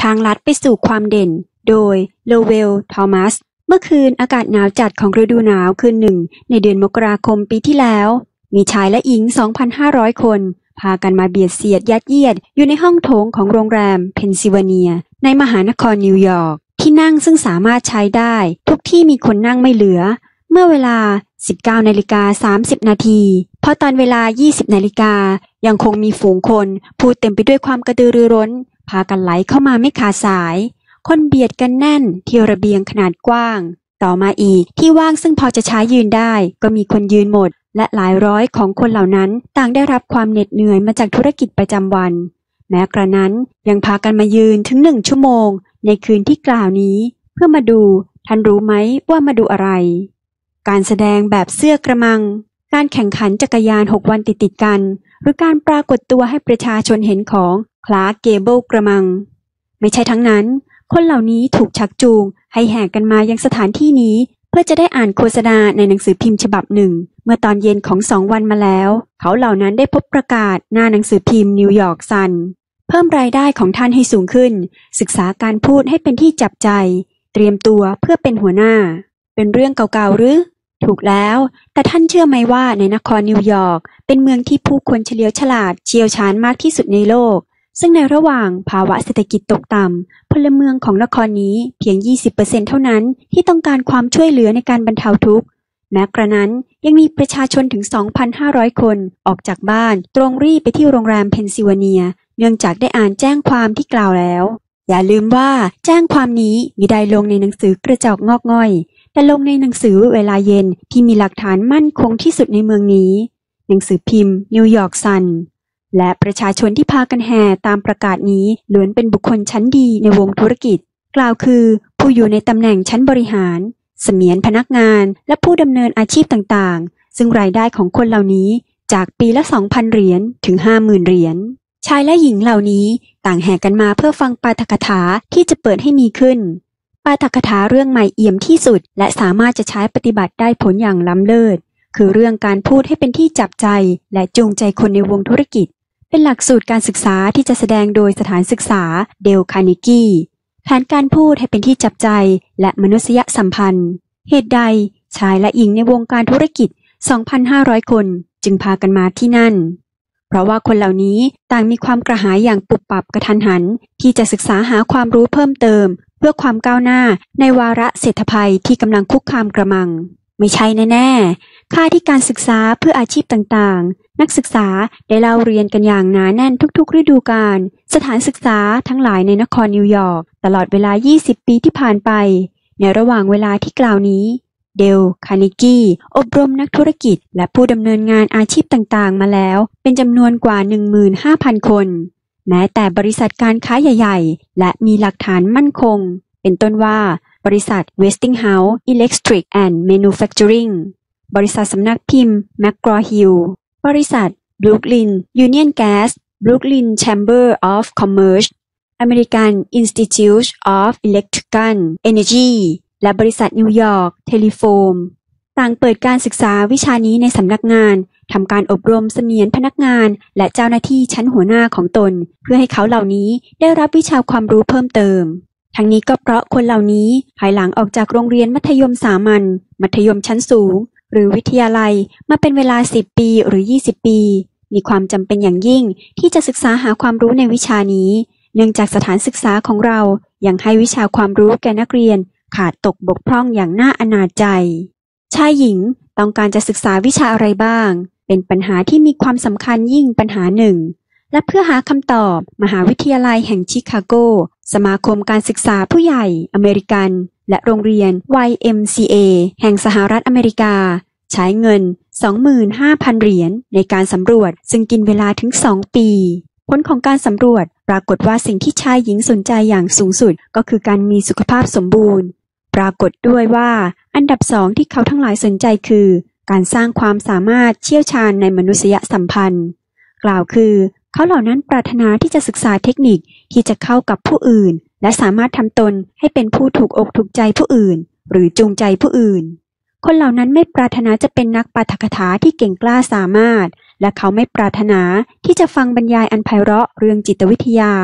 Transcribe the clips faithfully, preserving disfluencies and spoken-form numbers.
างลัดไปสู่ความเด่นโดยโลเวล ทอมัสเมื่อคืนอากาศหนาวจัดของฤดูหนาวคืนหนึ่งในเดือนมกราคมปีที่แล้วมีชายและหญิง สองพันห้าร้อย คนพากันมาเบียดเสียดยัดเยียดอยู่ในห้องโถงของโรงแรมเพนซิลเวเนียในมหานครนิวยอร์กที่นั่งซึ่งสามารถใช้ได้ทุกที่มีคนนั่งไม่เหลือเมื่อเวลา สิบเก้านาฬิกาสามสิบ นาทีพอตอนเวลา ยี่สิบ นาฬิกายังคงมีฝูงคนพูดเต็มไปด้วยความกระตือรือร้นพากันไหลเข้ามาไม่ขาดสายคนเบียดกันแน่นที่ระเบียงขนาดกว้างต่อมาอีกที่ว่างซึ่งพอจะใช้ยืนได้ก็มีคนยืนหมดและหลายร้อยของคนเหล่านั้นต่างได้รับความเหน็ดเหนื่อยมาจากธุรกิจประจำวันแม้กระนั้นยังพากันมายืนถึงหนึ่งชั่วโมงในคืนที่กล่าวนี้เพื่อมาดูท่านรู้ไหมว่ามาดูอะไรการแสดงแบบเสื้อกระมังการแข่งขันจักรยานหกวันติดติดกันหรือการปรากฏตัวให้ประชาชนเห็นของคลาร์ก เกเบิลกระมังไม่ใช่ทั้งนั้นคนเหล่านี้ถูกชักจูงให้แห่กันมายังสถานที่นี้เพื่อจะได้อ่านโฆษณาในหนังสือพิมพ์ฉบับหนึ่งเมื่อตอนเย็นของสองวันมาแล้วเขาเหล่านั้นได้พบประกาศหน้าหนังสือพิมพ์นิวยอร์กซันเพิ่มรายได้ของท่านให้สูงขึ้นศึกษาการพูดให้เป็นที่จับใจเตรียมตัวเพื่อเป็นหัวหน้าเป็นเรื่องเก่าๆหรือถูกแล้วแต่ท่านเชื่อไหมว่าในนครนิวยอร์กเป็นเมืองที่ผู้คนเฉลียวฉลาดเชี่ยวชาญมากที่สุดในโลกซึ่งในระหว่างภาวะเศรษฐกิจตกต่ำพลเมืองของนครนี้เพียง ยี่สิบเปอร์เซ็นต์ เท่านั้นที่ต้องการความช่วยเหลือในการบรรเทาทุกข์แม้กระนั้นยังมีประชาชนถึง สองพันห้าร้อย คนออกจากบ้านตรงรีบไปที่โรงแรมเพนซิลเวเนียเนื่องจากได้อ่านแจ้งความที่กล่าวแล้วอย่าลืมว่าแจ้งความนี้มิได้ลงในหนังสือกระจอกงอกง่อยแต่ลงในหนังสือเวลาเย็นที่มีหลักฐานมั่นคงที่สุดในเมืองนี้หนังสือพิมพ์นิวยอร์กซันและประชาชนที่พากันแห่ตามประกาศนี้ล้วนเป็นบุคคลชั้นดีในวงธุรกิจกล่าวคือผู้อยู่ในตำแหน่งชั้นบริหารเสมียนพนักงานและผู้ดำเนินอาชีพต่างๆซึ่งรายได้ของคนเหล่านี้จากปีละ สองพัน เหรียญถึง ห้าหมื่น เหรียญชายและหญิงเหล่านี้ต่างแห่กันมาเพื่อฟังปาฐกถาที่จะเปิดให้มีขึ้นปาฐกถาเรื่องใหม่เอี่ยมที่สุดและสามารถจะใช้ปฏิบัติได้ผลอย่างล้ำเลิศคือเรื่องการพูดให้เป็นที่จับใจและจูงใจคนในวงธุรกิจเป็นหลักสูตรการศึกษาที่จะแสดงโดยสถานศึกษาเดล คาร์เนกีแผนการพูดให้เป็นที่จับใจและมนุษยสัมพันธ์เหตุใดชายและหญิงในวงการธุรกิจ สองพันห้าร้อย คนจึงพากันมาที่นั่นเพราะว่าคนเหล่านี้ต่างมีความกระหายอย่างปุบปับกระทันหันที่จะศึกษาหาความรู้เพิ่มเติมเพื่อความก้าวหน้าในวาระเศรษฐภัยที่กำลังคุกคามกระมังไม่ใช่แน่ๆค่าที่การศึกษาเพื่ออาชีพต่างๆนักศึกษาได้เล่าเรียนกันอย่างหนาแน่นทุกๆฤดูกาลสถานศึกษาทั้งหลายในนครนิวยอร์กตลอดเวลายี่สิบปีที่ผ่านไปในระหว่างเวลาที่กล่าวนี้เดล คาร์เนกีอบรมนักธุรกิจและผู้ดำเนินงานอาชีพต่างๆมาแล้วเป็นจำนวนกว่า หนึ่งหมื่นห้าพัน คนแม้แต่บริษัทการค้าใหญ่ๆและมีหลักฐานมั่นคงเป็นต้นว่าบริษัท Westinghouse Electric and Manufacturing บริษัทสำนักพิมพ์ McGraw-Hill บริษัท Brooklyn Union Gas Brooklyn Chamber of Commerce American Institute of Electrical Energy และบริษัทนิวยอร์กเทลิโฟมต่างเปิดการศึกษาวิชานี้ในสำนักงานทำการอบรมเสมียนพนักงานและเจ้าหน้าที่ชั้นหัวหน้าของตนเพื่อให้เขาเหล่านี้ได้รับวิชาความรู้เพิ่มเติมทั้งนี้ก็เพราะคนเหล่านี้ภายหลังออกจากโรงเรียนมัธยมสามัญมัธยมชั้นสูงหรือวิทยาลัยมาเป็นเวลาสิบปีหรือยี่สิบปีมีความจำเป็นอย่างยิ่งที่จะศึกษาหาความรู้ในวิชานี้เนื่องจากสถานศึกษาของเรายังให้วิชาความรู้แก่นักเรียนขาดตกบกพร่องอย่างน่าอนาจใจชายหญิงต้องการจะศึกษาวิชาอะไรบ้างเป็นปัญหาที่มีความสำคัญยิ่งปัญหาหนึ่งและเพื่อหาคำตอบมหาวิทยาลัยแห่งชิคาโกสมาคมการศึกษาผู้ใหญ่อเมริกันและโรงเรียน วาย เอ็ม ซี เอ แห่งสหรัฐอเมริกาใช้เงิน สองหมื่นห้าพัน เหรียญในการสำรวจซึ่งกินเวลาถึงสองปีผลของการสำรวจปรากฏว่าสิ่งที่ชายหญิงสนใจอย่างสูงสุดก็คือการมีสุขภาพสมบูรณ์ปรากฏด้วยว่าอันดับสองที่เขาทั้งหลายสนใจคือการสร้างความสามารถเชี่ยวชาญในมนุษยสัมพันธ์กล่าวคือเขาเหล่านั้นปรารถนาที่จะศึกษาเทคนิคที่จะเข้ากับผู้อื่นและสามารถทำตนให้เป็นผู้ถูกอกถูกใจผู้อื่นหรือจูงใจผู้อื่นคนเหล่านั้นไม่ปรารถนาจะเป็นนักปาฐกถาที่เก่งกล้าสามารถและเขาไม่ปรารถนาที่จะฟังบรรยายอันไพเราะเรื่องจิตวิทยา เข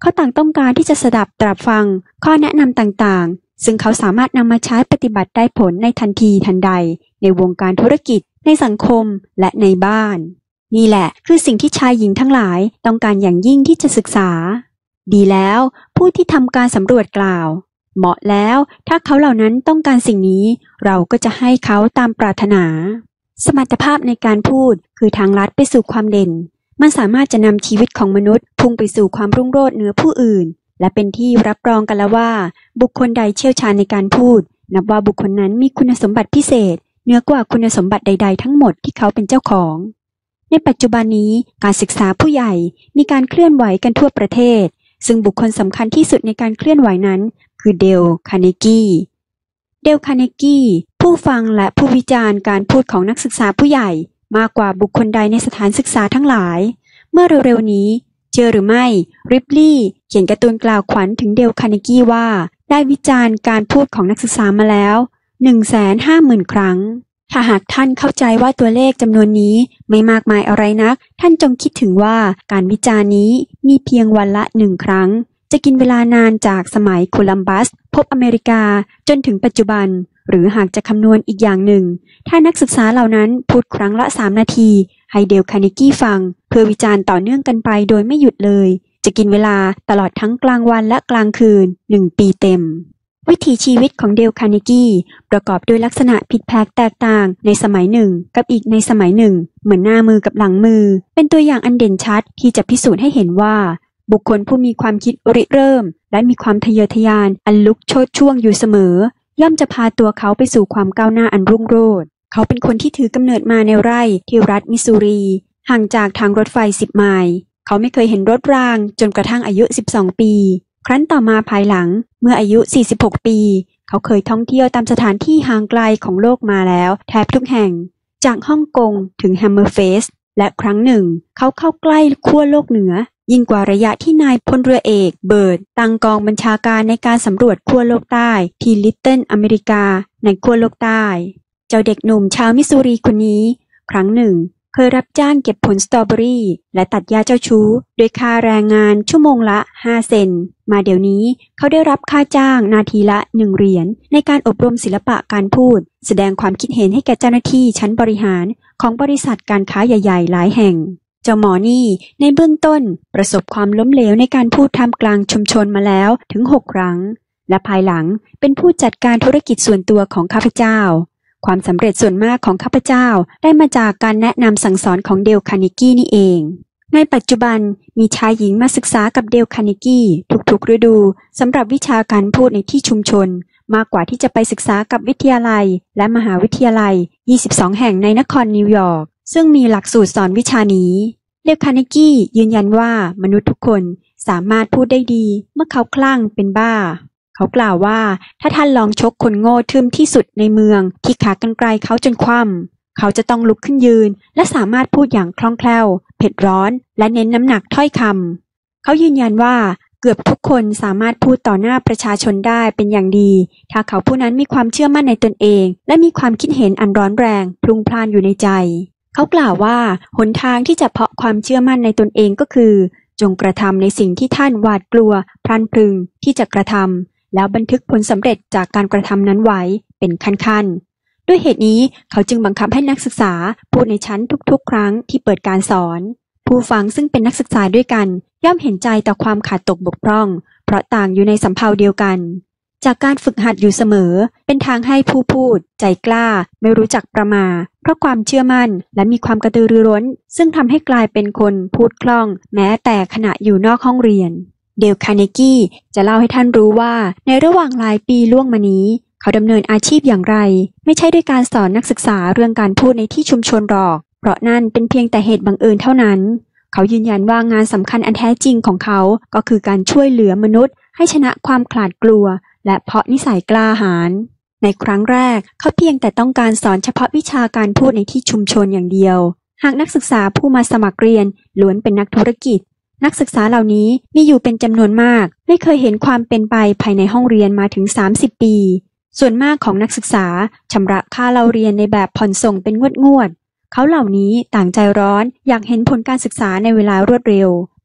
เขาต่างต้องการที่จะสดับตรับฟังข้อแนะนำต่างๆซึ่งเขาสามารถนำมาใช้ปฏิบัติได้ผลในทันทีทันใดในวงการธุรกิจในสังคมและในบ้านนี่แหละคือสิ่งที่ชายหญิงทั้งหลายต้องการอย่างยิ่งที่จะศึกษาดีแล้วผู้ที่ทำการสำรวจกล่าวเหมาะแล้วถ้าเขาเหล่านั้นต้องการสิ่งนี้เราก็จะให้เขาตามปรารถนาสมรรถภาพในการพูดคือทางลัดไปสู่ความเด่นมันสามารถจะนำชีวิตของมนุษย์พุ่งไปสู่ความรุ่งโรจน์เหนือผู้อื่นและเป็นที่รับรองกันแล้วว่าบุคคลใดเชี่ยวชาญในการพูดนับว่าบุคคลนั้นมีคุณสมบัติพิเศษเหนือกว่าคุณสมบัติใดๆทั้งหมดที่เขาเป็นเจ้าของในปัจจุบันนี้การศึกษาผู้ใหญ่มีการเคลื่อนไหวกันทั่วประเทศซึ่งบุคคลสำคัญที่สุดในการเคลื่อนไหวนั้นคือเดล คาร์เนกีเดล คาร์เนกีผู้ฟังและผู้วิจารณ์การพูดของนักศึกษาผู้ใหญ่มากกว่าบุคคลใดในสถานศึกษาทั้งหลายเมื่อเร็วๆนี้เชื่อหรือไม่ริปลีย์เขียนการ์ตูนกล่าวขวัญถึงเดล คาร์เนกีว่าได้วิจารณ์การพูดของนักศึกษามาแล้ว หนึ่งแสนห้าหมื่น ครั้งถ้าหากท่านเข้าใจว่าตัวเลขจำนวนนี้ไม่มากมายอะไรนักท่านจงคิดถึงว่าการวิจารณ์นี้มีเพียงวันละหนึ่งครั้งจะกินเวลานานจากสมัยโคลัมบัสพบอเมริกาจนถึงปัจจุบันหรือหากจะคำนวณอีกอย่างหนึ่งถ้านักศึกษาเหล่านั้นพูดครั้งละสามนาทีให้เดล คาร์เนกีฟังเพื่อวิจารณ์ต่อเนื่องกันไปโดยไม่หยุดเลยจะกินเวลาตลอดทั้งกลางวันและกลางคืนหนึ่งปีเต็มวิถีชีวิตของเดล คาร์เนกีประกอบด้วยลักษณะผิดแผกแตกต่างในสมัยหนึ่งกับอีกในสมัยหนึ่งเหมือนหน้ามือกับหลังมือเป็นตัวอย่างอันเด่นชัดที่จะพิสูจน์ให้เห็นว่าบุคคลผู้มีความคิดริเริ่มและมีความทะเยอทะยานอันลุกโชติช่วงอยู่เสมอย่อมจะพาตัวเขาไปสู่ความก้าวหน้าอันรุ่งโรจน์เขาเป็นคนที่ถือกำเนิดมาในไร่ที่รัฐมิสซูรีห่างจากทางรถไฟสิบไมล์เขาไม่เคยเห็นรถรางจนกระทั่งอายุสิบสองปีครั้นต่อมาภายหลังเมื่ออายุสี่สิบหกปีเขาเคยท่องเที่ยวตามสถานที่ห่างไกลของโลกมาแล้วแทบทุกแห่งจากฮ่องกงถึงแฮมเมอร์เฟสและครั้งหนึ่งเขาเข้าใกล้ขั้วโลกเหนือยิ่งกว่าระยะที่นายพลเรือเอกเบิร์ดตั้งกองบัญชาการในการสำรวจขั้วโลกใต้ที่ลิตเติ้ลอเมริกาในขั้วโลกใต้เจ้าเด็กหนุ่มชาวมิสซูรีคนนี้ครั้งหนึ่งเคยรับจ้างเก็บผลสตรอเบอรี่และตัดหญ้าเจ้าชู้โดยค่าแรงงานชั่วโมงละห้าเซนต์มาเดี๋ยวนี้เขาได้รับค่าจ้างนาทีละหนึ่งเหรียญในการอบรมศิลปะการพูดแสดงความคิดเห็นให้แก่เจ้าหน้าที่ชั้นบริหารของบริษัทการค้าใหญ่ๆหลายแห่งเจ้าหมอนี่ในเบื้องต้นประสบความล้มเหลวในการพูดท่ามกลางชุมชนมาแล้วถึงหกครั้งและภายหลังเป็นผู้จัดการธุรกิจส่วนตัวของข้าพเจ้าความสำเร็จส่วนมากของข้าพเจ้าได้มาจากการแนะนำสั่งสอนของเดล คาร์เนกีนี่เองในปัจจุบันมีชายหญิงมาศึกษากับเดล คาร์เนกีทุกๆฤดูสำหรับวิชาการพูดในที่ชุมชนมากกว่าที่จะไปศึกษากับวิทยาลัยและมหาวิทยาลัยยี่สิบสองแห่งในนครนิวยอร์กซึ่งมีหลักสูตรสอนวิชานี้เดล คาร์เนกียืนยันว่ามนุษย์ทุกคนสามารถพูดได้ดีเมื่อเขาคลั่งเป็นบ้าเขากล่าวว่าถ้าท่านลองชกคนโง่ทึมที่สุดในเมืองที่ขากรรไกรเขาจนคว่ำเขาจะต้องลุกขึ้นยืนและสามารถพูดอย่างคล่องแคล่วเผ็ดร้อนและเน้นน้ำหนักถ้อยคำเขายืนยันว่าเกือบทุกคนสามารถพูดต่อหน้าประชาชนได้เป็นอย่างดีถ้าเขาผู้นั้นมีความเชื่อมั่นในตนเองและมีความคิดเห็นอันร้อนแรงพลุงพล่านอยู่ในใจเขากล่าวว่าหนทางที่จะเพาะความเชื่อมั่นในตนเองก็คือจงกระทำในสิ่งที่ท่านหวาดกลัวพลันพรึงที่จะกระทำแล้วบันทึกผลสำเร็จจากการกระทำนั้นไว้เป็นขั้นๆด้วยเหตุนี้เขาจึงบังคับให้นักศึกษาพูดในชั้นทุกๆครั้งที่เปิดการสอนผู้ฟังซึ่งเป็นนักศึกษาด้วยกันย่อมเห็นใจต่อความขาดตกบกพร่องเพราะต่างอยู่ในสำเภาเดียวกันจากการฝึกหัดอยู่เสมอเป็นทางให้ผู้พูดใจกล้าไม่รู้จักประมาทเพราะความเชื่อมั่นและมีความกระตือรือร้นซึ่งทำให้กลายเป็นคนพูดคล่องแม้แต่ขณะอยู่นอกห้องเรียนเดล คาร์เนกีจะเล่าให้ท่านรู้ว่าในระหว่างหลายปีล่วงมานี้เขาดำเนินอาชีพอย่างไรไม่ใช่ด้วยการสอนนักศึกษาเรื่องการพูดในที่ชุมชนหรอกเพราะนั่นเป็นเพียงแต่เหตุบังเอิญเท่านั้นเขายืนยันว่างานสำคัญอันแท้จริงของเขาก็คือการช่วยเหลือมนุษย์ให้ชนะความขลาดกลัวและเพาะนิสัยกล้าหาญในครั้งแรกเขาเพียงแต่ต้องการสอนเฉพาะวิชาการพูดในที่ชุมชนอย่างเดียวหากนักศึกษาผู้มาสมัครเรียนล้วนเป็นนักธุรกิจนักศึกษาเหล่านี้มีอยู่เป็นจำนวนมากไม่เคยเห็นความเป็นไปภายในห้องเรียนมาถึงสามสิบปีส่วนมากของนักศึกษาชำระค่าเล่าเรียนในแบบผ่อนส่งเป็นงวดๆเขาเหล่านี้ต่างใจร้อนอยากเห็นผลการศึกษาในเวลารวดเร็ว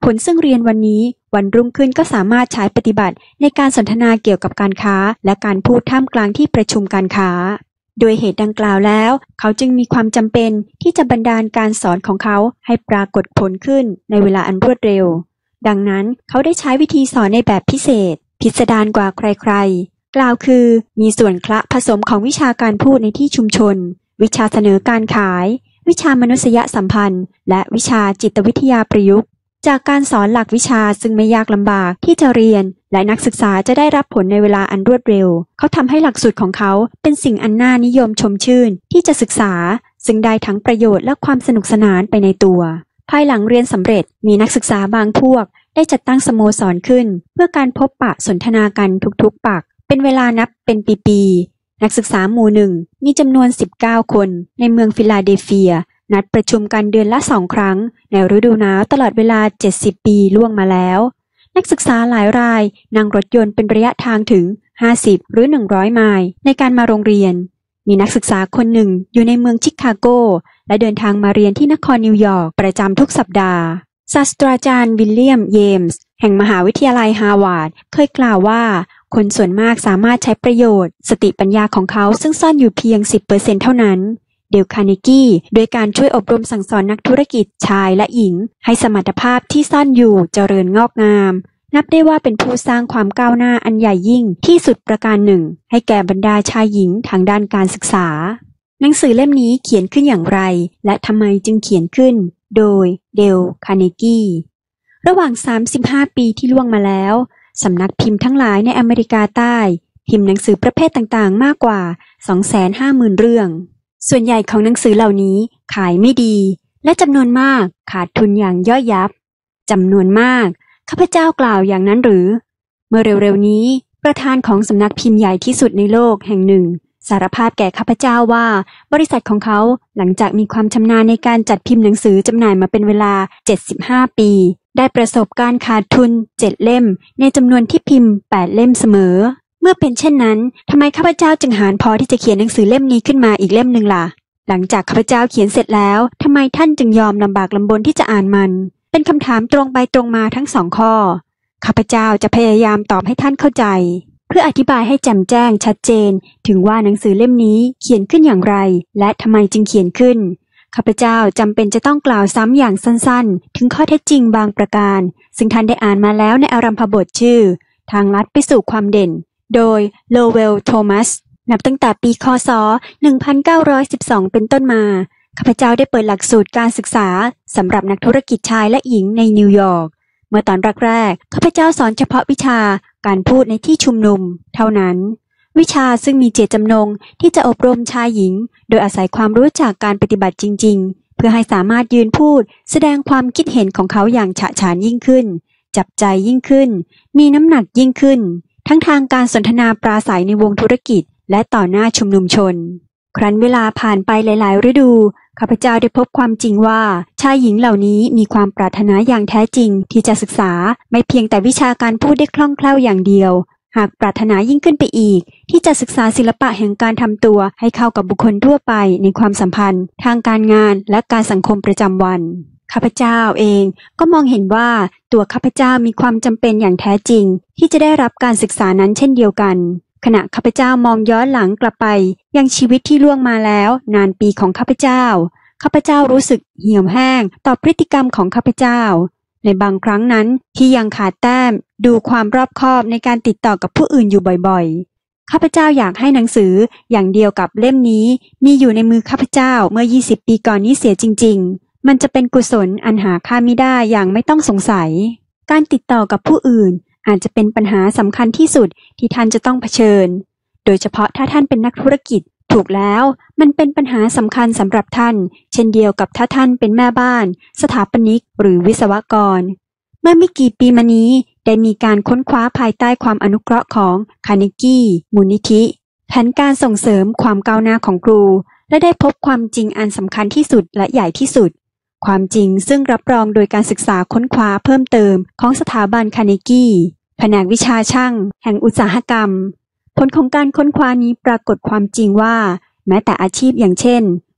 ผลซึ่งเรียนวันนี้วันรุ่งขึ้นก็สามารถใช้ปฏิบัติในการสนทนาเกี่ยวกับการค้าและการพูดท่ามกลางที่ประชุมการค้าโดยเหตุดังกล่าวแล้วเขาจึงมีความจำเป็นที่จะบันดาลการสอนของเขาให้ปรากฏผลขึ้นในเวลาอันรวดเร็วดังนั้นเขาได้ใช้วิธีสอนในแบบพิเศษพิสดารกว่าใครๆกล่าวคือมีส่วนคละผสมของวิชาการพูดในที่ชุมชนวิชาเสนอการขายวิชามนุษยสัมพันธ์และวิชาจิตวิทยาประยุกต์จากการสอนหลักวิชาซึ่งไม่ยากลำบากที่จะเรียนและนักศึกษาจะได้รับผลในเวลาอันรวดเร็วเขาทำให้หลักสูตรของเขาเป็นสิ่งอันน่านิยมชมชื่นที่จะศึกษาซึ่งได้ทั้งประโยชน์และความสนุกสนานไปในตัวภายหลังเรียนสำเร็จมีนักศึกษาบางพวกได้จัดตั้งสโมสรขึ้นเพื่อการพบปะสนทนากันทุกๆปักเป็นเวลานับเป็นปีๆนักศึกษาหมู่หนึ่งมีจำนวนสิบเก้าคนในเมืองฟิลาเดลเฟียนัดประชุมกันเดือนละสองครั้งในฤดูหนาวตลอดเวลาเจ็ดสิบปีล่วงมาแล้วนักศึกษาหลายรายนั่งรถยนต์เป็นระยะทางถึงห้าสิบหรือหนึ่งร้อยไมล์ในการมาโรงเรียนมีนักศึกษาคนหนึ่งอยู่ในเมืองชิคาโกและเดินทางมาเรียนที่นครนิวยอร์กประจำทุกสัปดาห์ศาสตราจารย์วิลเลียมเยมส์แห่งมหาวิทยาลัยฮาร์วาร์ดเคยกล่าวว่าคนส่วนมากสามารถใช้ประโยชน์สติปัญญาของเขาซึ่งซ่อนอยู่เพียง สิบเปอร์เซ็นต์ เท่านั้นเดล คาร์เนกี้โดยการช่วยอบรมสั่งสอนนักธุรกิจชายและหญิงให้สมรรถภาพที่ซ่อนอยู่เจริญงอกงามนับได้ว่าเป็นผู้สร้างความก้าวหน้าอันใหญ่ยิ่งที่สุดประการหนึ่งให้แก่บรรดาชายหญิงทางด้านการศึกษาหนังสือเล่มนี้เขียนขึ้นอย่างไรและทำไมจึงเขียนขึ้นโดยเดล คาร์เนกี้ระหว่างสามสิบห้าปีที่ล่วงมาแล้วสำนักพิมพ์ทั้งหลายในอเมริกาใต้พิมพ์หนังสือประเภทต่างๆมากกว่า สองแสนห้าหมื่น เรื่องส่วนใหญ่ของหนังสือเหล่านี้ขายไม่ดีและจำนวนมากขาดทุนอย่างย่อยยับจำนวนมากข้าพเจ้ากล่าวอย่างนั้นหรือเมื่อเร็วๆนี้ประธานของสำนักพิมพ์ใหญ่ที่สุดในโลกแห่งหนึ่งสารภาพแก่ข้าพเจ้าว่าบริษัทของเขาหลังจากมีความชำนาญในการจัดพิมพ์หนังสือจำหน่ายมาเป็นเวลาเจ็ดสิบห้าปีได้ประสบการขาดทุนเจ็ดเล่มในจำนวนที่พิมพ์แปดเล่มเสมอเมื่อเป็นเช่นนั้นทำไมข้าพเจ้าจึงหาญพอที่จะเขียนหนังสือเล่มนี้ขึ้นมาอีกเล่มหนึ่งล่ะหลังจากข้าพเจ้าเขียนเสร็จแล้วทำไมท่านจึงยอมลำบากลำบนที่จะอ่านมันเป็นคำถามตรงไปตรงมาทั้งสองข้อข้าพเจ้าจะพยายามตอบให้ท่านเข้าใจเพื่ออธิบายให้แจ่มแจ้งชัดเจนถึงว่าหนังสือเล่มนี้เขียนขึ้นอย่างไรและทำไมจึงเขียนขึ้นข้าพเจ้าจำเป็นจะต้องกล่าวซ้ำอย่างสั้นๆถึงข้อเท็จจริงบางประการซึ่งท่านได้อ่านมาแล้วในอารัมภบทชื่อทางลัดไปสู่ความเด่นโดยโลเวล โทมัสนับตั้งแต่ปีค.ศ. หนึ่งพันเก้าร้อยสิบสองเป็นต้นมาข้าพเจ้าได้เปิดหลักสูตรการศึกษาสำหรับนักธุรกิจชายและหญิงในนิวยอร์กเมื่อตอนแรกๆข้าพเจ้าสอนเฉพาะวิชาการพูดในที่ชุมนุมเท่านั้นวิชาซึ่งมีเจตจำนงที่จะอบรมชายหญิงโดยอาศัยความรู้จากการปฏิบัติจริงๆเพื่อให้สามารถยืนพูดแสดงความคิดเห็นของเขาอย่างฉะฉานยิ่งขึ้นจับใจยิ่งขึ้นมีน้ำหนักยิ่งขึ้นทั้งทางการสนทนาปราศัยในวงธุรกิจและต่อหน้าชุมนุมชนครั้นเวลาผ่านไปหลายๆฤดูข้าพเจ้าได้พบความจริงว่าชายหญิงเหล่านี้มีความปรารถนาอย่างแท้จริงที่จะศึกษาไม่เพียงแต่วิชาการพูดได้คล่องแคล่วอย่างเดียวหากปรารถนายิ่งขึ้นไปอีกที่จะศึกษาศิลปะแห่งการทำตัวให้เข้ากับบุคคลทั่วไปในความสัมพันธ์ทางการงานและการสังคมประจำวันข้าพเจ้าเองก็มองเห็นว่าตัวข้าพเจ้ามีความจำเป็นอย่างแท้จริงที่จะได้รับการศึกษานั้นเช่นเดียวกันขณะข้าพเจ้ามองย้อนหลังกลับไปยังชีวิตที่ล่วงมาแล้วนานปีของข้าพเจ้าข้าพเจ้ารู้สึกเหี่ยวแห้งต่อพฤติกรรมของข้าพเจ้าในบางครั้งนั้นที่ยังขาดแต้มดูความรอบคอบในการติดต่อกับผู้อื่นอยู่บ่อยๆข้าพเจ้าอยากให้หนังสืออย่างเดียวกับเล่มนี้มีอยู่ในมือข้าพเจ้าเมื่อยี่สิบปีก่อนนี้เสียจริงๆมันจะเป็นกุศลอันหาค่ามิได้อย่างไม่ต้องสงสัยการติดต่อกับผู้อื่นอาจจะเป็นปัญหาสำคัญที่สุดที่ท่านจะต้องเผชิญโดยเฉพาะถ้าท่านเป็นนักธุรกิจถูกแล้วมันเป็นปัญหาสำคัญสำหรับท่านเช่นเดียวกับถ้าท่านเป็นแม่บ้านสถาปนิกหรือวิศวกรเมื่อไม่กี่ปีมานี้ได้มีการค้นคว้าภายใต้ความอนุเคราะห์ของคาร์เนกี้มูลนิธิแผนการส่งเสริมความก้าวหน้าของครูและได้พบความจริงอันสำคัญที่สุดและใหญ่ที่สุดความจริงซึ่งรับรองโดยการศึกษาค้นคว้าเพิ่มเติมของสถาบันคาร์เนกี้แผนกวิชาช่างแห่งอุตสาหกรรมผลของการค้นคว้านี้ปรากฏความจริงว่าแม้แต่อาชีพอย่างเช่น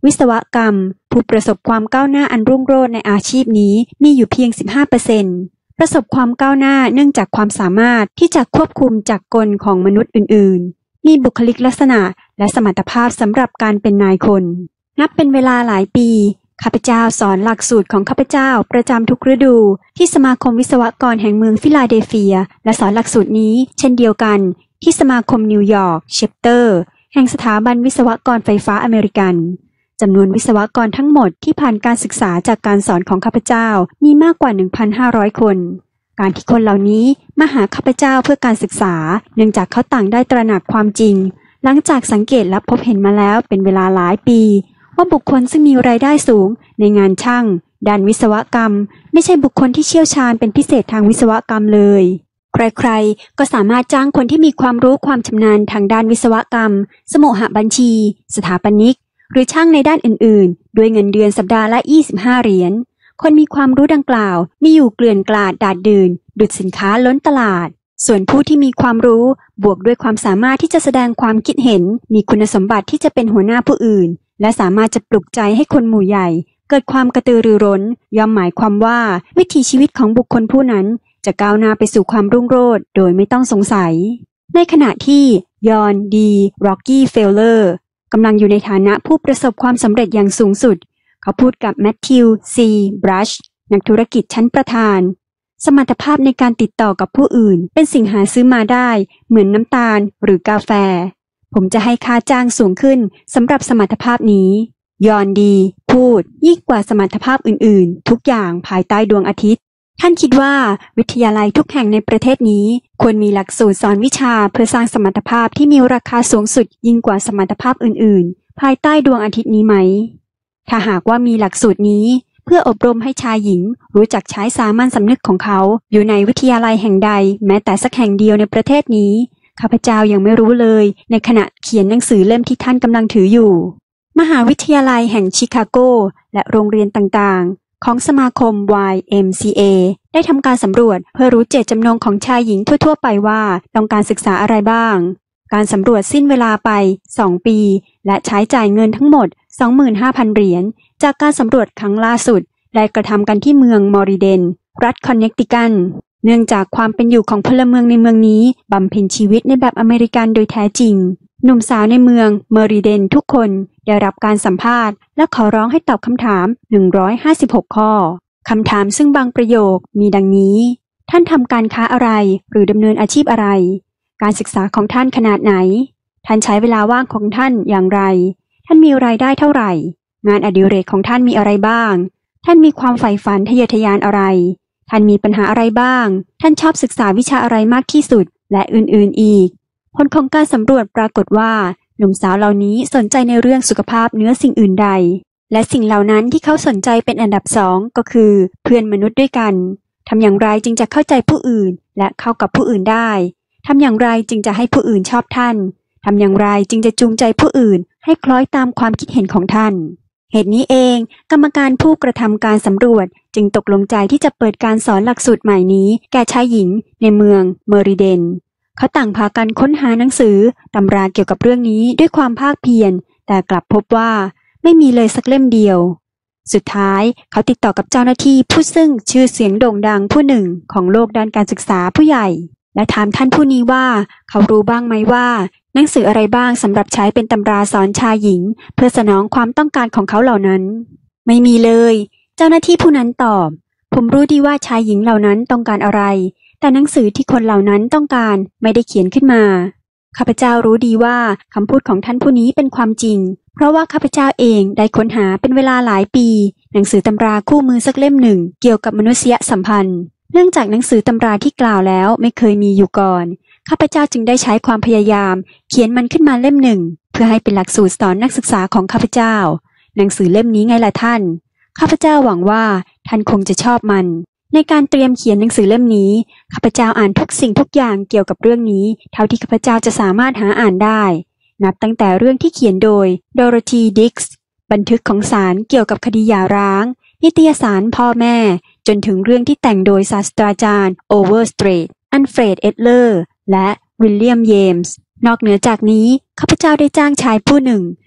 วิศวกรรมผู้ประสบความก้าวหน้าอันรุ่งโรจน์ในอาชีพนี้มีอยู่เพียง สิบห้าเปอร์เซ็นต์ ประสบความก้าวหน้าเนื่องจากความสามารถที่จะควบคุมจักรกลของมนุษย์อื่นๆมีบุคลิกลักษณะและสมรรถภาพสำหรับการเป็นนายคนนับเป็นเวลาหลายปีข้าพเจ้าสอนหลักสูตรของข้าพเจ้าประจำทุกฤดูที่สมาคมวิศวกรแห่งเมืองฟิลาเดลเฟียและสอนหลักสูตรนี้เช่นเดียวกันที่สมาคมนิวยอร์กเชปเตอร์แห่งสถาบันวิศวกรไฟฟ้าอเมริกันจำนวนวิศวกรทั้งหมดที่ผ่านการศึกษาจากการสอนของข้าพเจ้ามีมากกว่า หนึ่งพันห้าร้อย คนการที่คนเหล่านี้มาหาข้าพเจ้าเพื่อการศึกษาเนื่องจากเขาต่างได้ตระหนักความจริงหลังจากสังเกตและพบเห็นมาแล้วเป็นเวลาหลายปีว่าบุคคลซึ่งมีรายได้สูงในงานช่างด้านวิศวกรรมไม่ใช่บุคคลที่เชี่ยวชาญเป็นพิเศษทางวิศวกรรมเลยใครๆก็สามารถจ้างคนที่มีความรู้ความชำนาญทางด้านวิศวกรรมสมุหบัญชีสถาปนิกหรือช่างในด้านอื่นๆด้วยเงินเดือนสัปดาห์ละยี่สิบห้าเหรียญคนมีความรู้ดังกล่าวมีอยู่เกลื่อนกลาดดาดดื่นดุจสินค้าล้นตลาดส่วนผู้ที่มีความรู้บวกด้วยความสามารถที่จะแสดงความคิดเห็นมีคุณสมบัติที่จะเป็นหัวหน้าผู้อื่นและสามารถจะปลุกใจให้คนหมู่ใหญ่เกิดความกระตือรือร้นย่อมหมายความว่าวิถีชีวิตของบุคคลผู้นั้นจะก้าวหน้าไปสู่ความรุ่งโรจน์โดยไม่ต้องสงสัยในขณะที่ยอนดีร็อกกี้เฟลเลอร์กำลังอยู่ในฐานะผู้ประสบความสำเร็จอย่างสูงสุดเขาพูดกับแมทธิวซีบรัชนักธุรกิจชั้นประธานสมรรถภาพในการติดต่อกับผู้อื่นเป็นสิ่งหาซื้อมาได้เหมือนน้ำตาลหรือกาแฟผมจะให้ค่าจ้างสูงขึ้นสำหรับสมรรถภาพนี้ยอนดีพูดยิ่งกว่าสมรรถภาพอื่นๆทุกอย่างภายใต้ดวงอาทิตย์ท่านคิดว่าวิทยาลัยทุกแห่งในประเทศนี้ควรมีหลักสูตรสอนวิชาเพื่อสร้างสมรรถภาพที่มีราคาสูงสุดยิ่งกว่าสมรรถภาพอื่นๆภายใต้ดวงอาทิตย์นี้ไหมถ้าหากว่ามีหลักสูตรนี้เพื่ออบรมให้ชายหญิงรู้จักใช้สามัญสำนึกของเขาอยู่ในวิทยาลัยแห่งใดแม้แต่สักแห่งเดียวในประเทศนี้ข้าพเจ้ายังไม่รู้เลยในขณะเขียนหนังสือเล่มที่ท่านกำลังถืออยู่มหาวิทยาลัยแห่งชิคาโกและโรงเรียนต่างๆของสมาคม วาย เอ็ม ซี เอ ได้ทำการสำรวจเพื่อรู้เจตจำนงของชายหญิงทั่วๆไปว่าต้องการศึกษาอะไรบ้างการสำรวจสิ้นเวลาไปสองปีและใช้จ่ายเงินทั้งหมด สองหมื่นห้าพัน เหรียญจากการสำรวจครั้งล่าสุดได้กระทำกันที่เมืองมอริเดนรัฐคอนเนคติคัตเนื่องจากความเป็นอยู่ของพลเมืองในเมืองนี้บำเพ็ญชีวิตในแบบอเมริกันโดยแท้จริงหนุ่มสาวในเมืองเมอริเดนทุกคนได้รับการสัมภาษณ์และขอร้องให้ตอบคำถามหนึ่งร้อยห้าสิบหกข้อคำถามซึ่งบางประโยคมีดังนี้ท่านทำการค้าอะไรหรือดำเนินอาชีพอะไรการศึกษาของท่านขนาดไหนท่านใช้เวลาว่างของท่านอย่างไรท่านมีรายได้เท่าไหร่งานอดิเรกของท่านมีอะไรบ้างท่านมีความใฝ่ฝันทะเยอทะยานอะไรท่านมีปัญหาอะไรบ้างท่านชอบศึกษาวิชาอะไรมากที่สุดและอื่นๆอีกผลของการสำรวจปรากฏว่าหนุ่มสาวเหล่านี้สนใจในเรื่องสุขภาพเหนือสิ่งอื่นใดและสิ่งเหล่านั้นที่เขาสนใจเป็นอันดับสองก็คือเพื่อนมนุษย์ด้วยกันทำอย่างไรจึงจะเข้าใจผู้อื่นและเข้ากับผู้อื่นได้ทำอย่างไรจึงจะให้ผู้อื่นชอบท่านทำอย่างไรจึงจะจูงใจผู้อื่นให้คล้อยตามความคิดเห็นของท่านเหตุนี้เองกรรมการผู้กระทำการสำรวจจึงตกลงใจที่จะเปิดการสอนหลักสูตรใหม่นี้แก่ชายหญิงในเมืองเมอริเดนเขาต่างพากันค้นหาหนังสือตำราเกี่ยวกับเรื่องนี้ด้วยความภาคเพียรแต่กลับพบว่าไม่มีเลยสักเล่มเดียวสุดท้ายเขาติดต่อกับเจ้าหน้าที่ผู้ซึ่งชื่อเสียงโด่งดังผู้หนึ่งของโลกด้านการศึกษาผู้ใหญ่และถามท่านผู้นี้ว่าเขารู้บ้างไหมว่าหนังสืออะไรบ้างสำหรับใช้เป็นตำราสอนชายหญิงเพื่อสนองความต้องการของเขาเหล่านั้นไม่มีเลยเจ้าหน้าที่ผู้นั้นตอบผมรู้ดีว่าชายหญิงเหล่านั้นต้องการอะไรแต่หนังสือที่คนเหล่านั้นต้องการไม่ได้เขียนขึ้นมาข้าพเจ้ารู้ดีว่าคำพูดของท่านผู้นี้เป็นความจริงเพราะว่าข้าพเจ้าเองได้ค้นหาเป็นเวลาหลายปีหนังสือตำราคู่มือสักเล่มหนึ่งเกี่ยวกับมนุษยสัมพันธ์เนื่องจากหนังสือตำราที่กล่าวแล้วไม่เคยมีอยู่ก่อนข้าพเจ้าจึงได้ใช้ความพยายามเขียนมันขึ้นมาเล่มหนึ่งเพื่อให้เป็นหลักสูตรสอนนักศึกษาของข้าพเจ้าหนังสือเล่มนี้ไงล่ะท่านข้าพเจ้าหวังว่าท่านคงจะชอบมันในการเตรียมเขียนหนังสือเล่มนี้ข้าพเจ้าอ่านทุกสิ่งทุกอย่างเกี่ยวกับเรื่องนี้เท่าที่ข้าพเจ้าจะสามารถหาอ่านได้นับตั้งแต่เรื่องที่เขียนโดยโดโรธีดิกส์บันทึกของศาลเกี่ยวกับคดีหย่าร้างนิตยสารพ่อแม่จนถึงเรื่องที่แต่งโดยศาสตราจารย์โอเวอร์สเตรทอันเฟรดเอดเลอร์และวิลเลียมเยมส์นอกเหนือจากนี้ข้าพเจ้าได้จ้างชายผู้หนึ่ง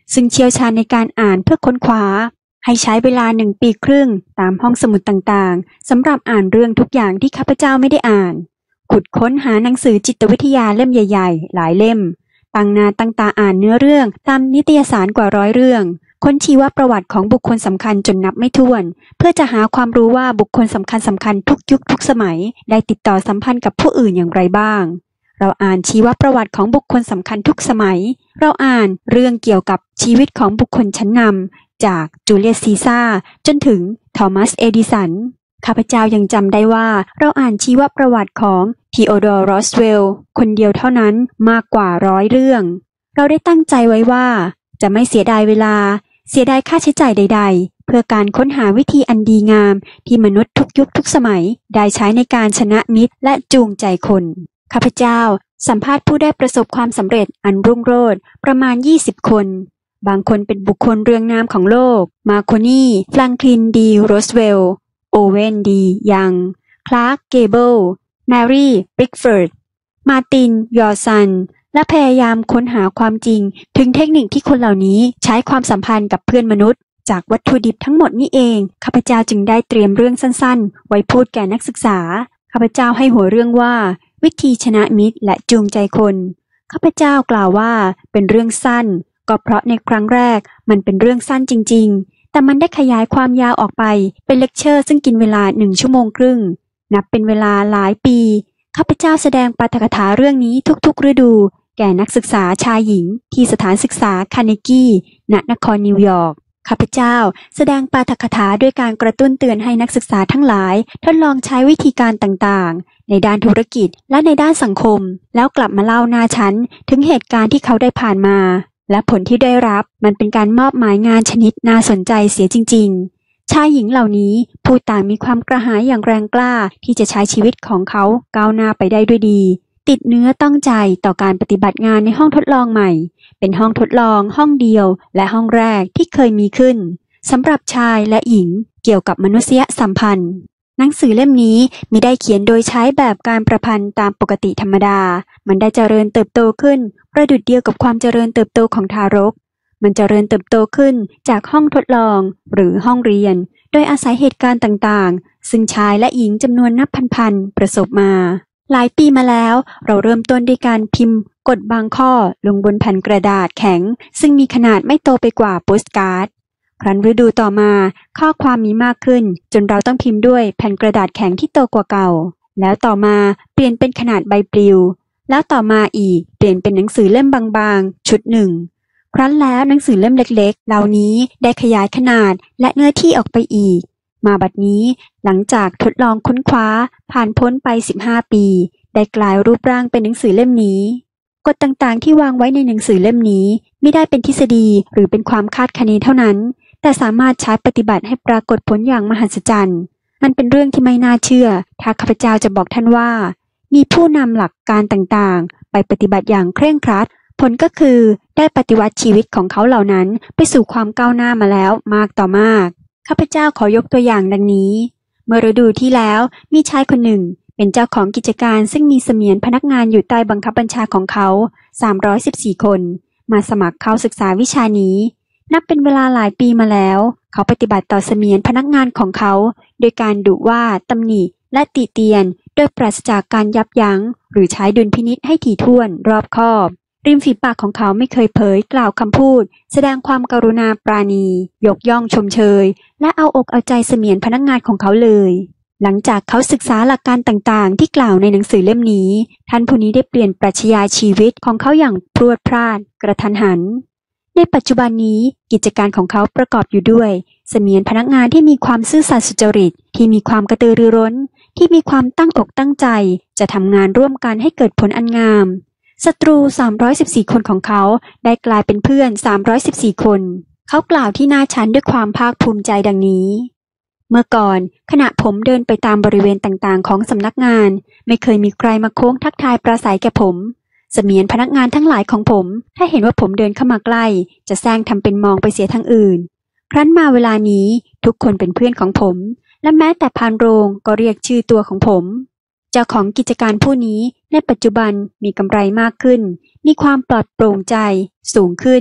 ซึ่งเชี่ยวชาญในการอ่านเพื่อค้นคว้าให้ใช้เวลาหนึ่งปีครึ่งตามห้องสมุดต่างๆสำหรับอ่านเรื่องทุกอย่างที่ข้าพเจ้าไม่ได้อ่านขุดค้นหาหนังสือจิตวิทยาเล่มใหญ่ๆหลายเล่มตั้งหน้าตั้งตาอ่านเนื้อเรื่องตามนิตยสารกว่าร้อยเรื่องค้นชีวประวัติของบุคคลสำคัญจนนับไม่ถ้วนเพื่อจะหาความรู้ว่าบุคคลสำคัญสำคัญทุกยุคทุกสมัยได้ติดต่อสัมพันธ์กับผู้อื่นอย่างไรบ้างเราอ่านชีวประวัติของบุคคลสำคัญทุกสมัยเราอ่านเรื่องเกี่ยวกับชีวิตของบุคคลชั้นนำจากจูเลียสซีซ่าร์จนถึงทอมัสเอดิสันข้าพเจ้ายังจำได้ว่าเราอ่านชีวประวัติของทีโอดอร์ โรสเวลล์คนเดียวเท่านั้นมากกว่าร้อยเรื่องเราได้ตั้งใจไว้ว่าจะไม่เสียดายเวลาเสียดายค่าใช้จ่ายใดๆเพื่อการค้นหาวิธีอันดีงามที่มนุษย์ทุกยุคทุกสมัยได้ใช้ในการชนะมิตรและจูงใจคนข้าพเจ้าสัมภาษณ์ผู้ได้ประสบความสำเร็จอันรุ่งโรจน์ประมาณยี่สิบคนบางคนเป็นบุคคลเรืองนามของโลกมาโคนีแฟรงคลินดีโรสเวลล์โอเวนดียังคลาร์กเกเบิลแมรี่บริกฟอร์ดมาร์ตินยอร์ซันและพยายามค้นหาความจริงถึงเทคนิคที่คนเหล่านี้ใช้ความสัมพันธ์กับเพื่อนมนุษย์จากวัตถุดิบทั้งหมดนี้เองข้าพเจ้าจึงได้เตรียมเรื่องสั้นๆไว้พูดแก่นักศึกษาข้าพเจ้าให้หัวเรื่องว่าวิธีชนะมิตรและจูงใจคนข้าพเจ้ากล่าวว่าเป็นเรื่องสั้นก็เพราะในครั้งแรกมันเป็นเรื่องสั้นจริงๆแต่มันได้ขยายความยาวออกไปเป็นเลคเชอร์ซึ่งกินเวลาหนึ่งชั่วโมงครึ่งนับเป็นเวลาหลายปีข้าพเจ้าแสดงปาฐกถาเรื่องนี้ทุกๆฤดูแก่นักศึกษาชายหญิงที่สถานศึกษาคาร์เนกี้ณนครนิวยอร์กข้าพเจ้าแสดงปาฐกถาด้วยการกระตุ้นเตือนให้นักศึกษาทั้งหลายทดลองใช้วิธีการต่างๆในด้านธุรกิจและในด้านสังคมแล้วกลับมาเล่าหน้าชั้นถึงเหตุการณ์ที่เขาได้ผ่านมาและผลที่ได้รับมันเป็นการมอบหมายงานชนิดน่าสนใจเสียจริงๆชายหญิงเหล่านี้ผู้ต่างมีความกระหายอย่างแรงกล้าที่จะใช้ชีวิตของเขาก้าวหน้าไปได้ด้วยดีติดเนื้อต้องใจต่อการปฏิบัติงานในห้องทดลองใหม่เป็นห้องทดลองห้องเดียวและห้องแรกที่เคยมีขึ้นสำหรับชายและหญิงเกี่ยวกับมนุษยสัมพันธ์หนังสือเล่มนี้มิได้เขียนโดยใช้แบบการประพันธ์ตามปกติธรรมดามันได้เจริญเติบโตขึ้นประดุจเดียวกับความเจริญเติบโตของทารกมันเจริญเติบโตขึ้นจากห้องทดลองหรือห้องเรียนโดยอาศัยเหตุการณ์ต่างๆซึ่งชายและหญิงจำนวนนับพันๆประสบมาหลายปีมาแล้วเราเริ่มต้นด้วยการพิมพ์กฎบางข้อลงบนแผ่นกระดาษแข็งซึ่งมีขนาดไม่โตไปกว่าโปสการ์ดครั้นฤดูต่อมาข้อความมีมากขึ้นจนเราต้องพิมพ์ด้วยแผ่นกระดาษแข็งที่โตกว่าเก่าแล้วต่อมาเปลี่ยนเป็นขนาดใบปลิวแล้วต่อมาอีกเปลี่ยนเป็นหนังสือเล่มบางๆชุดหนึ่งครั้นแล้วหนังสือเล่มเล็กๆเหล่านี้ได้ขยายขนาดและเนื้อที่ออกไปอีกมาบัดนี้หลังจากทดลองค้นคว้าผ่านพ้นไปสิบห้าปีได้กลายรูปร่างเป็นหนังสือเล่มนี้กฎต่างๆที่วางไว้ในหนังสือเล่มนี้ไม่ได้เป็นทฤษฎีหรือเป็นความคาดคะเนเท่านั้นแต่สามารถใช้ปฏิบัติให้ปรากฏผลอย่างมหัศจรรย์มันเป็นเรื่องที่ไม่น่าเชื่อถ้าข้าพเจ้าจะบอกท่านว่ามีผู้นำหลักการต่างๆไปปฏิบัติอย่างเคร่งครัดผลก็คือได้ปฏิวัติชีวิตของเขาเหล่านั้นไปสู่ความก้าวหน้ามาแล้วมากต่อมากข้าพเจ้าขอยกตัวอย่างดังนี้เมื่อฤดูที่แล้วมีชายคนหนึ่งเป็นเจ้าของกิจการซึ่งมีเสมียนพนักงานอยู่ใต้บังคับบัญชาของเขาสามร้อยสิบสี่คนมาสมัครเข้าศึกษาวิชานี้นับเป็นเวลาหลายปีมาแล้วเขาปฏิบัติต่อเสมียนพนักงานของเขาโดยการดุว่าตำหนิและติเตียนโดยปราศจากการยับยั้งหรือใช้ดุลพินิจให้ถี่ถ้วนรอบคอบริมฝีปากของเขาไม่เคยเผยกล่าวคำพูดแสดงความกรุณาปราณียกย่องชมเชยและเอาอกเอาใจเสมียนพนักงานของเขาเลยหลังจากเขาศึกษาหลักการต่างๆที่กล่าวในหนังสือเล่มนี้ท่านผู้นี้ได้เปลี่ยนปรัชญาชีวิตของเขาอย่างพรวดพราดกระทันหันในปัจจุบันนี้กิจการของเขาประกอบอยู่ด้วยเสมียนพนักงานที่มีความซื่อสัตย์สุจริตที่มีความกระตือรือร้นที่มีความตั้งอกตั้งใจจะทำงานร่วมกันให้เกิดผลอันงามศัตรูสามร้อยสิบสี่คนของเขาได้กลายเป็นเพื่อนสามร้อยสิบสี่คนเขากล่าวที่หน้าชั้นด้วยความภาคภูมิใจดังนี้เมื่อก่อนขณะผมเดินไปตามบริเวณต่างๆของสำนักงานไม่เคยมีใครมาโค้งทักทายปราศัยแก่ผมเสมียนพนักงานทั้งหลายของผมถ้าเห็นว่าผมเดินเข้ามาใกล้จะแซงทำเป็นมองไปเสียทางอื่นครั้นมาเวลานี้ทุกคนเป็นเพื่อนของผมและแม้แต่พานโรงก็เรียกชื่อตัวของผมเจ้าของกิจการผู้นี้ในปัจจุบันมีกำไรมากขึ้นมีความปลอดโปร่งใจสูงขึ้น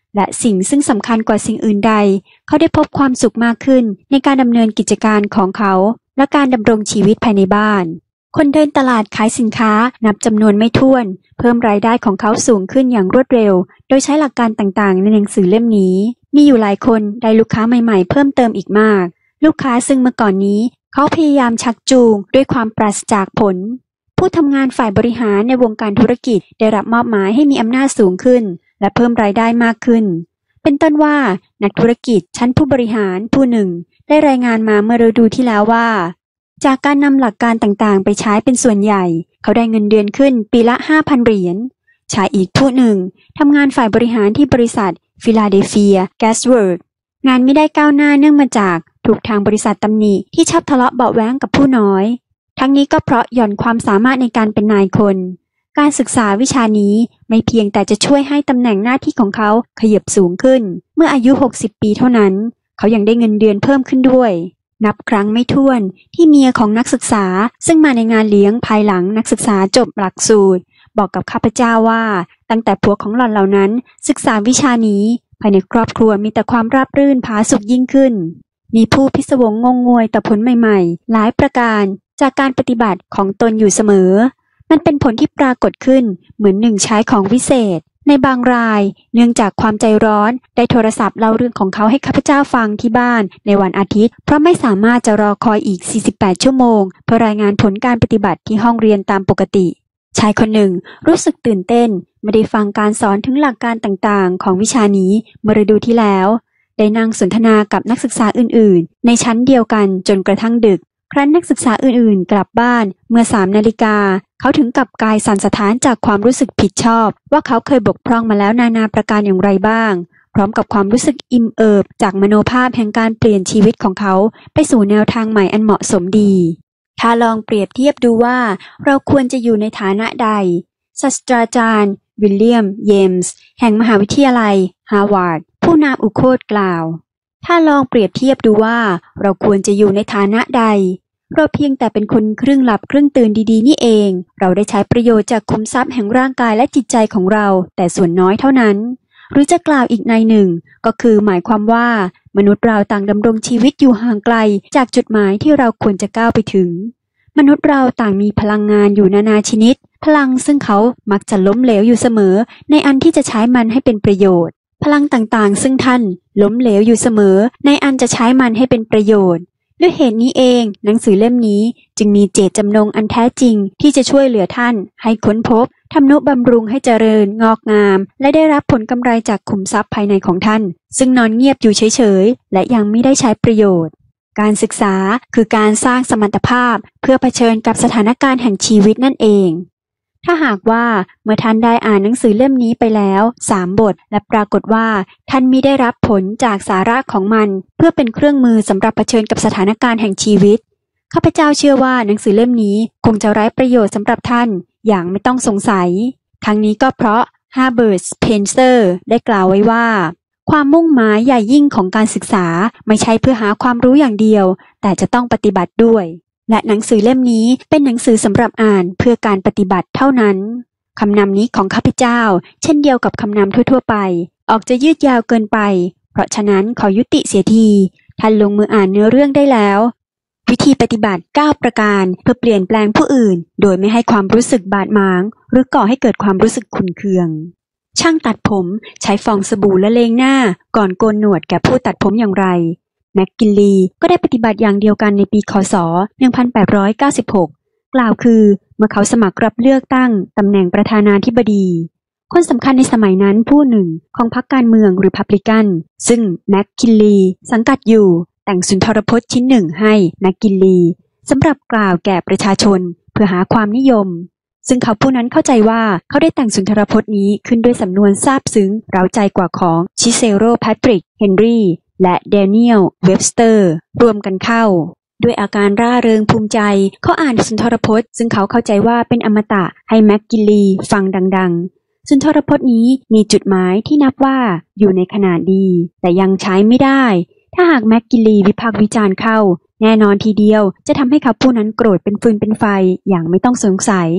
และสิ่งซึ่งสำคัญกว่าสิ่งอื่นใดเขาได้พบความสุขมากขึ้นในการดำเนินกิจการของเขาและการดำรงชีวิตภายในบ้านคนเดินตลาดขายสินค้านับจำนวนไม่ถ้วนเพิ่มรายได้ของเขาสูงขึ้นอย่างรวดเร็วโดยใช้หลักการต่างๆในหนังสือเล่มนี้มีอยู่หลายคนได้ลูกค้าใหม่ๆเพิ่มเติมอีกมากลูกค้าซึ่งเมื่อก่อนนี้เขาพยายามชักจูงด้วยความปราศจากผลผู้ทำงานฝ่ายบริหารในวงการธุรกิจได้รับมอบหมายให้มีอำนาจสูงขึ้นและเพิ่มรายได้มากขึ้นเป็นต้นว่านักธุรกิจชั้นผู้บริหารผู้หนึ่งได้รายงานมาเมื่อฤดูที่แล้วว่าจากการนำหลักการต่างๆไปใช้เป็นส่วนใหญ่เขาได้เงินเดือนขึ้นปีละ ห้าพัน เหรียญชายอีกผู้หนึ่งทำงานฝ่ายบริหารที่บริษัทฟิลาเดลเฟียแก๊สเวิร์กงานไม่ได้ก้าวหน้าเนื่องมาจากถูกทางบริษัทตำหนิที่ชอบทะเลาะเบาะแว้งกับผู้น้อยทั้งนี้ก็เพราะหย่อนความสามารถในการเป็นนายคนการศึกษาวิชานี้ไม่เพียงแต่จะช่วยให้ตำแหน่งหน้าที่ของเขาขยับสูงขึ้นเมื่ออายุหกสิบปีเท่านั้นเขายังได้เงินเดือนเพิ่มขึ้นด้วยนับครั้งไม่ถ้วนที่เมียของนักศึกษาซึ่งมาในงานเลี้ยงภายหลังนักศึกษาจบหลักสูตรบอกกับข้าพเจ้าว่าตั้งแต่ผัวของหล่อนเหล่านั้นศึกษาวิชานี้ภายในครอบครัวมีแต่ความราบรื่นผาสุกยิ่งขึ้นมีผู้พิศวงงงงวยต่อผลใหม่ๆหลายประการจากการปฏิบัติของตนอยู่เสมอมันเป็นผลที่ปรากฏขึ้นเหมือนหนึ่งใช้ของวิเศษในบางรายเนื่องจากความใจร้อนได้โทรศัพท์เล่าเรื่องของเขาให้ข้าพเจ้าฟังที่บ้านในวันอาทิตย์เพราะไม่สามารถจะรอคอยอีกสี่สิบแปดชั่วโมงเพื่อรายงานผลการปฏิบัติที่ห้องเรียนตามปกติชายคนหนึ่งรู้สึกตื่นเต้นไม่ได้ฟังการสอนถึงหลักการต่างๆของวิชานี้เมื่อฤดูที่แล้วได้นั่งสนทนากับนักศึกษาอื่นๆในชั้นเดียวกันจนกระทั่งดึกครั้นนักศึกษาอื่นๆกลับบ้านเมื่อสามนาฬิกาเขาถึงกับกายสั่นสะท้านจากความรู้สึกผิดชอบว่าเขาเคยบกพร่องมาแล้วนานาประการอย่างไรบ้างพร้อมกับความรู้สึกอิ่มเอิบจากมโนภาพแห่งการเปลี่ยนชีวิตของเขาไปสู่แนวทางใหม่อันเหมาะสมดีถ้าลองเปรียบเทียบดูว่าเราควรจะอยู่ในฐานะใดศาสตราจารย์วิลเลียมเยมส์แห่งมหาวิทยาลัยฮาร์วาร์ดผู้นำอุโคตกล่าวถ้าลองเปรียบเทียบดูว่าเราควรจะอยู่ในฐานะใดเราเพียงแต่เป็นคนครึ่งหลับครึ่งตื่นดีๆนี่เองเราได้ใช้ประโยชน์จากขุมทรัพย์แห่งร่างกายและจิตใจของเราแต่ส่วนน้อยเท่านั้นหรือจะกล่าวอีกในหนึ่งก็คือหมายความว่ามนุษย์เราต่างดำรงชีวิตอยู่ห่างไกลจากจุดหมายที่เราควรจะก้าวไปถึงมนุษย์เราต่างมีพลังงานอยู่นานาชนิดพลังซึ่งเขามักจะล้มเหลวอยู่เสมอในอันที่จะใช้มันให้เป็นประโยชน์พลังต่างๆซึ่งท่านล้มเหลวอยู่เสมอในอันจะใช้มันให้เป็นประโยชน์ด้วยเหตุนี้เองหนังสือเล่มนี้จึงมีเจตจำนงอันแท้จริงที่จะช่วยเหลือท่านให้ค้นพบทำนุบำรุงให้เจริญงอกงามและได้รับผลกำไรจากขุมทรัพย์ภายในของท่านซึ่งนอนเงียบอยู่เฉยๆและยังไม่ได้ใช้ประโยชน์การศึกษาคือการสร้างสมรรถภาพเพื่อเผชิญกับสถานการณ์แห่งชีวิตนั่นเองถ้าหากว่าเมื่อท่านได้อ่านหนังสือเล่มนี้ไปแล้วสามบทและปรากฏว่าท่านมิได้รับผลจากสาระของมันเพื่อเป็นเครื่องมือสำหรับเผชิญกับสถานการณ์แห่งชีวิตข้าพเจ้าเชื่อว่าหนังสือเล่มนี้คงจะไร้ประโยชน์สำหรับท่านอย่างไม่ต้องสงสัยทั้งนี้ก็เพราะฮาร์เบิร์ต สเพนเซอร์ได้กล่าวไว้ว่าความมุ่งหมายใหญ่ยิ่งของการศึกษาไม่ใช่เพื่อหาความรู้อย่างเดียวแต่จะต้องปฏิบัติด้วยและหนังสือเล่มนี้เป็นหนังสือสำหรับอ่านเพื่อการปฏิบัติเท่านั้นคำนำนี้ของข้าพเจ้าเช่นเดียวกับคำนำทั่วๆไปออกจะยืดยาวเกินไปเพราะฉะนั้นขอยุติเสียทีท่านลงมืออ่านเนื้อเรื่องได้แล้ววิธีปฏิบัติเก้าประการเพื่อเปลี่ยนแปลงผู้อื่นโดยไม่ให้ความรู้สึกบาดหมางหรือก่อให้เกิดความรู้สึกขุ่นเคืองช่างตัดผมใช้ฟองสบู่ละเลงหน้าก่อนโกนหนวดแก่ผู้ตัดผมอย่างไรแม็กกินลีก็ได้ปฏิบัติอย่างเดียวกันในปีค.ศ. หนึ่งพันแปดร้อยเก้าสิบหกกล่าวคือเมื่อเขาสมัครรับเลือกตั้งตำแหน่งประธานาธิบดีคนสำคัญในสมัยนั้นผู้หนึ่งของพรรคการเมืองริพับลิกันซึ่งแม็กกินลีสังกัดอยู่แต่งสุนทรพจน์ชิ้นหนึ่งให้แม็กกินลีสำหรับกล่าวแก่ประชาชนเพื่อหาความนิยมซึ่งเขาผู้นั้นเข้าใจว่าเขาได้แต่งสุนทรพจน์นี้ขึ้นด้วยสำนวนซาบซึ้งเร้าใจกว่าของชิเซโร แพทริก เฮนรีและแดเนียล เว็บสเตอร์รวมกันเข้าด้วยอาการร่าเริงภูมิใจเขาอ่านสุนทรพจน์ซึ่งเขาเข้าใจว่าเป็นอมตะให้แม็กกินลีฟังดังๆสุนทรพจน์นี้มีจุดหมายที่นับว่าอยู่ในขนาดดีแต่ยังใช้ไม่ได้ถ้าหากแม็กกินลีวิพากษ์วิจารณ์เข้าแน่นอนทีเดียวจะทำให้เขาผู้นั้นโกรธเป็นฟืนเป็นไฟอย่างไม่ต้องสงสัย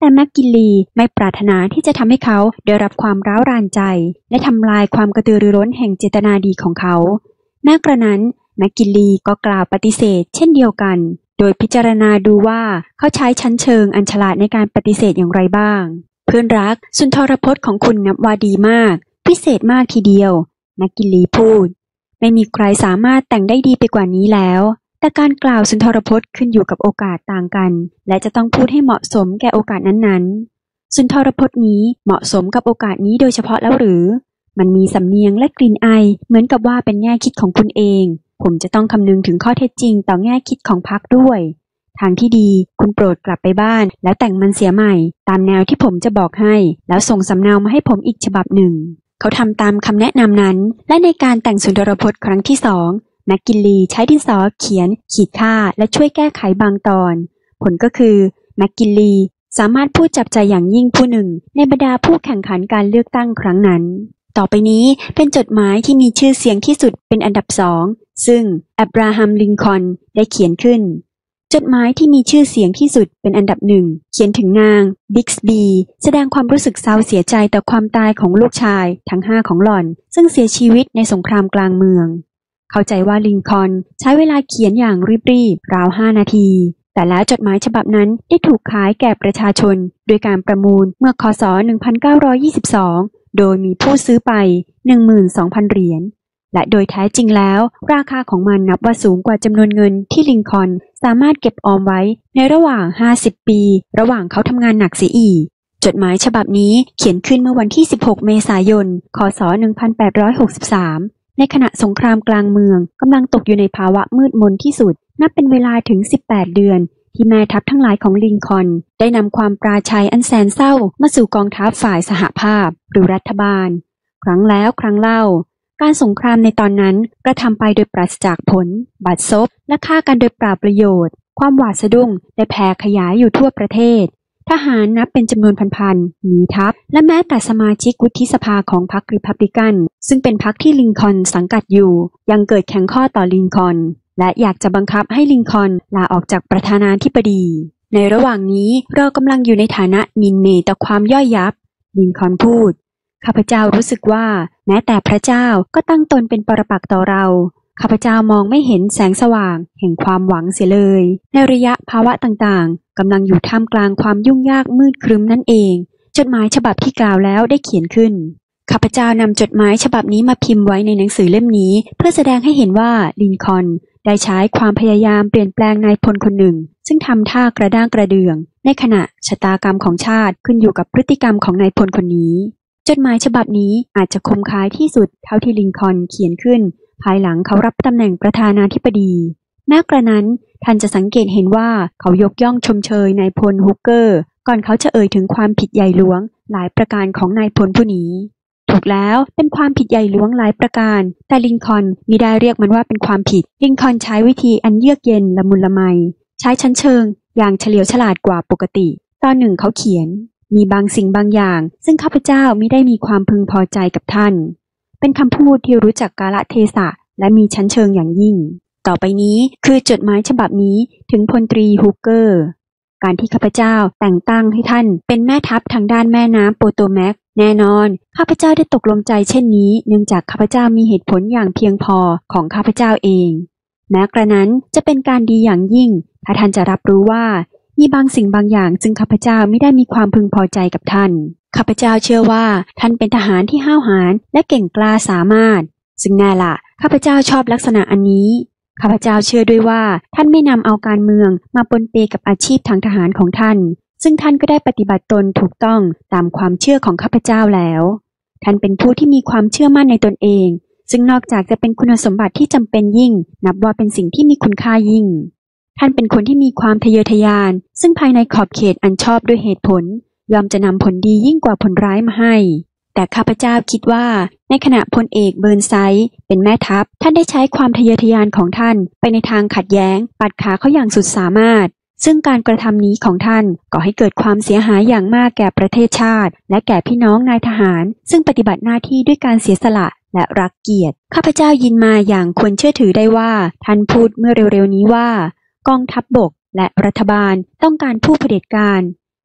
แต่แมคกินลีไม่ปรารถนาที่จะทำให้เขาได้รับความร้าวรานใจและทำลายความกระตือรือร้นแห่งเจตนาดีของเขาแม้กระนั้นแมคกินลีก็กล่าวปฏิเสธเช่นเดียวกันโดยพิจารณาดูว่าเขาใช้ชั้นเชิงอันฉลาดในการปฏิเสธอย่างไรบ้างเพื่อนรักสุนทรพจน์ของคุณนับว่าดีมากพิเศษมากทีเดียวแมคกินลีพูดไม่มีใครสามารถแต่งได้ดีไปกว่านี้แล้วแต่การกล่าวสุนทรพจน์ขึ้นอยู่กับโอกาสต่างกันและจะต้องพูดให้เหมาะสมแก่โอกาสนั้นๆสุนทรพจน์นี้เหมาะสมกับโอกาสนี้โดยเฉพาะแล้วหรือมันมีสำเนียงและกลิ่นอายเหมือนกับว่าเป็นแง่คิดของคุณเองผมจะต้องคำนึงถึงข้อเท็จจริงต่อแง่คิดของพรรคด้วยทางที่ดีคุณโปรดกลับไปบ้านแล้วแต่งมันเสียใหม่ตามแนวที่ผมจะบอกให้แล้วส่งสำเนามาให้ผมอีกฉบับหนึ่งเขาทำตามคำแนะนำนั้นและในการแต่งสุนทรพจน์ครั้งที่สองแมคกินลีใช้ดินสอเขียนขีดค่าและช่วยแก้ไขบางตอนผลก็คือแมคกินลีสามารถพูดจับใจอย่างยิ่งผู้หนึ่งในบรรดาผู้แข่งขันการเลือกตั้งครั้งนั้นต่อไปนี้เป็นจดหมายที่มีชื่อเสียงที่สุดเป็นอันดับสองซึ่งอับราฮัมลินคอล์นได้เขียนขึ้นจดหมายที่มีชื่อเสียงที่สุดเป็นอันดับหนึ่งเขียนถึงนางบิกส์บีแสดงความรู้สึกเศร้าเสียใจต่อความตายของลูกชายทั้งห้าของหล่อนซึ่งเสียชีวิตในสงครามกลางเมืองเข้าใจว่าลินคอล์นใช้เวลาเขียนอย่างรีบๆราวห้านาทีแต่แล้วจดหมายฉบับนั้นได้ถูกขายแก่ประชาชนโดยการประมูลเมื่อคศหนึ่งพันเก้าร้อยยี่สิบสองโดยมีผู้ซื้อไป หนึ่งหมื่นสองพัน เหรียญและโดยแท้จริงแล้วราคาของมันนับว่าสูงกว่าจำนวนเงินที่ลินคอล์นสามารถเก็บออมไว้ในระหว่างห้าสิบปีระหว่างเขาทำงานหนักเสียอีกจดหมายฉบับนี้เขียนขึ้นเมื่อวันที่สิบหกเมษายนคศหนึ่งพันแปดร้อยหกสิบสามในขณะสงครามกลางเมืองกำลังตกอยู่ในภาวะมืดมนที่สุดนับเป็นเวลาถึงสิบแปดเดือนที่แม่ทัพทั้งหลายของลินคอล์นได้นำความปราชัยอันแสนเศร้ามาสู่กองทัพฝ่ายสหภาพหรือรัฐบาลครั้งแล้วครั้งเล่าการสงครามในตอนนั้นกระทำไปโดยปราศจากผลบาดซบและฆ่ากันโดยเปล่าประโยชน์ความหวาดสะดุ้งได้แผ่ขยายอยู่ทั่วประเทศทหารนับเป็นจำนวนพันๆหนีทัพและแม้แต่สมาชิกวุฒิสภาของพรรคริพับลิกันซึ่งเป็นพรรคที่ลินคอล์นสังกัดอยู่ยังเกิดแข่งข้อต่อลินคอล์นและอยากจะบังคับให้ลินคอล์นลาออกจากประธานาธิบดีในระหว่างนี้เรากำลังอยู่ในฐานะมินเมย์ต่อความย่อยยับลินคอล์นพูดข้าพเจ้ารู้สึกว่าแม้แต่พระเจ้าก็ตั้งตนเป็นปรปักษ์ต่อเราข้าพเจ้ามองไม่เห็นแสงสว่างแห่งความหวังเสียเลยในระยะภาวะต่างๆกำลังอยู่ท่ามกลางความยุ่งยากมืดครึ้มนั่นเองจดหมายฉบับที่กล่าวแล้วได้เขียนขึ้นข้าพเจ้านำจดหมายฉบับนี้มาพิมพ์ไว้ในหนังสือเล่มนี้เพื่อแสดงให้เห็นว่าลินคอล์นได้ใช้ความพยายามเปลี่ยนแปลงนายพลคนหนึ่งซึ่งทำท่ากระด้างกระเดื่องในขณะชะตากรรมของชาติขึ้นอยู่กับพฤติกรรมของนายพลคนนี้จดหมายฉบับนี้อาจจะคมคายที่สุดเท่าที่ลินคอล์นเขียนขึ้นภายหลังเขารับตำแหน่งประธานาธิบดีแม้กระนั้นท่านจะสังเกตเห็นว่าเขายกย่องชมเชยนายพลฮุกเกอร์ก่อนเขาจะเอ่ยถึงความผิดใหญ่หลวงหลายประการของนายพลผู้นี้ถูกแล้วเป็นความผิดใหญ่หลวงหลายประการแต่ลินคอล์นมิได้เรียกมันว่าเป็นความผิดลินคอล์นใช้วิธีอันเยือกเย็นละมุนละไมใช้ชั้นเชิงอย่างเฉลียวฉลาดกว่าปกติตอนหนึ่งเขาเขียนมีบางสิ่งบางอย่างซึ่งข้าพเจ้ามิได้มีความพึงพอใจกับท่านเป็นคำพูดที่รู้จักกาลเทศะและมีชั้นเชิงอย่างยิ่งต่อไปนี้คือจดหมายฉบับนี้ถึงพลตรีฮุกเกอร์การที่ข้าพเจ้าแต่งตั้งให้ท่านเป็นแม่ทัพทางด้านแม่น้ำโปโตแมกแน่นอนข้าพเจ้าได้ตกลงใจเช่นนี้เนื่องจากข้าพเจ้ามีเหตุผลอย่างเพียงพอของข้าพเจ้าเองแม้กระนั้นจะเป็นการดีอย่างยิ่งถ้าท่านจะรับรู้ว่ามีบางสิ่งบางอย่างซึ่งข้าพเจ้าไม่ได้มีความพึงพอใจกับท่านข้าพเจ้าเชื่อว่าท่านเป็นทหารที่ห้าวหาญและเก่งกล้าสามารถซึ่งแน่ละข้าพเจ้าชอบลักษณะอันนี้ข้าพเจ้าเชื่อด้วยว่าท่านไม่นำเอาการเมืองมาปนเปกับอาชีพทางทหารของท่านซึ่งท่านก็ได้ปฏิบัติตนถูกต้องตามความเชื่อของข้าพเจ้าแล้วท่านเป็นผู้ที่มีความเชื่อมั่นในตนเองซึ่งนอกจากจะเป็นคุณสมบัติที่จำเป็นยิ่งนับว่าเป็นสิ่งที่มีคุณค่ายิ่งท่านเป็นคนที่มีความทะเยอทะยานซึ่งภายในขอบเขตอันชอบด้วยเหตุผลยอมจะนำผลดียิ่งกว่าผลร้ายมาให้แต่ข้าพเจ้าคิดว่าในขณะพลเอกเบิร์นไซด์เป็นแม่ทัพท่านได้ใช้ความทะเยอทะยานของท่านไปในทางขัดแย้งปัดขาเขาอย่างสุดสามารถซึ่งการกระทำนี้ของท่านก่อให้เกิดความเสียหายอย่างมากแก่ประเทศชาติและแก่พี่น้องนายทหารซึ่งปฏิบัติหน้าที่ด้วยการเสียสละและรักเกียรติข้าพเจ้ายินมาอย่างควรเชื่อถือได้ว่าท่านพูดเมื่อเร็วๆนี้ว่ากองทัพบกและรัฐบาลต้องการผู้เผด็จการ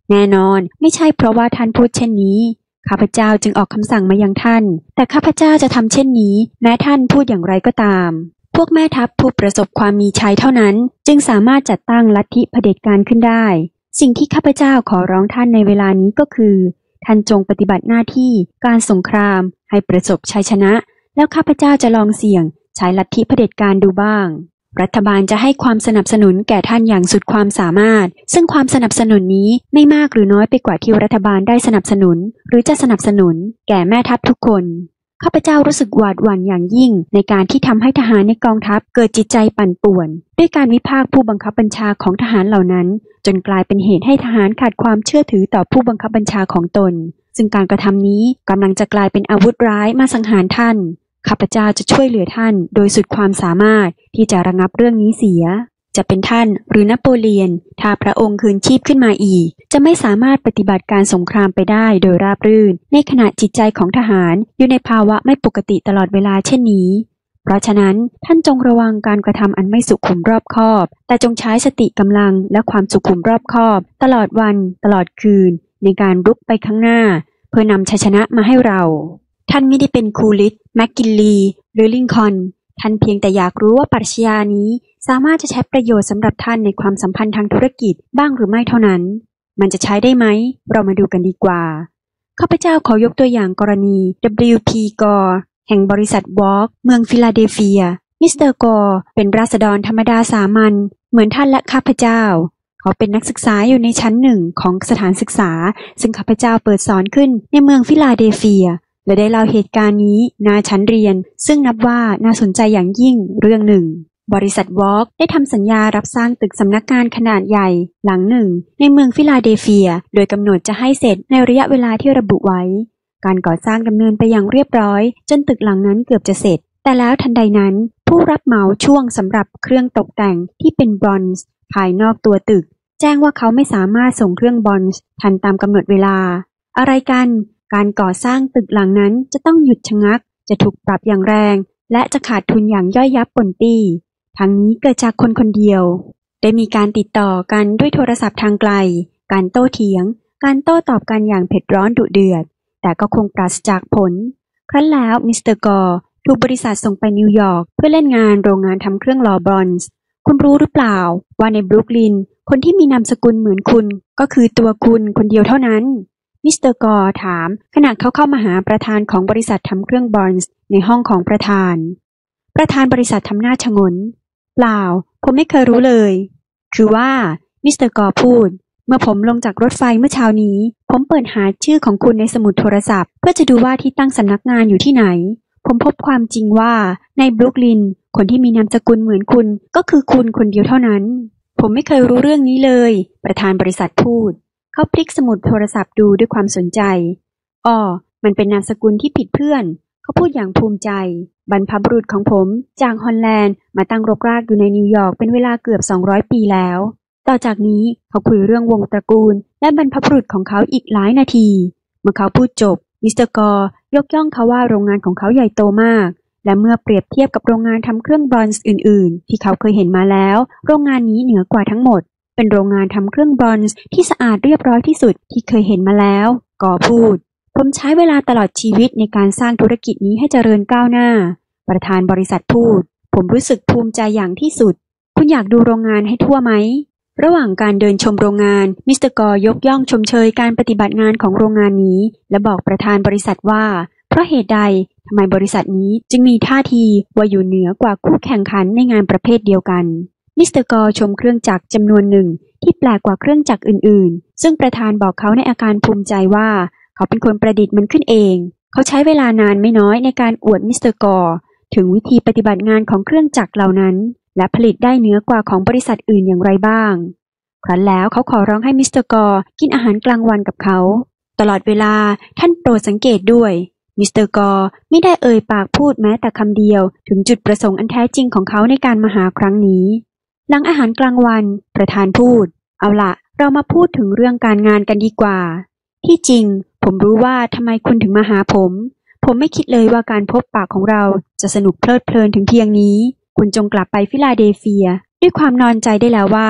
แน่นอนไม่ใช่เพราะว่าท่านพูดเช่นนี้ข้าพเจ้าจึงออกคำสั่งมายังท่านแต่ข้าพเจ้าจะทำเช่นนี้แม้ท่านพูดอย่างไรก็ตามพวกแม่ทัพผู้ประสบความมีชัยเท่านั้นจึงสามารถจัดตั้งลัทธิเผด็จการขึ้นได้สิ่งที่ข้าพเจ้าขอร้องท่านในเวลานี้ก็คือท่านจงปฏิบัติหน้าที่การสงครามให้ประสบชัยชนะแล้วข้าพเจ้าจะลองเสี่ยงใช้ลัทธิเผด็จการดูบ้างรัฐบาลจะให้ความสนับสนุนแก่ท่านอย่างสุดความสามารถซึ่งความสนับสนุนนี้ไม่มากหรือน้อยไปกว่าที่รัฐบาลได้สนับสนุนหรือจะสนับสนุนแก่แม่ทัพทุกคนข้าพเจ้ารู้สึกหวาดหวั่นอย่างยิ่งในการที่ทำให้ทหารในกองทัพเกิดจิตใจปั่นป่วนด้วยการวิพากษ์ผู้บังคับบัญชาของทหารเหล่านั้นจนกลายเป็นเหตุให้ทหารขาดความเชื่อถือต่อผู้บังคับบัญชาของตนซึ่งการกระทำนี้กำลังจะกลายเป็นอาวุธร้ายมาสังหารท่านข้าพเจ้าจะช่วยเหลือท่านโดยสุดความสามารถที่จะระงับเรื่องนี้เสียจะเป็นท่านหรือนโปเลียนถ้าพระองค์คืนชีพขึ้นมาอีกจะไม่สามารถปฏิบัติการสงครามไปได้โดยราบรื่นในขณะจิตใจของทหารอยู่ในภาวะไม่ปกติตลอดเวลาเช่นนี้เพราะฉะนั้นท่านจงระวังการกระทำอันไม่สุขุมรอบคอบแต่จงใช้สติกำลังและความสุขุมรอบคอบตลอดวันตลอดคืนในการรุกไปข้างหน้าเพื่อนำชัยชนะมาให้เราท่านไม่ได้เป็นคูลิสแมคกินลีหรือลิงคอล์นท่านเพียงแต่อยากรู้ว่าปรัชญานี้สามารถจะใช้ประโยชน์สำหรับท่านในความสัมพันธ์ทางธุรกิจบ้างหรือไม่เท่านั้นมันจะใช้ได้ไหมเรามาดูกันดีกว่าข้าพเจ้าขอยกตัวอย่างกรณี ดับเบิลยู พี Gore แห่งบริษัทวอล์กเมืองฟิลาเดลเฟียมิสเตอร์ Gore เป็นราษฎรธรรมดาสามัญเหมือนท่านและข้าพเจ้าเขาเป็นนักศึกษาอยู่ในชั้นหนึ่งของสถานศึกษาซึ่งข้าพเจ้าเปิดสอนขึ้นในเมืองฟิลาเดลเฟียและได้เล่าเหตุการณ์นี้ณชั้นเรียนซึ่งนับว่าน่าสนใจอย่างยิ่งเรื่องหนึ่งบริษัทวอล์กได้ทำสัญญารับสร้างตึกสำนักงานขนาดใหญ่หลังหนึ่งในเมืองฟิลาเดลเฟียโดยกำหนดจะให้เสร็จในระยะเวลาที่ระบุไว้การก่อสร้างดำเนินไปอย่างเรียบร้อยจนตึกหลังนั้นเกือบจะเสร็จแต่แล้วทันใดนั้นผู้รับเหมาช่วงสำหรับเครื่องตกแต่งที่เป็นบรอนซ์ภายนอกตัวตึกแจ้งว่าเขาไม่สามารถส่งเครื่องบรอนซ์ทันตามกำหนดเวลาอะไรกันการก่อสร้างตึกหลังนั้นจะต้องหยุดชะงักจะถูกปรับอย่างแรงและจะขาดทุนอย่างย่อยยับปนปี้ทั้งนี้เกิดจากคนคนเดียวได้มีการติดต่อกันด้วยโทรศัพท์ทางไกลการโต้เถียงการโต้ตอบกันอย่างเผ็ดร้อนดุเดือดแต่ก็คงปราศจากผลครั้นแล้วมิสเตอร์กอร์ถูกบริษัทส่งไปนิวยอร์กเพื่อเล่นงานโรงงานทำเครื่องหล่อบรอนซ์คุณรู้หรือเปล่าว่าในบรุกลินคนที่มีนามสกุลเหมือนคุณก็คือตัวคุณคนเดียวเท่านั้นมิสเตอร์กอร์ถามขณะเขาเข้ามาหาประธานของบริษัททำเครื่องบรอนซ์ในห้องของประธานประธานบริษัททำหน้าชงนเปล่าผมไม่เคยรู้เลยคือว่ามิสเตอร์กอร์พูดเมื่อผมลงจากรถไฟเมื่อเช้านี้ผมเปิดหาชื่อของคุณในสมุดโทรศัพท์เพื่อจะดูว่าที่ตั้งสำนักงานอยู่ที่ไหนผมพบความจริงว่าในบรุกลินคนที่มีนามสกุลเหมือนคุณก็คือคุณคนเดียวเท่านั้นผมไม่เคยรู้เรื่องนี้เลยประธานบริษัทพูดเขาพลิกสมุดโทรศัพท์ดูด้วยความสนใจอ้อมันเป็นนามสกุลที่ผิดเพื่อนเขาพูดอย่างภูมิใจบรรพบุรุษของผมจากฮอลแลนด์มาตั้งรกรากอยู่ในนิวยอร์กเป็นเวลาเกือบสองร้อยปีแล้วต่อจากนี้เขาคุยเรื่องวงตระกูลและบรรพบุรุษของเขาอีกหลายนาทีเมื่อเขาพูดจบมิสเตอร์กอร์ยกย่องเขาว่าโรงงานของเขาใหญ่โตมากและเมื่อเปรียบเทียบกับโรงงานทำเครื่องบรอนซ์อื่นๆที่เขาเคยเห็นมาแล้วโรงงานนี้เหนือกว่าทั้งหมดเป็นโรงงานทำเครื่องบรอนซ์ที่สะอาดเรียบร้อยที่สุดที่เคยเห็นมาแล้วกอพูดผมใช้เวลาตลอดชีวิตในการสร้างธุรกิจนี้ให้เจริญก้าวหน้าประธานบริษัทพูดผมรู้สึกภูมิใจอย่างที่สุดคุณอยากดูโรงงานให้ทั่วไหมระหว่างการเดินชมโรงงานมิสเตอร์กอร์ยกย่องชมเชยการปฏิบัติงานของโรงงานนี้และบอกประธานบริษัทว่าเพราะเหตุใดทำไมบริษัทนี้จึงมีท่าทีว่าอยู่เหนือกว่าคู่แข่งขันในงานประเภทเดียวกันมิสเตอร์กอร์ชมเครื่องจักรจำนวนหนึ่งที่แปลกกว่าเครื่องจักรอื่นๆซึ่งประธานบอกเขาในอาการภูมิใจว่าเขาเป็นคนประดิษฐ์มันขึ้นเองเขาใช้เวลานานไม่น้อยในการอวดมิสเตอร์กอร์ถึงวิธีปฏิบัติงานของเครื่องจักรเหล่านั้นและผลิตได้เหนือกว่าของบริษัทอื่นอย่างไรบ้างครั้นแล้วเขาขอร้องให้มิสเตอร์กอร์กินอาหารกลางวันกับเขาตลอดเวลาท่านโปรดสังเกตด้วยมิสเตอร์กอร์ไม่ได้เอ่ยปากพูดแม้แต่คำเดียวถึงจุดประสงค์อันแท้จริงของเขาในการมาหาครั้งนี้หลังอาหารกลางวันประธานพูดเอาล่ะเรามาพูดถึงเรื่องการงานกันดีกว่าที่จริงผมรู้ว่าทำไมคุณถึงมาหาผมผมไม่คิดเลยว่าการพบปากของเราจะสนุกเพลิดเพลินถึงเพียงนี้คุณจงกลับไปฟิลาเดลเฟียด้วยความนอนใจได้แล้วว่า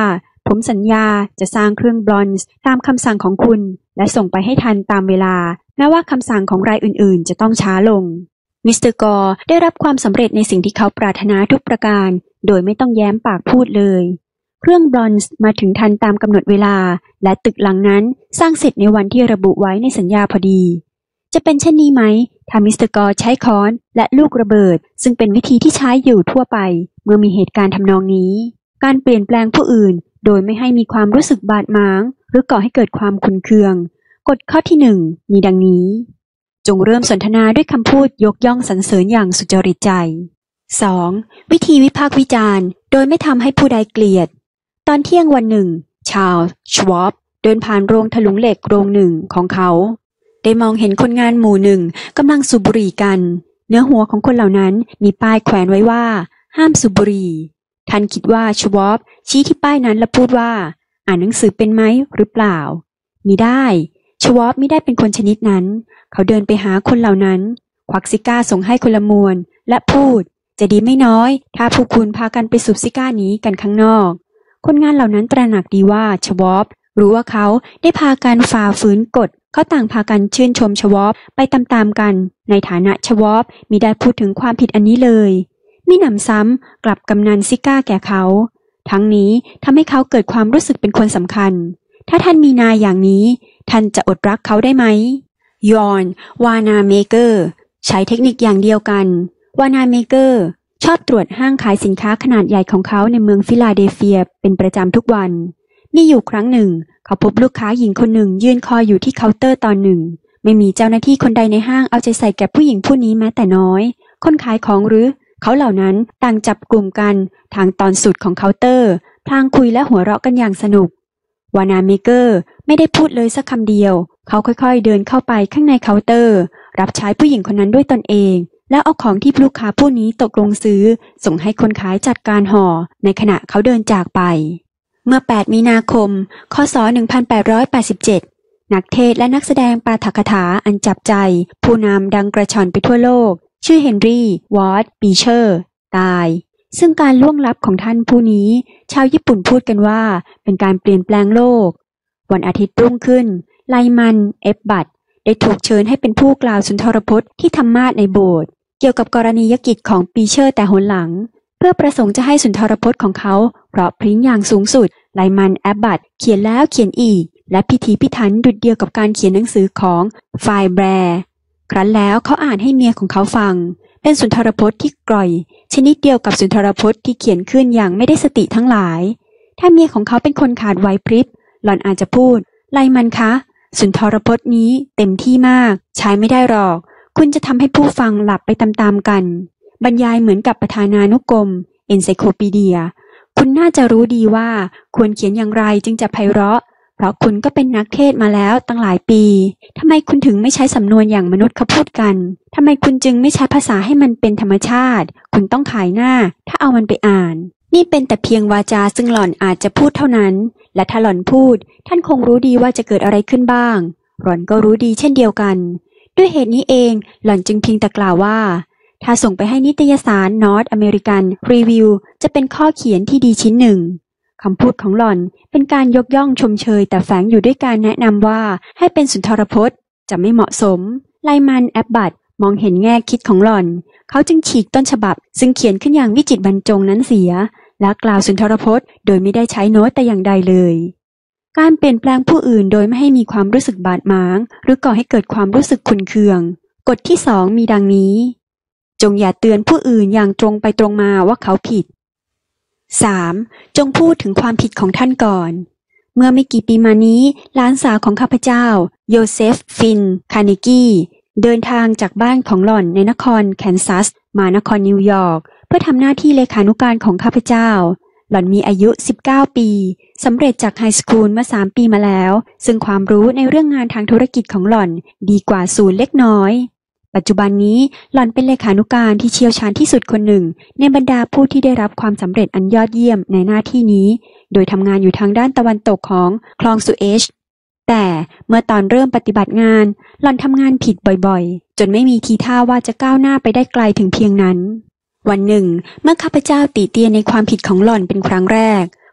ผมสัญญาจะสร้างเครื่องบลอนซ์ตามคำสั่งของคุณและส่งไปให้ทันตามเวลาแม้ว่าคำสั่งของรายอื่นๆจะต้องช้าลงมิสเตอร์กอร์ได้รับความสำเร็จในสิ่งที่เขาปรารถนาทุกประการโดยไม่ต้องแย้มปากพูดเลยเครื่องบลอนซ์มาถึงทันตามกำหนดเวลาและตึกหลังนั้นสร้างเสร็จในวันที่ระบุไว้ในสัญญาพอดีจะเป็นเช่นนี้ไหมถ้ามิสเตอร์กอร์ใช้ค้อนและลูกระเบิดซึ่งเป็นวิธีที่ใช้อยู่ทั่วไปเมื่อมีเหตุการณ์ทำนองนี้การเปลี่ยนแปลงผู้อื่นโดยไม่ให้มีความรู้สึกบาดหมางหรือก่อให้เกิดความขุ่นเคืองกฎข้อที่หนึ่งมีดังนี้จงเริ่มสนทนาด้วยคำพูดยกย่องสรรเสริญอย่างสุจริตใจ สอง วิธีวิพากษ์วิจารณ์โดยไม่ทำให้ผู้ใดเกลียดตอนเที่ยงวันหนึ่งชาร์ลส์ ชวอปเดินผ่านโรงถลุงเหล็กโรงหนึ่งของเขาได้มองเห็นคนงานหมู่หนึ่งกำลังสูบบุหรี่กันเนื้อหัวของคนเหล่านั้นมีป้ายแขวนไว้ว่าห้ามสูบบุหรี่ท่านคิดว่าชวอปชี้ที่ป้ายนั้นและพูดว่าอ่านหนังสือเป็นไหมหรือเปล่ามิได้ชวอปไม่ได้เป็นคนชนิดนั้นเขาเดินไปหาคนเหล่านั้นควักซิก้าส่งให้คนละมวนและพูดจะดีไม่น้อยถ้าพวกคุณพากันไปสูบซิก้านี้กันข้างนอกคนงานเหล่านั้นตระหนักดีว่าชวอปรู้ว่าเขาได้พากันฝ่าฝืนกฎเขาต่างพากันชื่นชมชวอปไปตามๆกันในฐานะชวอปมิได้พูดถึงความผิดอันนี้เลยมิหนำซ้ำกลับกำนันซิก้าแก่เขาทั้งนี้ทำให้เขาเกิดความรู้สึกเป็นคนสำคัญถ้าท่านมีนายอย่างนี้ท่านจะอดรักเขาได้ไหมยอนวานาเมเกอร์ใช้เทคนิคอย่างเดียวกันวานาเมเกอร์ชอบตรวจห้างขายสินค้าขนาดใหญ่ของเขาในเมืองฟิลาเดลเฟียเป็นประจำทุกวันมีอยู่ครั้งหนึ่งเขาพบลูกค้าหญิงคนหนึ่งยืนคอยอยู่ที่เคาน์เตอร์ตอนหนึ่งไม่มีเจ้าหน้าที่คนใดในห้างเอาใจใส่แก่ผู้หญิงผู้นี้แม้แต่น้อยคนขายของหรือเขาเหล่านั้นต่างจับกลุ่มกันทางตอนสุดของเคาน์เตอร์พลางคุยและหัวเราะกันอย่างสนุกวานาเมเกอร์ไม่ได้พูดเลยสักคำเดียวเขาค่อยๆเดินเข้าไปข้างในเคาน์เตอร์รับใช้ผู้หญิงคนนั้นด้วยตนเองแล้วเอาของที่ลูกค้าผู้นี้ตกลงซื้อส่งให้คนขายจัดการห่อในขณะเขาเดินจากไปเมื่อแปดมีนาคมคศหนึ่งพันแปดร้อยแปดสิบเจ็ดนักเทศและนักแสดงปาฐกถาอันจับใจผู้นำดังกระชอนไปทั่วโลกชื่อเฮนรี่วอร์ดบีเชอร์ตายซึ่งการล่วงลับของท่านผู้นี้ชาวญี่ปุ่นพูดกันว่าเป็นการเปลี่ยนแปลงโลกวันอาทิตย์รุ่งขึ้นไลมันเอฟบัตได้ถูกเชิญให้เป็นผู้กล่าวสุนทรพจน์ที่ธรรมาสน์ในโบสถ์เกี่ยวกับกรณียกิจของปีเชอร์แต่หนหลังเพื่อประสงค์จะให้สุนทรพจน์ของเขาเพราะพริ้งอย่างสูงสุดไลมันแอฟบัตเขียนแล้วเขียนอีกและพิถีพิถันดุจเดียวกับการเขียนหนังสือของไฟแบร์ครั้นแล้วเขาอ่านให้เมียของเขาฟังเป็นสุนทรพจน์ที่กร่อยชนิดเดียวกับสุนทรพจน์ที่เขียนขึ้นอย่างไม่ได้สติทั้งหลายถ้าเมียของเขาเป็นคนขาดไหวพริบหล่อนอาจจะพูดไลมันคะสุนทรพจน์นี้เต็มที่มากใช้ไม่ได้หรอกคุณจะทำให้ผู้ฟังหลับไปตามๆกันบรรยายเหมือนกับประธานานุกรมเอนไซโคปีเดียคุณน่าจะรู้ดีว่าควรเขียนอย่างไรจึงจะไพเราะเพราะคุณก็เป็นนักเทศมาแล้วตั้งหลายปีทำไมคุณถึงไม่ใช้สำนวนอย่างมนุษย์เขาพูดกันทำไมคุณจึงไม่ใช้ภาษาให้มันเป็นธรรมชาติคุณต้องขายหน้าถ้าเอามันไปอ่านนี่เป็นแต่เพียงวาจาซึ่งหล่อนอาจจะพูดเท่านั้นและถ้าหล่อนพูดท่านคงรู้ดีว่าจะเกิดอะไรขึ้นบ้างหล่อนก็รู้ดีเช่นเดียวกันด้วยเหตุนี้เองหล่อนจึงเพียงแต่กล่าวว่าถ้าส่งไปให้นิตยสาร North American Review จะเป็นข้อเขียนที่ดีชิ้นหนึ่งคำพูดของหล่อนเป็นการยกย่องชมเชยแต่แฝงอยู่ด้วยการแนะนำว่าให้เป็นสุนทรพจน์จะไม่เหมาะสมไลมันแอปบัตมองเห็นแง่คิดของหล่อนเขาจึงฉีกต้นฉบับซึ่งเขียนขึ้นอย่างวิจิตรบรรจงนั้นเสียและกล่าวสุนทรพจน์โดยไม่ได้ใช้โน้ตแต่อย่างใดเลยการเปลี่ยนแปลงผู้อื่นโดยไม่ให้มีความรู้สึกบาดหมางหรือก่อให้เกิดความรู้สึกขุ่นเคืองกฎที่สองมีดังนี้จงอย่าเตือนผู้อื่นอย่างตรงไปตรงมาว่าเขาผิด สาม จงพูดถึงความผิดของท่านก่อนเมื่อไม่กี่ปีมานี้หลานสาวของข้าพเจ้าโยเซฟฟินคาร์เนกี้เดินทางจากบ้านของหล่อนในนครแคนซัสมานครนิวยอร์กเพื่อทำหน้าที่เลขานุการของข้าพเจ้าหล่อนมีอายุสิบเก้าปีสำเร็จจากไฮสคูลเมื่อสามปีมาแล้วซึ่งความรู้ในเรื่องงานทางธุรกิจของหล่อนดีกว่าศูนย์เล็กน้อยปัจจุบันนี้หล่อนเป็นเลขานุการที่เชี่ยวชาญที่สุดคนหนึ่งในบรรดาผู้ที่ได้รับความสำเร็จอันยอดเยี่ยมในหน้าที่นี้โดยทำงานอยู่ทางด้านตะวันตกของคลองสุเอชแต่เมื่อตอนเริ่มปฏิบัติงานหล่อนทำงานผิดบ่อยๆจนไม่มีทีท่าว่าจะก้าวหน้าไปได้ไกลถึงเพียงนั้นวันหนึ่งเมื่อข้าพเจ้าติเตียนในความผิดของหล่อนเป็นครั้งแรก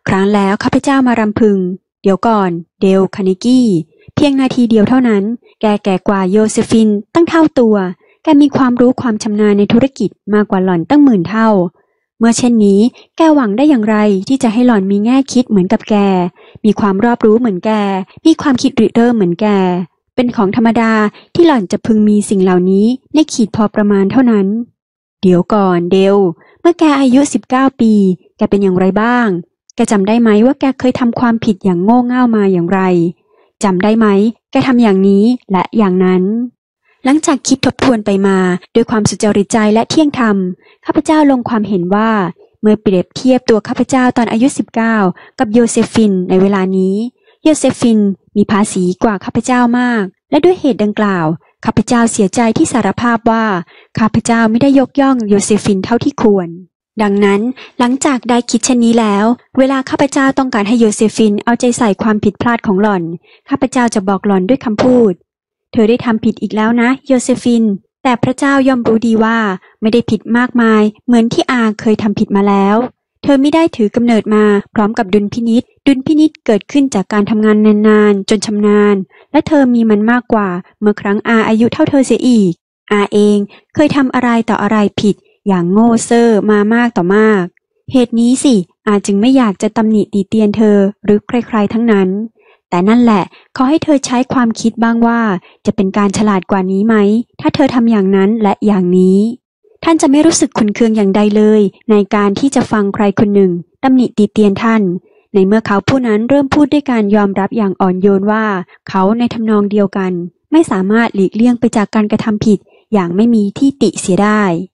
ครั้งแล้วข้าพเจ้ามารำพึงเดี๋ยวก่อนเดลคาร์เนกี้เพียงนาทีเดียวเท่านั้นแกแก่กว่าโยเซฟินตั้งเท่าตัวแกมีความรู้ความชำนาญในธุรกิจมากกว่าหล่อนตั้งหมื่นเท่าเมื่อเช่นนี้แกหวังได้อย่างไรที่จะให้หล่อนมีแง่คิดเหมือนกับแกมีความรอบรู้เหมือนแกมีความคิดริเริ่มเหมือนแกเป็นของธรรมดาที่หล่อนจะพึงมีสิ่งเหล่านี้ในขีดพอประมาณเท่านั้นเดี๋ยวก่อนเดลเมื่อแกอายุสิบเก้าปีแกเป็นอย่างไรบ้างแกจำได้ไหมว่าแกเคยทำความผิดอย่างโง่เง่ามาอย่างไรจำได้ไหมแกทำอย่างนี้และอย่างนั้นหลังจากคิดทบทวนไปมาด้วยความสุจริตใจและเที่ยงธรรมข้าพเจ้าลงความเห็นว่าเมื่อเปรียบเทียบตัวข้าพเจ้าตอนอายุสิบเก้ากับโยเซฟินในเวลานี้โยเซฟินมีภาษีกว่าข้าพเจ้ามากและด้วยเหตุดังกล่าวข้าพเจ้าเสียใจที่สารภาพว่าข้าพเจ้าไม่ได้ยกย่องโยเซฟินเท่าที่ควรดังนั้นหลังจากได้คิดเช่นนี้แล้วเวลาข้าพเจ้าต้องการให้โยเซฟินเอาใจใส่ความผิดพลาดของหล่อนข้าพเจ้าจะบอกหล่อนด้วยคำพูดเธอได้ทำผิดอีกแล้วนะโยเซฟินแต่พระเจ้าย่อมรู้ดีว่าไม่ได้ผิดมากมายเหมือนที่อาเคยทำผิดมาแล้วเธอไม่ได้ถือกำเนิดมาพร้อมกับดุลพินิจดุลพินิจเกิดขึ้นจากการทำงานนานๆจนชำนาญและเธอมีมันมากกว่าเมื่อครั้งอาอายุเท่าเธอเสียอีกอาเองเคยทำอะไรต่ออะไรผิดอย่างโง่เซ่อมามากต่อมากเหตุนี้สิอาจึงไม่อยากจะตำหนิตีเตียนเธอหรือใครๆทั้งนั้นแต่นั่นแหละขอให้เธอใช้ความคิดบ้างว่าจะเป็นการฉลาดกว่านี้ไหมถ้าเธอทำอย่างนั้นและอย่างนี้ท่านจะไม่รู้สึกขุ่นเคืองอย่างใดเลยในการที่จะฟังใครคนหนึ่งตำหนิตีเตียนท่านในเมื่อเขาผู้นั้นเริ่มพูดด้วยการยอมรับอย่างอ่อนโยนว่าเขาในทำนองเดียวกันไม่สามารถหลีกเลี่ยงไปจากการกระทำผิดอย่างไม่มีที่ติเสียได้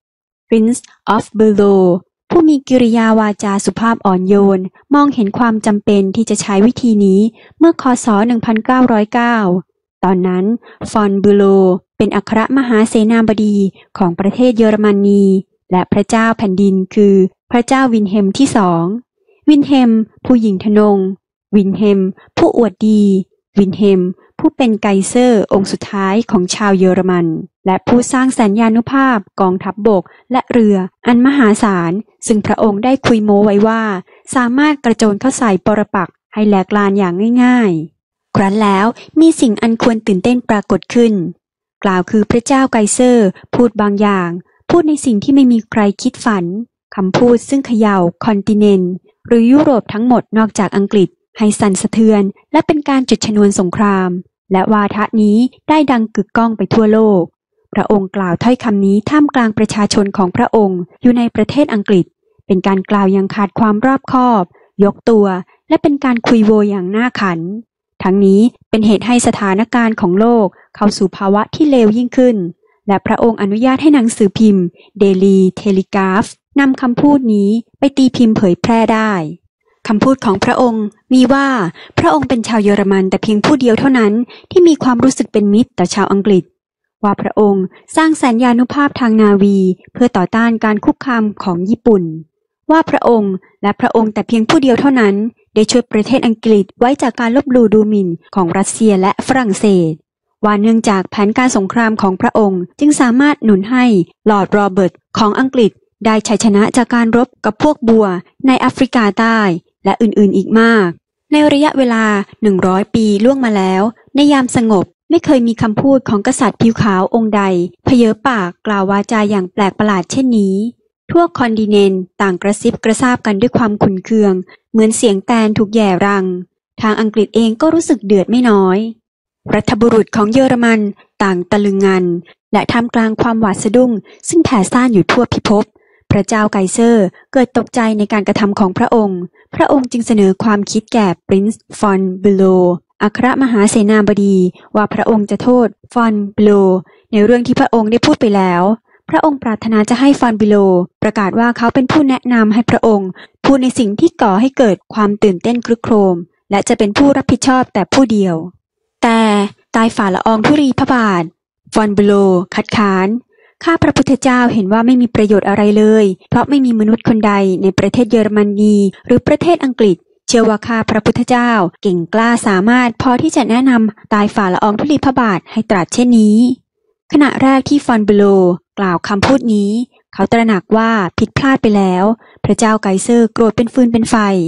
Prince of Below ผู้มีกิริยาวาจาสุภาพอ่อนโยนมองเห็นความจำเป็นที่จะใช้วิธีนี้เมื่อคศหนึ่งพันเก้าร้อยเก้าตอนนั้นฟอนบูโลเป็นอัครมหาเสนาบดีของประเทศเยอรมนีและพระเจ้าแผ่นดินคือพระเจ้าวินเฮมที่สองวินเฮมผู้หญิงทนงวินเฮมผู้อวดดีวินเฮมผู้เป็นไกเซอร์องค์สุดท้ายของชาวเยอรมันและผู้สร้างสัญญานุภาพกองทัพบบกและเรืออันมหาศาลซึ่งพระองค์ได้คุยโม้ไว้ว่าสามารถกระโจนเข้าใส่ปรปักษ์ให้แหลกลานอย่างง่ายๆครั้นแล้วมีสิ่งอันควรตื่นเต้นปรากฏขึ้นกล่าวคือพระเจ้าไกเซอร์พูดบางอย่างพูดในสิ่งที่ไม่มีใครคิดฝันคำพูดซึ่งเขย่าคอนติเนนต์หรือยุโรปทั้งหมดนอกจากอังกฤษให้สั่นสะเทือนและเป็นการจุดชนวนสงครามและวาทะนี้ได้ดังกึกก้องไปทั่วโลกพระองค์กล่าวถ้อยคำนี้ท่ามกลางประชาชนของพระองค์อยู่ในประเทศอังกฤษเป็นการกล่าวอย่างขาดความรอบคอบยกตัวและเป็นการคุยโวอย่างน่าขันทั้งนี้เป็นเหตุให้สถานการณ์ของโลกเข้าสู่ภาวะที่เลวยิ่งขึ้นและพระองค์อนุญาตให้หนังสือพิมพ์ Daily Telegraph นำคำพูดนี้ไปตีพิมพ์เผยแพร่ได้คำพูดของพระองค์มีว่าพระองค์เป็นชาวเยอรมันแต่เพียงผู้เดียวเท่านั้นที่มีความรู้สึกเป็นมิตรต่อชาวอังกฤษว่าพระองค์สร้างสัญญานุภาพทางนาวีเพื่อต่อต้านการคุกคามของญี่ปุ่นว่าพระองค์และพระองค์แต่เพียงผู้เดียวเท่านั้นได้ช่วยประเทศอังกฤษไว้จากการลบหลู่ดูหมิ่นของรัสเซียและฝรั่งเศสว่าเนื่องจากแผนการสงครามของพระองค์จึงสามารถหนุนให้ลอร์ดโรเบิร์ตของอังกฤษได้ชัยชนะจากการรบกับพวกบัวในแอฟริกาใต้และอื่นๆอีกมากในระยะเวลาหนึ่งร้อยปีล่วงมาแล้วในยามสงบไม่เคยมีคำพูดของกษัตริย์ผิวขาวองค์ใดเผยปากกล่าววาจาอย่างแปลกประหลาดเช่นนี้ทั่วคอนติเนนต์ต่างกระซิบกระซาบกันด้วยความขุ่นเคืองเหมือนเสียงแตนถูกแย่รังทางอังกฤษเองก็รู้สึกเดือดไม่น้อยรัฐบุรุษของเยอรมันต่างตะลึงงันและท่ามกลางความหวาดสะดุ้งซึ่งแผ่ซ่านอยู่ทั่วพิภพพระเจ้าไกเซอร์เกิดตกใจในการกระทำของพระองค์พระองค์จึงเสนอความคิดแก่ปรินซ์ฟอนบูโลอัครมหาเสนาบดีว่าพระองค์จะโทษฟอนบูโลในเรื่องที่พระองค์ได้พูดไปแล้วพระองค์ปรารถนาจะให้ฟอนบูโลประกาศว่าเขาเป็นผู้แนะนำให้พระองค์พูดในสิ่งที่ก่อให้เกิดความตื่นเต้นครึกโครมและจะเป็นผู้รับผิดชอบแต่ผู้เดียวแต่ใต้ฝ่าละอองธุลีพระบาทฟอนบูโลคัดค้านข้าพระพุทธเจ้าเห็นว่าไม่มีประโยชน์อะไรเลยเพราะไม่มีมนุษย์คนใดในประเทศเยอรมนีหรือประเทศอังกฤษเชื่อว่าข้าพระพุทธเจ้าเก่งกล้าสามารถพอที่จะแนะนำตายฝ่าละอองธุลีพระบาทให้ตรัสเช่นนี้ขณะแรกที่ฟอนบูโลกล่าวคำพูดนี้เขาตระหนักว่าผิดพลาดไปแล้วพระเจ้าไกเซอร์โกรธเป็นฟืนเป็นไฟ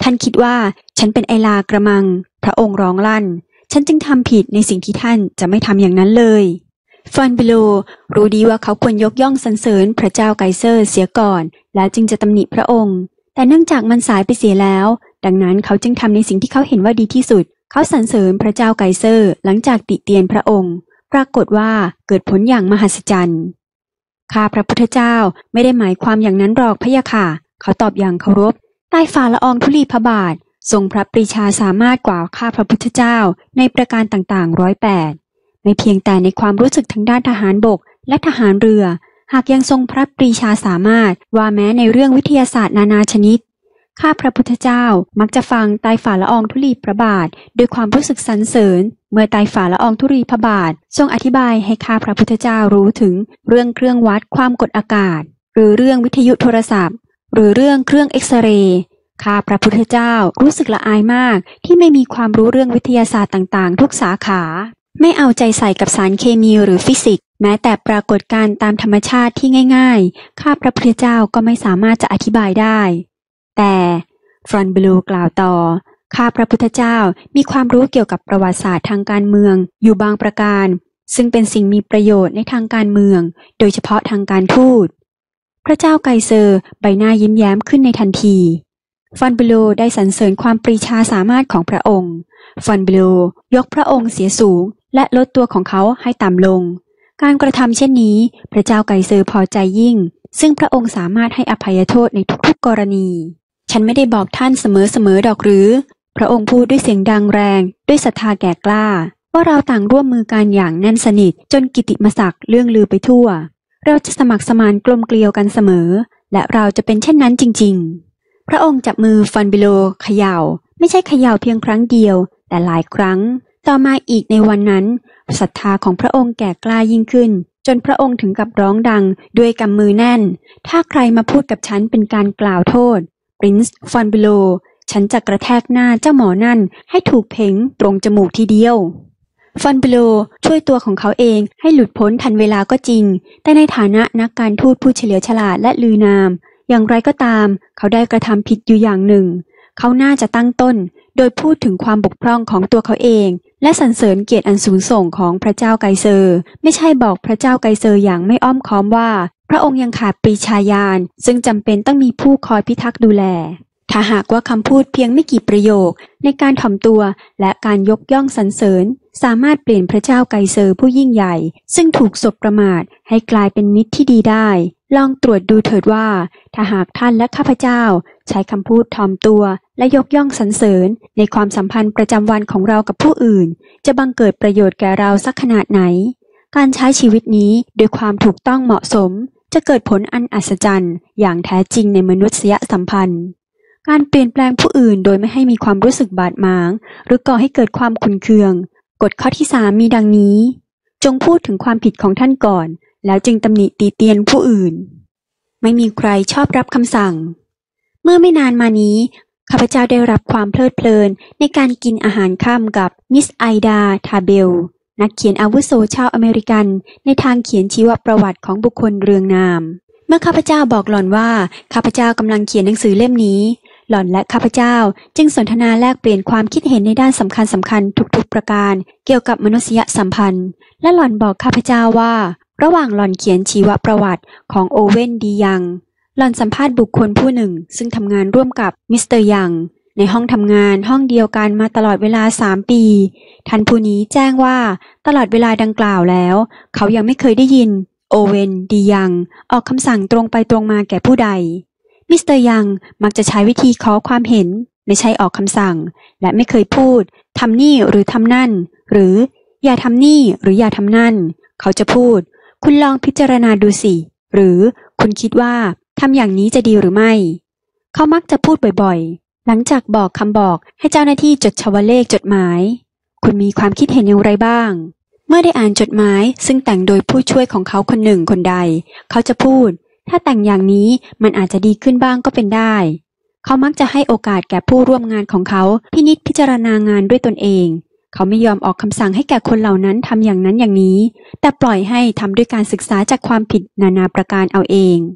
ท่านคิดว่าฉันเป็นไอลากระมังพระองค์ร้องลั่นฉันจึงทำผิดในสิ่งที่ท่านจะไม่ทำอย่างนั้นเลยฟอนบิโลรู้ดีว่าเขาควรยกย่องสรรเสริญพระเจ้าไกเซอร์เสียก่อนแล้วจึงจะตำหนิพระองค์แต่เนื่องจากมันสายไปเสียแล้วดังนั้นเขาจึงทำในสิ่งที่เขาเห็นว่าดีที่สุดเขาสรรเสริญพระเจ้าไกเซอร์หลังจากติเตียนพระองค์ปรากฏว่าเกิดผลอย่างมหัศจรรย์ข้าพระพุทธเจ้าไม่ได้หมายความอย่างนั้นหรอกพะยะค่ะเขาตอบอย่างเคารพใต้ฝ่าละอองธุลีพระบาททรงพระปรีชาสามารถกว่าข้าพระพุทธเจ้าในประการต่างๆร้อยแปดไม่เพียงแต่ในความรู้สึกทางด้านทหารบกและทหารเรือหากยังทรงพระปรีชาสามารถว่าแม้ในเรื่องวิทยาศาสตร์นานาชนิดข้าพระพุทธเจ้ามักจะฟังใต้ฝ่าละอองธุลีพระบาทด้วยความรู้สึกสรรเสริญเมื่อใต้ฝ่าละอองธุลีพระบาททรงอธิบายให้ข้าพระพุทธเจ้ารู้ถึงเรื่องเครื่องวัดความกดอากาศหรือเรื่องวิทยุโทรศัพท์หรือเรื่องเครื่องเอ็กซเรย์ข้าพระพุทธเจ้ารู้สึกละอายมากที่ไม่มีความรู้เรื่องวิทยาศาสตร์ต่างๆทุกสาขาไม่เอาใจใส่กับสารเคมีหรือฟิสิกส์แม้แต่ปรากฏการณ์ตามธรรมชาติที่ง่ายๆข้าพระพุทธเจ้าก็ไม่สามารถจะอธิบายได้แต่ฟรอนบลูกล่าวต่อข้าพระพุทธเจ้ามีความรู้เกี่ยวกับประวัติศาสตร์ทางการเมืองอยู่บางประการซึ่งเป็นสิ่งมีประโยชน์ในทางการเมืองโดยเฉพาะทางการทูตพระเจ้าไกเซอร์ใบหน้ายิ้มแย้มขึ้นในทันทีฟอนบิโลได้สรรเสริญความปรีชาสามารถของพระองค์ฟอนบิโลยกพระองค์เสียสูงและลดตัวของเขาให้ต่ำลงการกระทำเช่นนี้พระเจ้าไกเซอร์พอใจยิ่งซึ่งพระองค์สามารถให้อภัยโทษในทุกๆกรณีฉันไม่ได้บอกท่านเสมอๆดอกหรือพระองค์พูดด้วยเสียงดังแรงด้วยศรัทธาแก่กล้าว่าเราต่างร่วมมือกันอย่างแน่นสนิทจนกิตติมศักดิ์เลื่องลือไปทั่วเราจะสมัครสมานกลมเกลียวกันเสมอและเราจะเป็นเช่นนั้นจริงๆพระองค์จับมือฟอนบิโลเขย่าไม่ใช่เขย่าเพียงครั้งเดียวแต่หลายครั้งต่อมาอีกในวันนั้นศรัทธาของพระองค์แก่กล้ายิ่งขึ้นจนพระองค์ถึงกับร้องดังด้วยกำมือแน่นถ้าใครมาพูดกับฉันเป็นการกล่าวโทษปรินซ์ฟอนบิโลฉันจะกระแทกหน้าเจ้าหมอนั่นให้ถูกเพ่งตรงจมูกทีเดียวฟอนบิโลช่วยตัวของเขาเองให้หลุดพ้นทันเวลาก็จริงแต่ในฐานะนักการทูตผู้เฉลียวฉลาดและลือนามอย่างไรก็ตามเขาได้กระทำผิดอยู่อย่างหนึ่งเขาน่าจะตั้งต้นโดยพูดถึงความบกพร่องของตัวเขาเองและสรรเสริญเกียรติอันสูงส่งของพระเจ้าไกเซอร์ไม่ใช่บอกพระเจ้าไกเซอร์อย่างไม่อ้อมค้อมว่าพระองค์ยังขาดปรีชาญาณซึ่งจำเป็นต้องมีผู้คอยพิทักษ์ดูแลถ้าหากว่าคำพูดเพียงไม่กี่ประโยคในการถ่อมตัวและการยกย่องสรรเสริญสามารถเปลี่ยนพระเจ้าไกเซอร์ผู้ยิ่งใหญ่ซึ่งถูกสบประมาทให้กลายเป็นมิตรที่ดีได้ลองตรวจดูเถิดว่าถ้าหากท่านและข้าพเจ้าใช้คำพูดถ่อมตัวและยกย่องสรรเสริญในความสัมพันธ์ประจำวันของเรากับผู้อื่นจะบังเกิดประโยชน์แก่เราสักขนาดไหนการใช้ชีวิตนี้ด้วยความถูกต้องเหมาะสมจะเกิดผลอันอัศจรรย์อย่างแท้จริงในมนุษยสัมพันธ์การเปลี่ยนแปลงผู้อื่นโดยไม่ให้มีความรู้สึกบาดหมางหรือก่อให้เกิดความขุ่นเคืองกฎข้อที่สามมีดังนี้จงพูดถึงความผิดของท่านก่อนแล้วจึงตำหนิตีเตียนผู้อื่นไม่มีใครชอบรับคำสั่งเมื่อไม่นานมานี้ข้าพเจ้าได้รับความเพลิดเพลินในการกินอาหารค่ำกับมิสไอดาทาเบลนักเขียนอาวุโสชาวอเมริกันในทางเขียนชีวประวัติของบุคคลเรืองนามเมื่อข้าพเจ้าบอกหล่อนว่าข้าพเจ้ากำลังเขียนหนังสือเล่มนี้หล่อนและข้าพเจ้าจึงสนทนาแลกเปลี่ยนความคิดเห็นในด้านสำคัญสำคัญทุกๆประการเกี่ยวกับมนุษยสัมพันธ์และหล่อนบอกข้าพเจ้าว่าระหว่างหล่อนเขียนชีวประวัติของโอเว่นดียังหล่อนสัมภาษณ์บุคคลผู้หนึ่งซึ่งทำงานร่วมกับมิสเตอร์ยังในห้องทำงานห้องเดียวกันมาตลอดเวลาสามปีท่านผู้นี้แจ้งว่าตลอดเวลาดังกล่าวแล้วเขายังไม่เคยได้ยินโอเว่นดียังออกคำสั่งตรงไปตรงมาแก่ผู้ใดมิสเตอร์ยังมักจะใช้วิธีขอความเห็นไม่ใช่ออกคำสั่งและไม่เคยพูดทำนี่หรือทำนั่นหรืออย่าทำนี่หรืออย่าทำนั่นเขาจะพูดคุณลองพิจารณาดูสิหรือคุณคิดว่าทำอย่างนี้จะดีหรือไม่เขามักจะพูดบ่อยๆหลังจากบอกคำบอกให้เจ้าหน้าที่จดชวเลขจดหมายคุณมีความคิดเห็นอย่างไรบ้างเมื่อได้อ่านจดหมายซึ่งแต่งโดยผู้ช่วยของเขาคนหนึ่งคนใดเขาจะพูดถ้าแต่งอย่างนี้มันอาจจะดีขึ้นบ้างก็เป็นได้เขามักจะให้โอกาสแก่ผู้ร่วมงานของเขาพินิจพิจารณางานด้วยตนเองเขาไม่ยอมออกคำสั่งให้แก่คนเหล่านั้นทำอย่างนั้นอย่างนี้แต่ปล่อยให้ทำด้วยการศึกษาจากความผิดนานาประการเอาเอง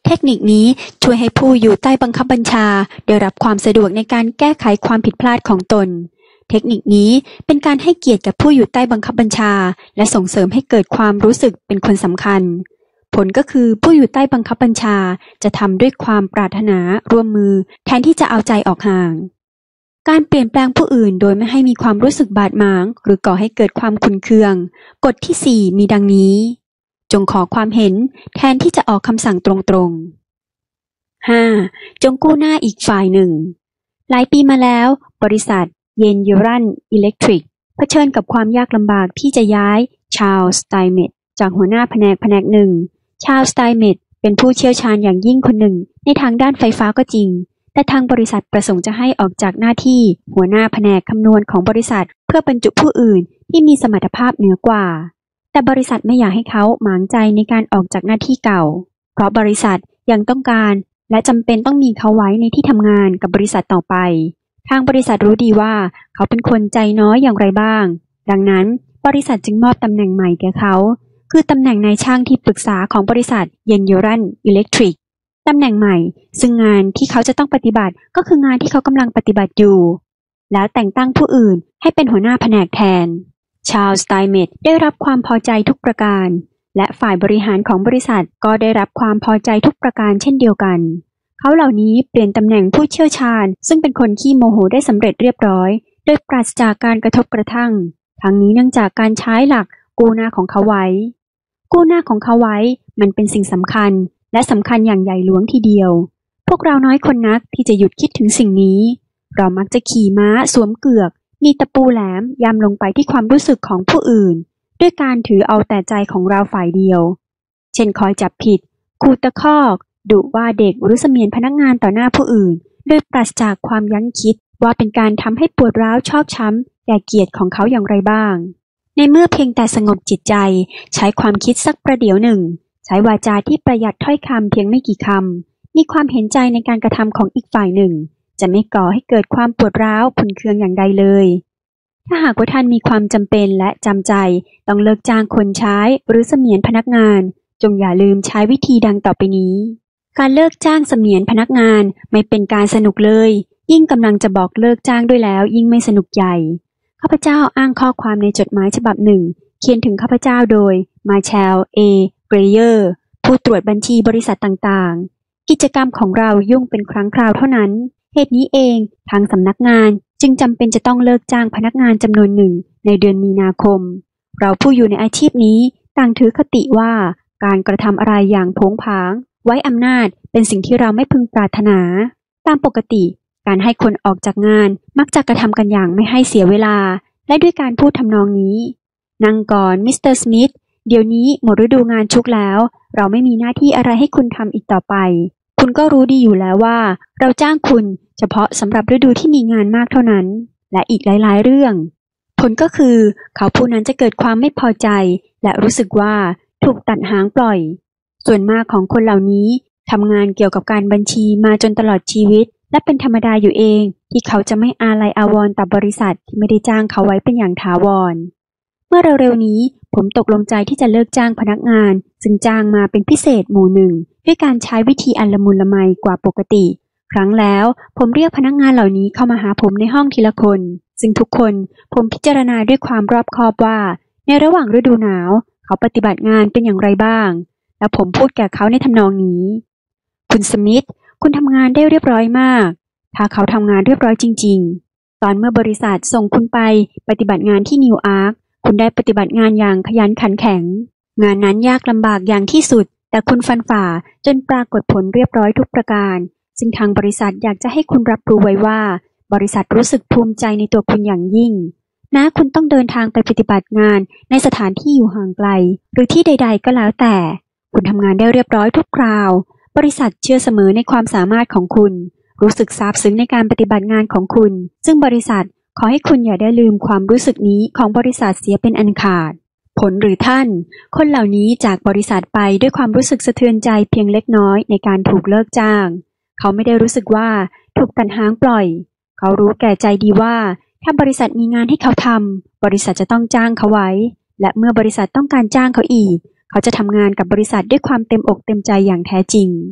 เทคนิคนี้ช่วยให้ผู้อยู่ใต้บังคับบัญชาได้รับความสะดวกในการแก้ไขความผิดพลาดของตนเทคนิคนี้เป็นการให้เกียรติกับผู้อยู่ใต้บังคับบัญชาและส่งเสริมให้เกิดความรู้สึกเป็นคนสำคัญผลก็คือผู้อยู่ใต้บังคับบัญชาจะทำด้วยความปรารถนาร่วมมือแทนที่จะเอาใจออกห่างการเปลี่ยนแปลงผู้อื่นโดยไม่ให้มีความรู้สึกบาดหมางหรือก่อให้เกิดความขุ่นเคืองกฎที่สี่มีดังนี้จงขอความเห็นแทนที่จะออกคำสั่งตรงๆ ห้า. จงกู้หน้าอีกฝ่ายหนึ่งหลายปีมาแล้วบริษัทเยนยูรันอิเล็กทริกเผชิญกับความยากลำบากที่จะย้ายชาร์ลส์ สไตเมทจากหัวหน้าแผนกแผนกหนึ่งชาร์ลส์ สไตเมทเป็นผู้เชี่ยวชาญอย่างยิ่งคนหนึ่งในทางด้านไฟฟ้าก็จริงแต่ทางบริษัทประสงค์จะให้ออกจากหน้าที่หัวหน้าแผนกคำนวณของบริษัทเพื่อบรรจุผู้อื่นที่มีสมรรถภาพเหนือกว่าแต่บริษัทไม่อยากให้เขาหมางใจในการออกจากหน้าที่เก่าเพราะบริษัทยังต้องการและจำเป็นต้องมีเขาไว้ในที่ทำงานกับบริษัทต่อไปทางบริษัทรู้ดีว่าเขาเป็นคนใจน้อยอย่างไรบ้างดังนั้นบริษัทจึงมอบตำแหน่งใหม่แก่เขาคือตำแหน่งนายช่างที่ปรึกษาของบริษัทเยนยูรันอิเล็กทริกตำแหน่งใหม่ซึ่งงานที่เขาจะต้องปฏิบัติก็คืองานที่เขากำลังปฏิบัติอยู่แล้วแต่งตั้งผู้อื่นให้เป็นหัวหน้าแผนกแทนชาร์ลส์ สไตเมทได้รับความพอใจทุกประการและฝ่ายบริหารของบริษัทก็ได้รับความพอใจทุกประการเช่นเดียวกันเขาเหล่านี้เปลี่ยนตำแหน่งผู้เชี่ยวชาญซึ่งเป็นคนขี้โมโหได้สำเร็จเรียบร้อยโดยปราศจากการกระทบกระทั่งทั้งนี้เนื่องจากการใช้หลักกู้หน้าของเขาไว้กู้หน้าของเขาไว้มันเป็นสิ่งสำคัญและสำคัญอย่างใหญ่หลวงทีเดียวพวกเราน้อยคนนักที่จะหยุดคิดถึงสิ่งนี้เรามักจะขี่ม้าสวมเกือกมีตะปูแหลมยำลงไปที่ความรู้สึกของผู้อื่นด้วยการถือเอาแต่ใจของเราฝ่ายเดียวเช่นคอยจับผิดขู่ตะคอกดุว่าเด็กหรือเสมียนพนักงานต่อหน้าผู้อื่นโดยปราศจากความยั้งคิดว่าเป็นการทำให้ปวดร้าวชอกช้ำแก่เกียรติของเขาอย่างไรบ้างในเมื่อเพียงแต่สงบจิตใจใช้ความคิดสักประเดี๋ยวหนึ่งใช้วาจาที่ประหยัดถ้อยคำเพียงไม่กี่คำมีความเห็นใจในการกระทำของอีกฝ่ายหนึ่งจะไม่ก่อให้เกิดความปวดร้าวขุ่นเคืองอย่างใดเลยถ้าหากว่าท่านมีความจำเป็นและจำใจต้องเลิกจ้างคนใช้หรือเสมียนพนักงานจงอย่าลืมใช้วิธีดังต่อไปนี้การเลิกจ้างเสมียนพนักงานไม่เป็นการสนุกเลยยิ่งกำลังจะบอกเลิกจ้างด้วยแล้วยิ่งไม่สนุกใหญ่ข้าพเจ้าอ้างข้อความในจดหมายฉบับหนึ่งเขียนถึงข้าพเจ้าโดยมาเชล เอ เกรเยอร์ผู้ตรวจบัญชีบริษัทต่างๆกิจกรรมของเรายุ่งเป็นครั้งคราวเท่านั้นเหตุนี้เองทางสำนักงานจึงจำเป็นจะต้องเลิกจ้างพนักงานจำนวนหนึ่งในเดือนมีนาคมเราผู้อยู่ในอาชีพนี้ต่างถือคติว่าการกระทำอะไรอย่างโผงผางไว้อำนาจเป็นสิ่งที่เราไม่พึงปรารถนาตามปกติการให้คนออกจากงานมักจะกระทำกันอย่างไม่ให้เสียเวลาและด้วยการพูดทำนองนี้นั่งก่อนมิสเตอร์สมิธเดี๋ยวนี้หมดฤดูงานชุกแล้วเราไม่มีหน้าที่อะไรให้คุณทำอีกต่อไปคุณก็รู้ดีอยู่แล้วว่าเราจ้างคุณเฉพาะสำหรับฤดูที่มีงานมากเท่านั้นและอีกหลายๆเรื่องผลก็คือเขาผู้นั้นจะเกิดความไม่พอใจและรู้สึกว่าถูกตัดหางปล่อยส่วนมากของคนเหล่านี้ทำงานเกี่ยวกับการบัญชีมาจนตลอดชีวิตและเป็นธรรมดาอยู่เองที่เขาจะไม่อาลัยอาวรณ์ต่อบริษัทที่ไม่ได้จ้างเขาไว้เป็นอย่างถาวรเมื่อเร็วๆนี้ผมตกลงใจที่จะเลิกจ้างพนักงานซึ่งจ้างมาเป็นพิเศษหมู่หนึ่งด้วยการใช้วิธีอันละมุนละไมกว่าปกติครั้งแล้วผมเรียกพนักงานเหล่านี้เข้ามาหาผมในห้องทีละคนซึ่งทุกคนผมพิจารณาด้วยความรอบคอบว่าในระหว่างฤดูหนาวเขาปฏิบัติงานเป็นอย่างไรบ้างแล้วผมพูดแก่เขาในทำนองนี้คุณสมิธคุณทำงานได้เรียบร้อยมากถ้าเขาทำงานเรียบร้อยจริงๆตอนเมื่อบริษัทส่งคุณไปปฏิบัติงานที่นิวอาร์คคุณได้ปฏิบัติงานอย่างขยันขันแข็งงานนั้นยากลำบากอย่างที่สุดแต่คุณฟันฝ่าจนปรากฏผลเรียบร้อยทุกประการซึ่งทางบริษัทอยากจะให้คุณรับรู้ไว้ว่าบริษัทรู้สึกภูมิใจในตัวคุณอย่างยิ่งนะคุณต้องเดินทางไปปฏิบัติงานในสถานที่อยู่ห่างไกลหรือที่ใดๆก็แล้วแต่คุณทำงานได้เรียบร้อยทุกคราวบริษัทเชื่อเสมอในความสามารถของคุณรู้สึกซาบซึ้งในการปฏิบัติงานของคุณซึ่งบริษัทขอให้คุณอย่าได้ลืมความรู้สึกนี้ของบริษัทเสียเป็นอันขาดผลหรือท่านคนเหล่านี้จากบริษัทไปด้วยความรู้สึกสะเทือนใจเพียงเล็กน้อยในการถูกเลิกจ้างเขาไม่ได้รู้สึกว่าถูกตัดหางปล่อยเขารู้แก่ใจดีว่าถ้าบริษัทมีงานให้เขาทำบริษัทจะต้องจ้างเขาไว้และเมื่อบริษัทต้องการจ้างเขาอีกเขาจะทำงานกับบริษัทด้วยความเต็มอกเต็มใจอย่างแท้จริง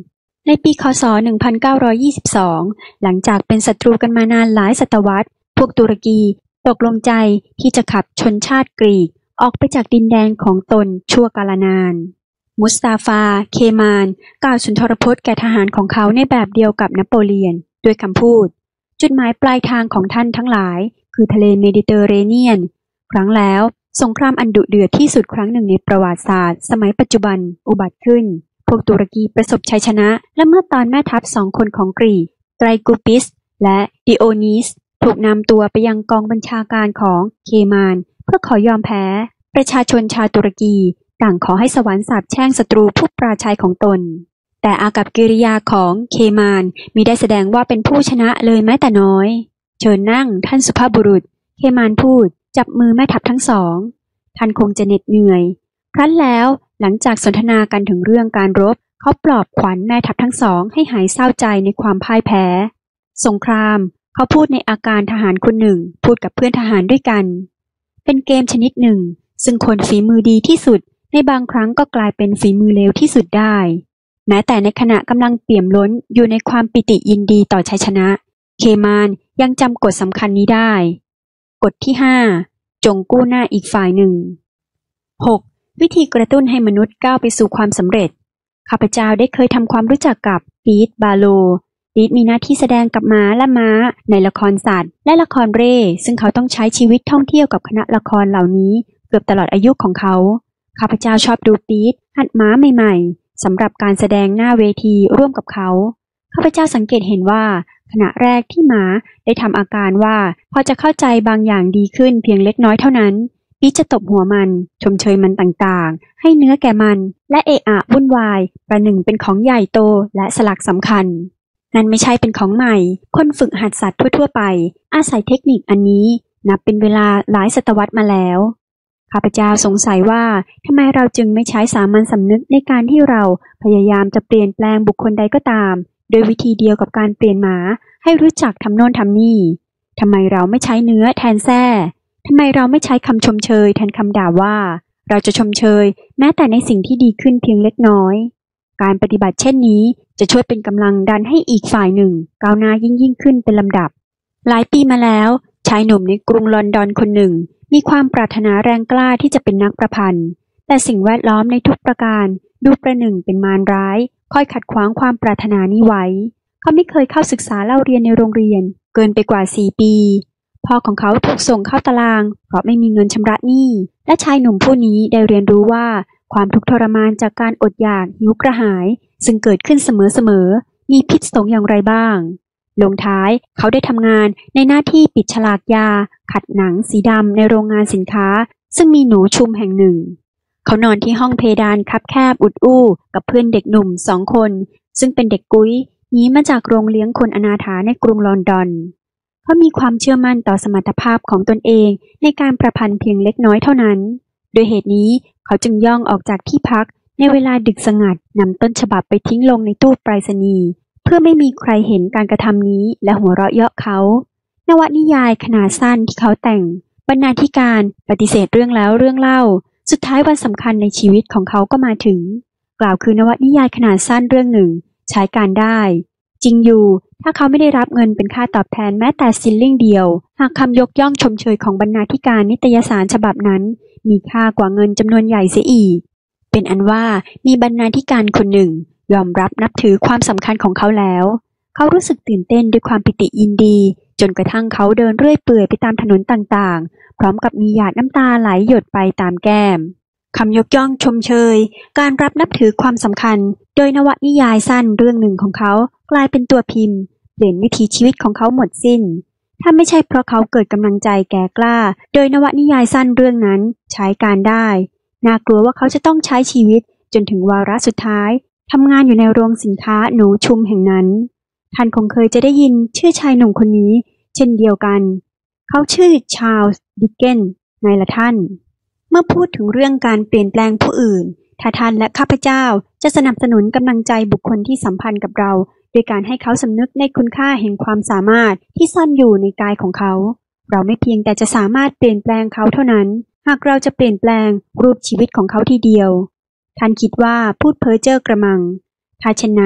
ในปีค.ศ. หนึ่งพันเก้าร้อยยี่สิบสอง หลังจากเป็นศัตรูกันมานานหลายศตวรรษพวกตุรกีตกลงใจที่จะขับชนชาติกรีกออกไปจากดินแดนของตนชั่วกาลนานมุสตาฟา เคมานกล่าวสุนทรพจน์แก่ทหารของเขาในแบบเดียวกับนโปเลียนด้วยคำพูดจุดหมายปลายทางของท่านทั้งหลายคือทะเลเมดิเตอร์เรเนียนครั้งแล้วสงครามอันดุเดือดที่สุดครั้งหนึ่งในประวัติศาสตร์สมัยปัจจุบันอุบัติขึ้นพวกตุรกีประสบชัยชนะและเมื่อตอนแม่ทัพสองคนของกรีกไตรกูปิสและดิโอนีสถูกนำตัวไปยังกองบัญชาการของเคมานเพื่อขอยอมแพ้ประชาชนชาวตุรกีต่างขอให้สวรรค์สาปแช่งศัตรูผู้ปราชัยของตนแต่อากัปกิริยาของเคมานมิได้แสดงว่าเป็นผู้ชนะเลยแม้แต่น้อยเชิญนั่งท่านสุภาพบุรุษเคมานพูดจับมือแม่ทัพทั้งสองท่านคงจะเหน็ดเหนื่อยครั้นแล้วหลังจากสนทนากันถึงเรื่องการรบเขาปลอบขวัญแม่ทัพทั้งสองให้หายเศร้าใจในความพ่ายแพ้สงครามเขาพูดในอาการทหารคนหนึ่งพูดกับเพื่อนทหารด้วยกันเป็นเกมชนิดหนึ่งซึ่งคนฝีมือดีที่สุดในบางครั้งก็กลายเป็นฝีมือเลวที่สุดได้แม้แต่ในขณะกำลังเปี่ยมล้นอยู่ในความปิติยินดีต่อชัยชนะเคมานยังจำกฎสำคัญนี้ได้กฎที่ห้าจงกู้หน้าอีกฝ่ายหนึ่ง หก. วิธีกระตุ้นให้มนุษย์ก้าวไปสู่ความสำเร็จข้าพเจ้าได้เคยทำความรู้จักกับปีตบาโลปีตมีหน้าที่แสดงกับม้าและม้าในละครสัตว์และละครเร่ซึ่งเขาต้องใช้ชีวิตท่องเที่ยวกับคณะละครเหล่านี้เกือบตลอดอายุของเขาข้าพเจ้าชอบดูปีตหัดม้าใหม่ๆสำหรับการแสดงหน้าเวทีร่วมกับเขาข้าพเจ้าสังเกตเห็นว่าขณะแรกที่ม้าได้ทำอาการว่าพอจะเข้าใจบางอย่างดีขึ้นเพียงเล็กน้อยเท่านั้นปีตจะตบหัวมันชมเชยมันต่างๆให้เนื้อแก่มันและเอะอะวุ่นวายประหนึ่งเป็นของใหญ่โตและสลักสำคัญนั่นไม่ใช่เป็นของใหม่คนฝึกหัดสัตว์ทั่วๆไปอาศัยเทคนิคอันนี้นับเป็นเวลาหลายศตวรรษมาแล้วข้าพเจ้าสงสัยว่าทำไมเราจึงไม่ใช้สามัญสำนึกในการที่เราพยายามจะเปลี่ยนแปลงบุคคลใดก็ตามโดยวิธีเดียวกับการเปลี่ยนหมาให้รู้จักทำโน่นทำนี่ทำไมเราไม่ใช้เนื้อแทนแส้ทำไมเราไม่ใช้คำชมเชยแทนคำด่าว่าเราจะชมเชยแม้แต่ในสิ่งที่ดีขึ้นเพียงเล็กน้อยการปฏิบัติเช่นนี้จะช่วยเป็นกำลังดันให้อีกฝ่ายหนึ่งก้าวหน้ายิ่งยิ่งขึ้นเป็นลำดับหลายปีมาแล้วชายหนุ่มในกรุงลอนดอนคนหนึ่งมีความปรารถนาแรงกล้าที่จะเป็นนักประพันธ์แต่สิ่งแวดล้อมในทุกประการดูประหนึ่งเป็นมารร้ายคอยขัดขวางความปรารถนานี้ไว้เขาไม่เคยเข้าศึกษาเล่าเรียนในโรงเรียนเกินไปกว่าสี่ปีพ่อของเขาถูกส่งเข้าตารางเพราะไม่มีเงินชำระหนี้และชายหนุ่มผู้นี้ได้เรียนรู้ว่าความทุกข์ทรมานจากการอดอยากหิวกระหายซึ่งเกิดขึ้นเสมอๆมีพิษสงอย่างไรบ้างลงท้ายเขาได้ทำงานในหน้าที่ปิดฉลากยาขัดหนังสีดำในโรงงานสินค้าซึ่งมีหนูชุมแห่งหนึ่งเขานอนที่ห้องเพดานคับแคบอุดอู้กับเพื่อนเด็กหนุ่มสองคนซึ่งเป็นเด็กกุ้ยหนีมาจากโรงเลี้ยงคนอนาถาในกรุงลอนดอนเขามีความเชื่อมั่นต่อสมรรถภาพของตนเองในการประพันธ์เพียงเล็กน้อยเท่านั้นโดยเหตุนี้เขาจึงย่องออกจากที่พักในเวลาดึกสงัดนำต้นฉบับไปทิ้งลงในตู้ไปรษณีย์เพื่อไม่มีใครเห็นการกระทำนี้และหัวเราะเยาะเขานวนิยายขนาดสั้นที่เขาแต่งบรรณาธิการปฏิเสธเรื่องแล้วเรื่องเล่าสุดท้ายวันสำคัญในชีวิตของเขาก็มาถึงกล่าวคือนวนิยายขนาดสั้นเรื่องหนึ่งใช้การได้จริงอยู่ถ้าเขาไม่ได้รับเงินเป็นค่าตอบแทนแม้แต่ซิลลิ่งเดียวหากคำยกย่องชมเชยของบรรณาธิการนิตยสารฉบับนั้นมีค่ากว่าเงินจำนวนใหญ่เสียอีกเป็นอันว่ามีบรรณาธิการคนหนึ่งยอมรับนับถือความสำคัญของเขาแล้วเขารู้สึกตื่นเต้นด้วยความปิติยินดีจนกระทั่งเขาเดินเรื่อยเปื่อยไปตามถนนต่างๆพร้อมกับมีหยาดน้ำตาไหลหยดไปตามแก้มคำยกย่องชมเชยการรับนับถือความสำคัญโดยนวนิยายสั้นเรื่องหนึ่งของเขากลายเป็นตัวพิมพ์เปลี่ยนวิถีชีวิตของเขาหมดสิ้นถ้าไม่ใช่เพราะเขาเกิดกำลังใจแก่กล้าโดยนวนิยายสั้นเรื่องนั้นใช้การได้น่ากลัวว่าเขาจะต้องใช้ชีวิตจนถึงวาระสุดท้ายทำงานอยู่ในโรงสินค้าหนูชุมแห่งนั้นท่านคงเคยจะได้ยินชื่อชายหนุ่มคนนี้เช่นเดียวกันเขาชื่อชาร์ลส์ดิกเกนส์ไงล่ะท่านเมื่อพูดถึงเรื่องการเปลี่ยนแปลงผู้อื่นถ้าท่านและข้าพเจ้าจะสนับสนุนกำลังใจบุคคลที่สัมพันธ์กับเราโดยการให้เขาสำนึกในคุณค่าแห่งความสามารถที่ซ่อนอยู่ในกายของเขาเราไม่เพียงแต่จะสามารถเปลี่ยนแปลงเขาเท่านั้นหากเราจะเปลี่ยนแปลงรูปชีวิตของเขาทีเดียวท่านคิดว่าพูดเพ้อเจ้อกระมังถ้าเช่นนั้น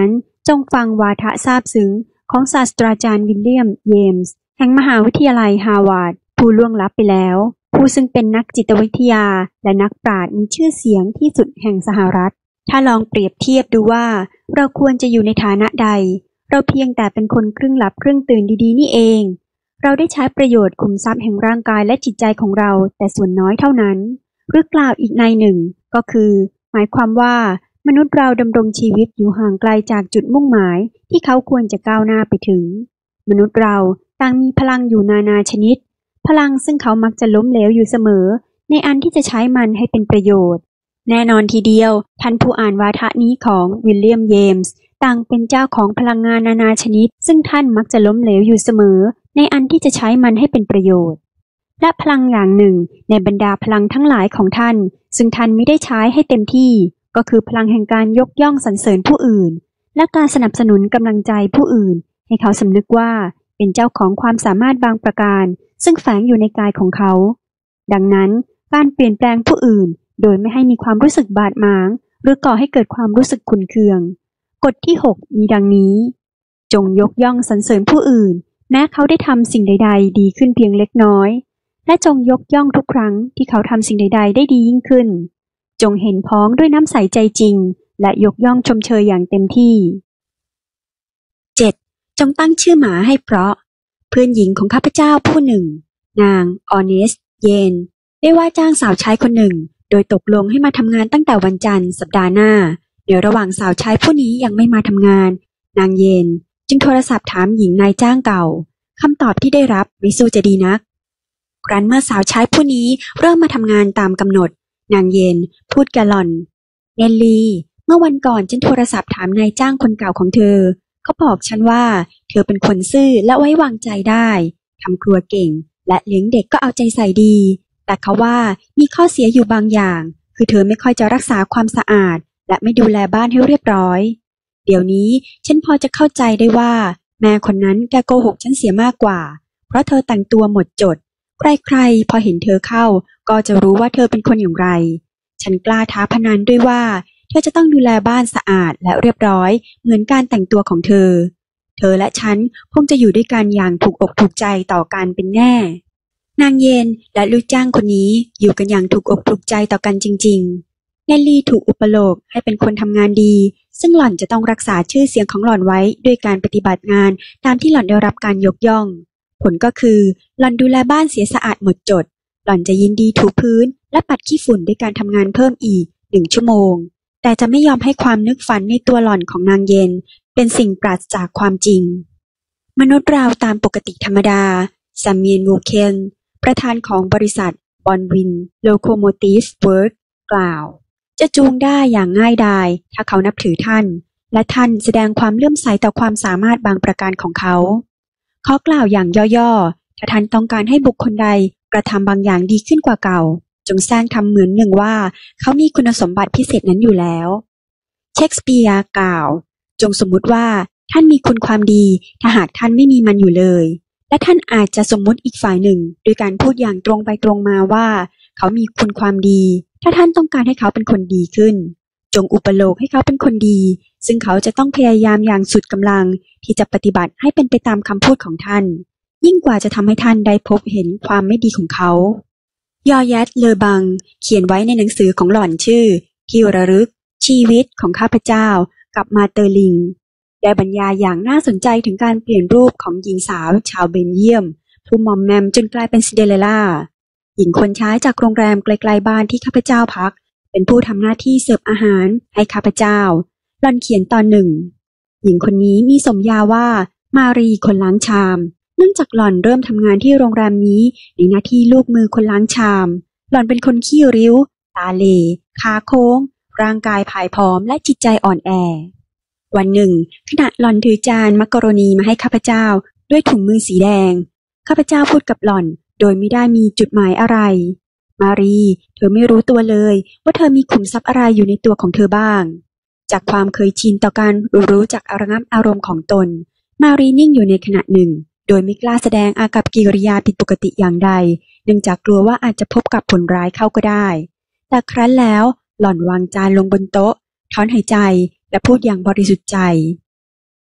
จงฟังวาทะซาบซึ้งของศาสตราจารย์วิลเลียม เยมส์แห่งมหาวิทยาลัยฮาร์วาร์ดผู้ล่วงลับไปแล้วผู้ซึ่งเป็นนักจิตวิทยาและนักปราชญ์มีชื่อเสียงที่สุดแห่งสหรัฐถ้าลองเปรียบเทียบดูว่าเราควรจะอยู่ในฐานะใดเราเพียงแต่เป็นคนครึ่งหลับครึ่งตื่นดีๆนี่เองเราได้ใช้ประโยชน์ขุมทรัพย์แห่งร่างกายและจิตใจของเราแต่ส่วนน้อยเท่านั้นหรือกล่าวอีกในหนึ่งก็คือหมายความว่ามนุษย์เราดำรงชีวิตอยู่ห่างไกลจากจุดมุ่งหมายที่เขาควรจะก้าวหน้าไปถึงมนุษย์เราต่างมีพลังอยู่นานาชนิดพลังซึ่งเขามักจะล้มเหลวอยู่เสมอในอันที่จะใช้มันให้เป็นประโยชน์แน่นอนทีเดียวท่านผู้อ่านวาทะนี้ของวิลเลียม เยมส์ต่างเป็นเจ้าของพลังงานนานาชนิดซึ่งท่านมักจะล้มเหลวอยู่เสมอในอันที่จะใช้มันให้เป็นประโยชน์และพลังอย่างหนึ่งในบรรดาพลังทั้งหลายของท่านซึ่งท่านไม่ได้ใช้ให้เต็มที่ก็คือพลังแห่งการยกย่องสรรเสริญผู้อื่นและการสนับสนุนกำลังใจผู้อื่นให้เขาสำนึกว่าเป็นเจ้าของความสามารถบางประการซึ่งแฝงอยู่ในกายของเขาดังนั้นการเปลี่ยนแปลงผู้อื่นโดยไม่ให้มีความรู้สึกบาดหมางหรือก่อให้เกิดความรู้สึกขุ่นเคืองกฎที่หกมีดังนี้จงยกย่องสรรเสริญผู้อื่นแม้เขาได้ทำสิ่งใดๆดีขึ้นเพียงเล็กน้อยและจงยกย่องทุกครั้งที่เขาทำสิ่งใดๆได้ดียิ่งขึ้นจงเห็นพ้องด้วยน้ำใสใจจริงและยกย่องชมเชยอย่างเต็มที่ เจ็ด. จงตั้งชื่อหมาให้เพราะเพื่อนหญิงของข้าพเจ้าผู้หนึ่งนางออเนสเยนได้ว่าจ้างสาวใช้คนหนึ่งโดยตกลงให้มาทำงานตั้งแต่วันจันทร์สัปดาห์หน้าเดี๋ยวระหว่างสาวใช้ผู้นี้ยังไม่มาทำงานนางเยนจึงโทรศัพท์ถามหญิงนายจ้างเก่าคำตอบที่ได้รับไม่สู้จะดีนักครั้นเมื่อสาวใช้ผู้นี้เริ่มมาทำงานตามกำหนดนางเยนพูดกับหล่อนเนลลี่เมื่อวันก่อนฉันโทรศัพท์ถามนายจ้างคนเก่าของเธอเขาบอกฉันว่าเธอเป็นคนซื่อและไว้วางใจได้ทำครัวเก่งและเลี้ยงเด็กก็เอาใจใส่ดีแต่เขาว่ามีข้อเสียอยู่บางอย่างคือเธอไม่ค่อยจะรักษาความสะอาดและไม่ดูแลบ้านให้เรียบร้อยเดี๋ยวนี้ฉันพอจะเข้าใจได้ว่าแม่คนนั้นแกโกหกฉันเสียมากกว่าเพราะเธอแต่งตัวหมดจดใครๆพอเห็นเธอเข้าก็จะรู้ว่าเธอเป็นคนอย่างไรฉันกล้าท้าพนันด้วยว่าเธอจะต้องดูแลบ้านสะอาดและเรียบร้อยเหมือนการแต่งตัวของเธอเธอและฉันคงจะอยู่ด้วยกันอย่างถูกอกถูกใจต่อกันเป็นแน่นางเย็นและลูกจ้างคนนี้อยู่กันอย่างถูกอกถูกใจต่อกันจริงๆเนลลี่ถูกอุปโลกให้เป็นคนทำงานดีซึ่งหล่อนจะต้องรักษาชื่อเสียงของหล่อนไว้ด้วยการปฏิบัติงานตามที่หล่อนได้รับการยกย่องผลก็คือหล่อนดูแลบ้านเสียสะอาดหมดจดหล่อนจะยินดีถูพื้นและปัดขี้ฝุ่นด้วยการทำงานเพิ่มอีกหนึ่งชั่วโมงแต่จะไม่ยอมให้ความนึกฝันในตัวหล่อนของนางเย็นเป็นสิ่งปราศจากความจริงมนุษย์เราตามปกติธรรมดาซามีน วูเคนประธานของบริษัทบอนวินโลโคโมทีฟเวิร์คกล่าวจะจูงได้อย่างง่ายดายถ้าเขานับถือท่านและท่านแสดงความเลื่อมใสต่อความสามารถบางประการของเขาเขากล่าวอย่างย่อๆถ้าท่านต้องการให้บุคคลใดกระทำบางอย่างดีขึ้นกว่าเก่าจงสร้างคำเหมือนหนึ่งว่าเขามีคุณสมบัติพิเศษนั้นอยู่แล้วเชคสเปียร์กล่าวจงสมมุติว่าท่านมีคุณความดีถ้าหากท่านไม่มีมันอยู่เลยและท่านอาจจะสมมุติอีกฝ่ายหนึ่งโดยการพูดอย่างตรงไปตรงมาว่าเขามีคุณความดีถ้าท่านต้องการให้เขาเป็นคนดีขึ้นจงอุปโลกให้เขาเป็นคนดีซึ่งเขาจะต้องพยายามอย่างสุดกำลังที่จะปฏิบัติให้เป็นไปตามคำพูดของท่านยิ่งกว่าจะทำให้ท่านได้พบเห็นความไม่ดีของเขายอแยตเลอบังเขียนไว้ในหนังสือของหล่อนชื่อที่ระลึกชีวิตของข้าพเจ้ากับมาเตอร์ลิงได้บรรยายอย่างน่าสนใจถึงการเปลี่ยนรูปของหญิงสาวชาวเบลเยียมผู้มอมแมมจนกลายเป็นซินเดอเรลล่าหญิงคนใช้จากโรงแรมไกลๆบ้านที่ข้าพเจ้าพักเป็นผู้ทำหน้าที่เสิร์ฟอาหารให้ข้าพเจ้าหล่อนเขียนตอนหนึ่งหญิงคนนี้มีสมญาว่ามารีคนล้างชามเนื่องจากหล่อนเริ่มทำงานที่โรงแรมนี้ในหน้าที่ลูกมือคนล้างชามหล่อนเป็นคนขี้ริ้วตาเหล่ขาโค้งร่างกายผายผอมและจิตใจอ่อนแอวันหนึ่งขณะหล่อนถือจานมักกะโรนีมาให้ข้าพเจ้าด้วยถุงมือสีแดงข้าพเจ้าพูดกับหล่อนโดยไม่ได้มีจุดหมายอะไรมารีเธอไม่รู้ตัวเลยว่าเธอมีขุมทรัพย์อะไรอยู่ในตัวของเธอบ้างจากความเคยชินต่อการรู้จักระงับอารมณ์ของตนมารีนิ่งอยู่ในขณะหนึ่งโดยไม่กล้าแสดงอากัปกิริยาผิดปกติอย่างใดเนื่องจากกลัวว่าอาจจะพบกับผลร้ายเข้าก็ได้แต่ครั้นแล้วหล่อนวางจานลงบนโต๊ะถอนหายใจและพูดอย่างบริสุทธิ์ใจ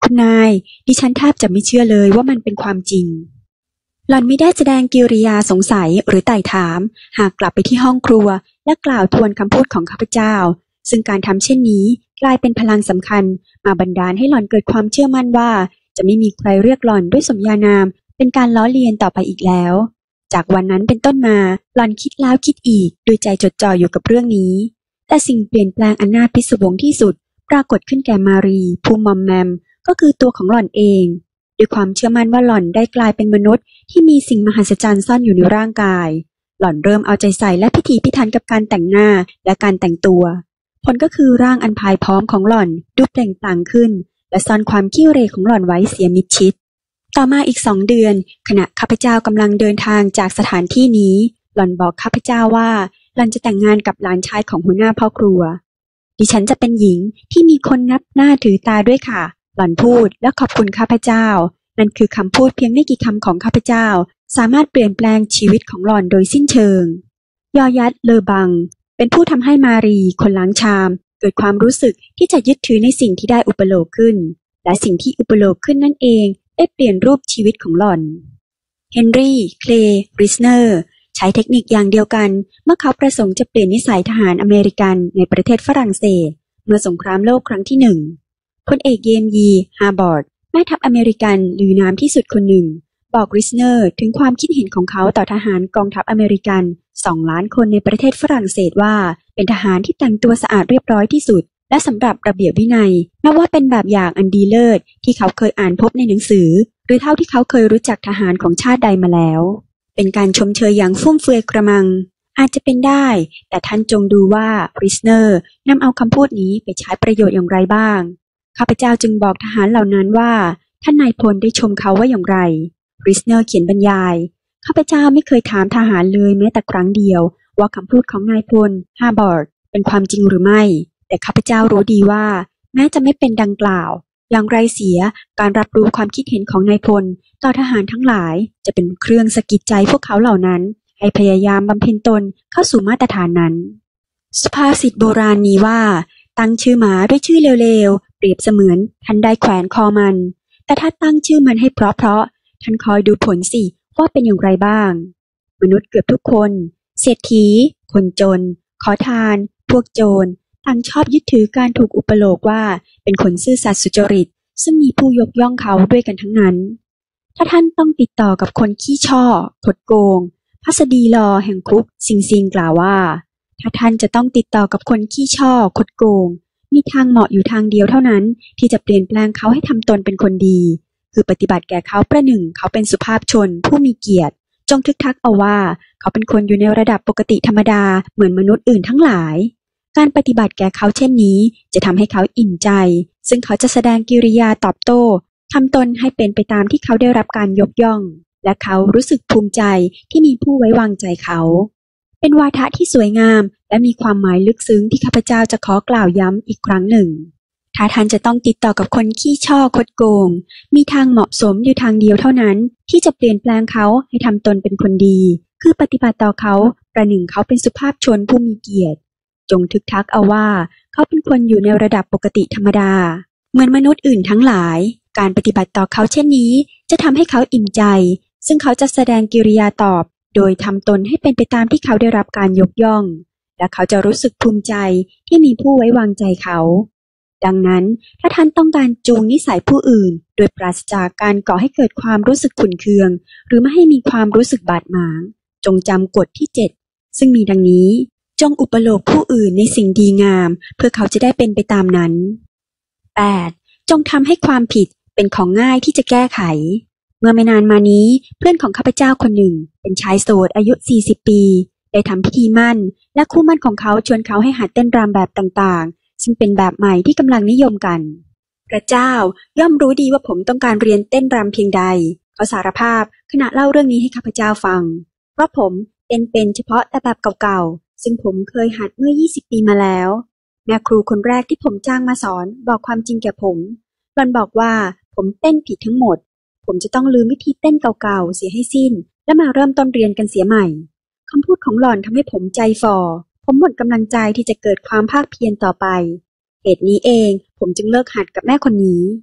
คุณนายดิฉันแทบจะไม่เชื่อเลยว่ามันเป็นความจริงหล่อนไม่ได้แสดงกิริยาสงสัยหรือไต่ถามหากกลับไปที่ห้องครัวและกล่าวทวนคำพูดของข้าพเจ้าซึ่งการทำเช่นนี้กลายเป็นพลังสำคัญมาบันดาลให้หล่อนเกิดความเชื่อมั่นว่าจะไม่มีใครเรียกหล่อนด้วยสมญานามเป็นการล้อเลียนต่อไปอีกแล้วจากวันนั้นเป็นต้นมาหล่อนคิดแล้วคิดอีกโดยใจจดจ่ออยู่กับเรื่องนี้แต่สิ่งเปลี่ยนแปลงอันน่าพิศวงที่สุดปรากฏขึ้นแก่มารีผู้มอมแมมก็คือตัวของหล่อนเองด้วยความเชื่อมั่นว่าหล่อนได้กลายเป็นมนุษย์ที่มีสิ่งมหัศจรรย์ซ่อนอยู่ในร่างกายหล่อนเริ่มเอาใจใส่และพิถีพิถันกับการแต่งหน้าและการแต่งตัวผลก็คือร่างอันพายพร้อมของหล่อนดูเปล่งปลั่งขึ้นและซ่อนความขี้เหร่ของหล่อนไว้เสียมิดชิดต่อมาอีกสองเดือนขณะข้าพเจ้ากำลังเดินทางจากสถานที่นี้หล่อนบอกข้าพเจ้าว่าหล่อนจะแต่งงานกับหลานชายของหัวหน้าพ่อครัวดิฉันจะเป็นหญิงที่มีคนนับหน้าถือตาด้วยค่ะหล่อนพูดและขอบคุณข้าพเจ้านั่นคือคำพูดเพียงไม่กี่คำของข้าพเจ้าสามารถเปลี่ยนแปลงชีวิตของหล่อนโดยสิ้นเชิงยอยัดเลอบังเป็นผู้ทำให้มารีคนล้างชามเกิดความรู้สึกที่จะยึดถือในสิ่งที่ได้อุปโลกขึ้นและสิ่งที่อุปโลกขึ้นนั่นเองได้เปลี่ยนรูปชีวิตของหล่อนเฮนรี่เคลย์ริสเนอร์ใช้เทคนิคอย่างเดียวกันเมื่อเขาประสงค์จะเปลี่ยนนิสัยทหารอเมริกันในประเทศฝรั่งเศสเมื่อสงครามโลกครั้งที่หนึ่งพลเอกเยมยีฮาร์บอร์ดแม่ทัพอเมริกันลือนามที่สุดคนหนึ่งบอกริสเนอร์ถึงความคิดเห็นของเขาต่อทหารกองทัพอเมริกันสองล้านคนในประเทศฝรั่งเศสว่าเป็นทหารที่แต่งตัวสะอาดเรียบร้อยที่สุดและสำหรับระเบียบวินัยนับว่าเป็นแบบอย่างอันดีเลิศที่เขาเคยอ่านพบในหนังสือหรือเท่าที่เขาเคยรู้จักทหารของชาติใดมาแล้วเป็นการชมเชยอย่างฟุ่มเฟือยกระมังอาจจะเป็นได้แต่ท่านจงดูว่าริสเนอร์นำเอาคำพูดนี้ไปใช้ประโยชน์อย่างไรบ้างข้าพเจ้าจึงบอกทหารเหล่านั้นว่าท่านนายพลได้ชมเขาว่าอย่างไรริสเนอร์เขียนบรรยายข้าพเจ้าไม่เคยถามทหารเลยแม้แต่ครั้งเดียวว่าคำพูดของนายพลฮาร์บอร์ดเป็นความจริงหรือไม่แต่ข้าพเจ้ารู้ดีว่าแม้จะไม่เป็นดังกล่าวอย่างไรเสียการรับรู้ความคิดเห็นของนายพลต่อทหารทั้งหลายจะเป็นเครื่องสะกิดใจพวกเขาเหล่านั้นให้พยายามบำเพ็ญตนเข้าสู่มาตรฐานนั้นสุภาษิตโบราณมีว่าตั้งชื่อหมาด้วยชื่อเลวๆเปรียบเสมือนท่านได้แขวนคอมันแต่ถ้าตั้งชื่อมันให้เพราะๆท่านคอยดูผลสิว่าเป็นอย่างไรบ้างมนุษย์เกือบทุกคนเศรษฐีคนจนขอทานพวกโจรต่างชอบยึดถือการถูกอุปโลกว่าเป็นคนซื่อสัตย์สุจริตซึ่งมีผู้ยกย่องเขาด้วยกันทั้งนั้นถ้าท่านต้องติดต่อกับคนขี้ช่อคดโกงพัสดีลอแห่งคุกซิงซิงกล่าวว่าถ้าท่านจะต้องติดต่อกับคนขี้ช่อคดโกงมีทางเหมาะอยู่ทางเดียวเท่านั้นที่จะเปลี่ยนแปลงเขาให้ทำตนเป็นคนดีคือปฏิบัติแก่เขาประหนึ่งเขาเป็นสุภาพชนผู้มีเกียรติจงทึกทักเอาว่าเขาเป็นคนอยู่ในระดับปกติธรรมดาเหมือนมนุษย์อื่นทั้งหลายการปฏิบัติแก่เขาเช่นนี้จะทำให้เขาอิ่มใจซึ่งเขาจะแสดงกิริยาตอบโต้ทำตนให้เป็นไปตามที่เขาได้รับการยกย่องและเขารู้สึกภูมิใจที่มีผู้ไว้วางใจเขาเป็นวาทะที่สวยงามและมีความหมายลึกซึ้งที่ข้าพเจ้าจะขอกล่าวย้ำอีกครั้งหนึ่งถ้าท่านจะต้องติดต่อกับคนขี้ช่อคดโกงมีทางเหมาะสมอยู่ทางเดียวเท่านั้นที่จะเปลี่ยนแปลงเขาให้ทำตนเป็นคนดีคือปฏิบัติต่อเขาประหนึ่งเขาเป็นสุภาพชนผู้มีเกียรติจงทึกทักเอาว่าเขาเป็นคนอยู่ในระดับปกติธรรมดาเหมือนมนุษย์อื่นทั้งหลายการปฏิบัติต่อเขาเช่นนี้จะทำให้เขาอิ่มใจซึ่งเขาจะแสดงกิริยาตอบโดยทำตนให้เป็นไปตามที่เขาได้รับการยกย่องและเขาจะรู้สึกภูมิใจที่มีผู้ไว้วางใจเขาดังนั้นถ้าท่านต้องการจูงนิสัยผู้อื่นโดยปราศจากการก่อให้เกิดความรู้สึกขุ่นเคืองหรือไม่ให้มีความรู้สึกบาดหมางจงจำกฎที่เจ็ดซึ่งมีดังนี้จงอุปโลกผู้อื่นในสิ่งดีงามเพื่อเขาจะได้เป็นไปตามนั้น แปด. จงทำให้ความผิดเป็นของง่ายที่จะแก้ไขเมื่อไม่นานมานี้เพื่อนของข้าพเจ้าคนหนึ่งเป็นชายโสดอายุสี่สิบปีได้ทำพิธีมั่นและคู่มั่นของเขาชวนเขาให้หัดเต้นรำแบบต่างๆซึ่งเป็นแบบใหม่ที่กำลังนิยมกันพระเจ้าย่อมรู้ดีว่าผมต้องการเรียนเต้นรำเพียงใดเขาสารภาพขณะเล่าเรื่องนี้ให้ข้าพเจ้าฟังเพราะผมเต้นเป็นเฉพาะแต่แบบเก่าๆซึ่งผมเคยหัดเมื่อยี่สิบปีมาแล้วแม่ครูคนแรกที่ผมจ้างมาสอนบอกความจริงแก่ผมหล่อนบอกว่าผมเต้นผิดทั้งหมดผมจะต้องลืมวิธีเต้นเก่าๆเสียให้สิ้นและมาเริ่มต้นเรียนกันเสียใหม่คำพูดของหล่อนทำให้ผมใจฝ่อผมหมดกำลังใจที่จะเกิดความภาคเพียรต่อไปเหตุนี้เองผมจึงเลิกหัดกับแม่คนนี้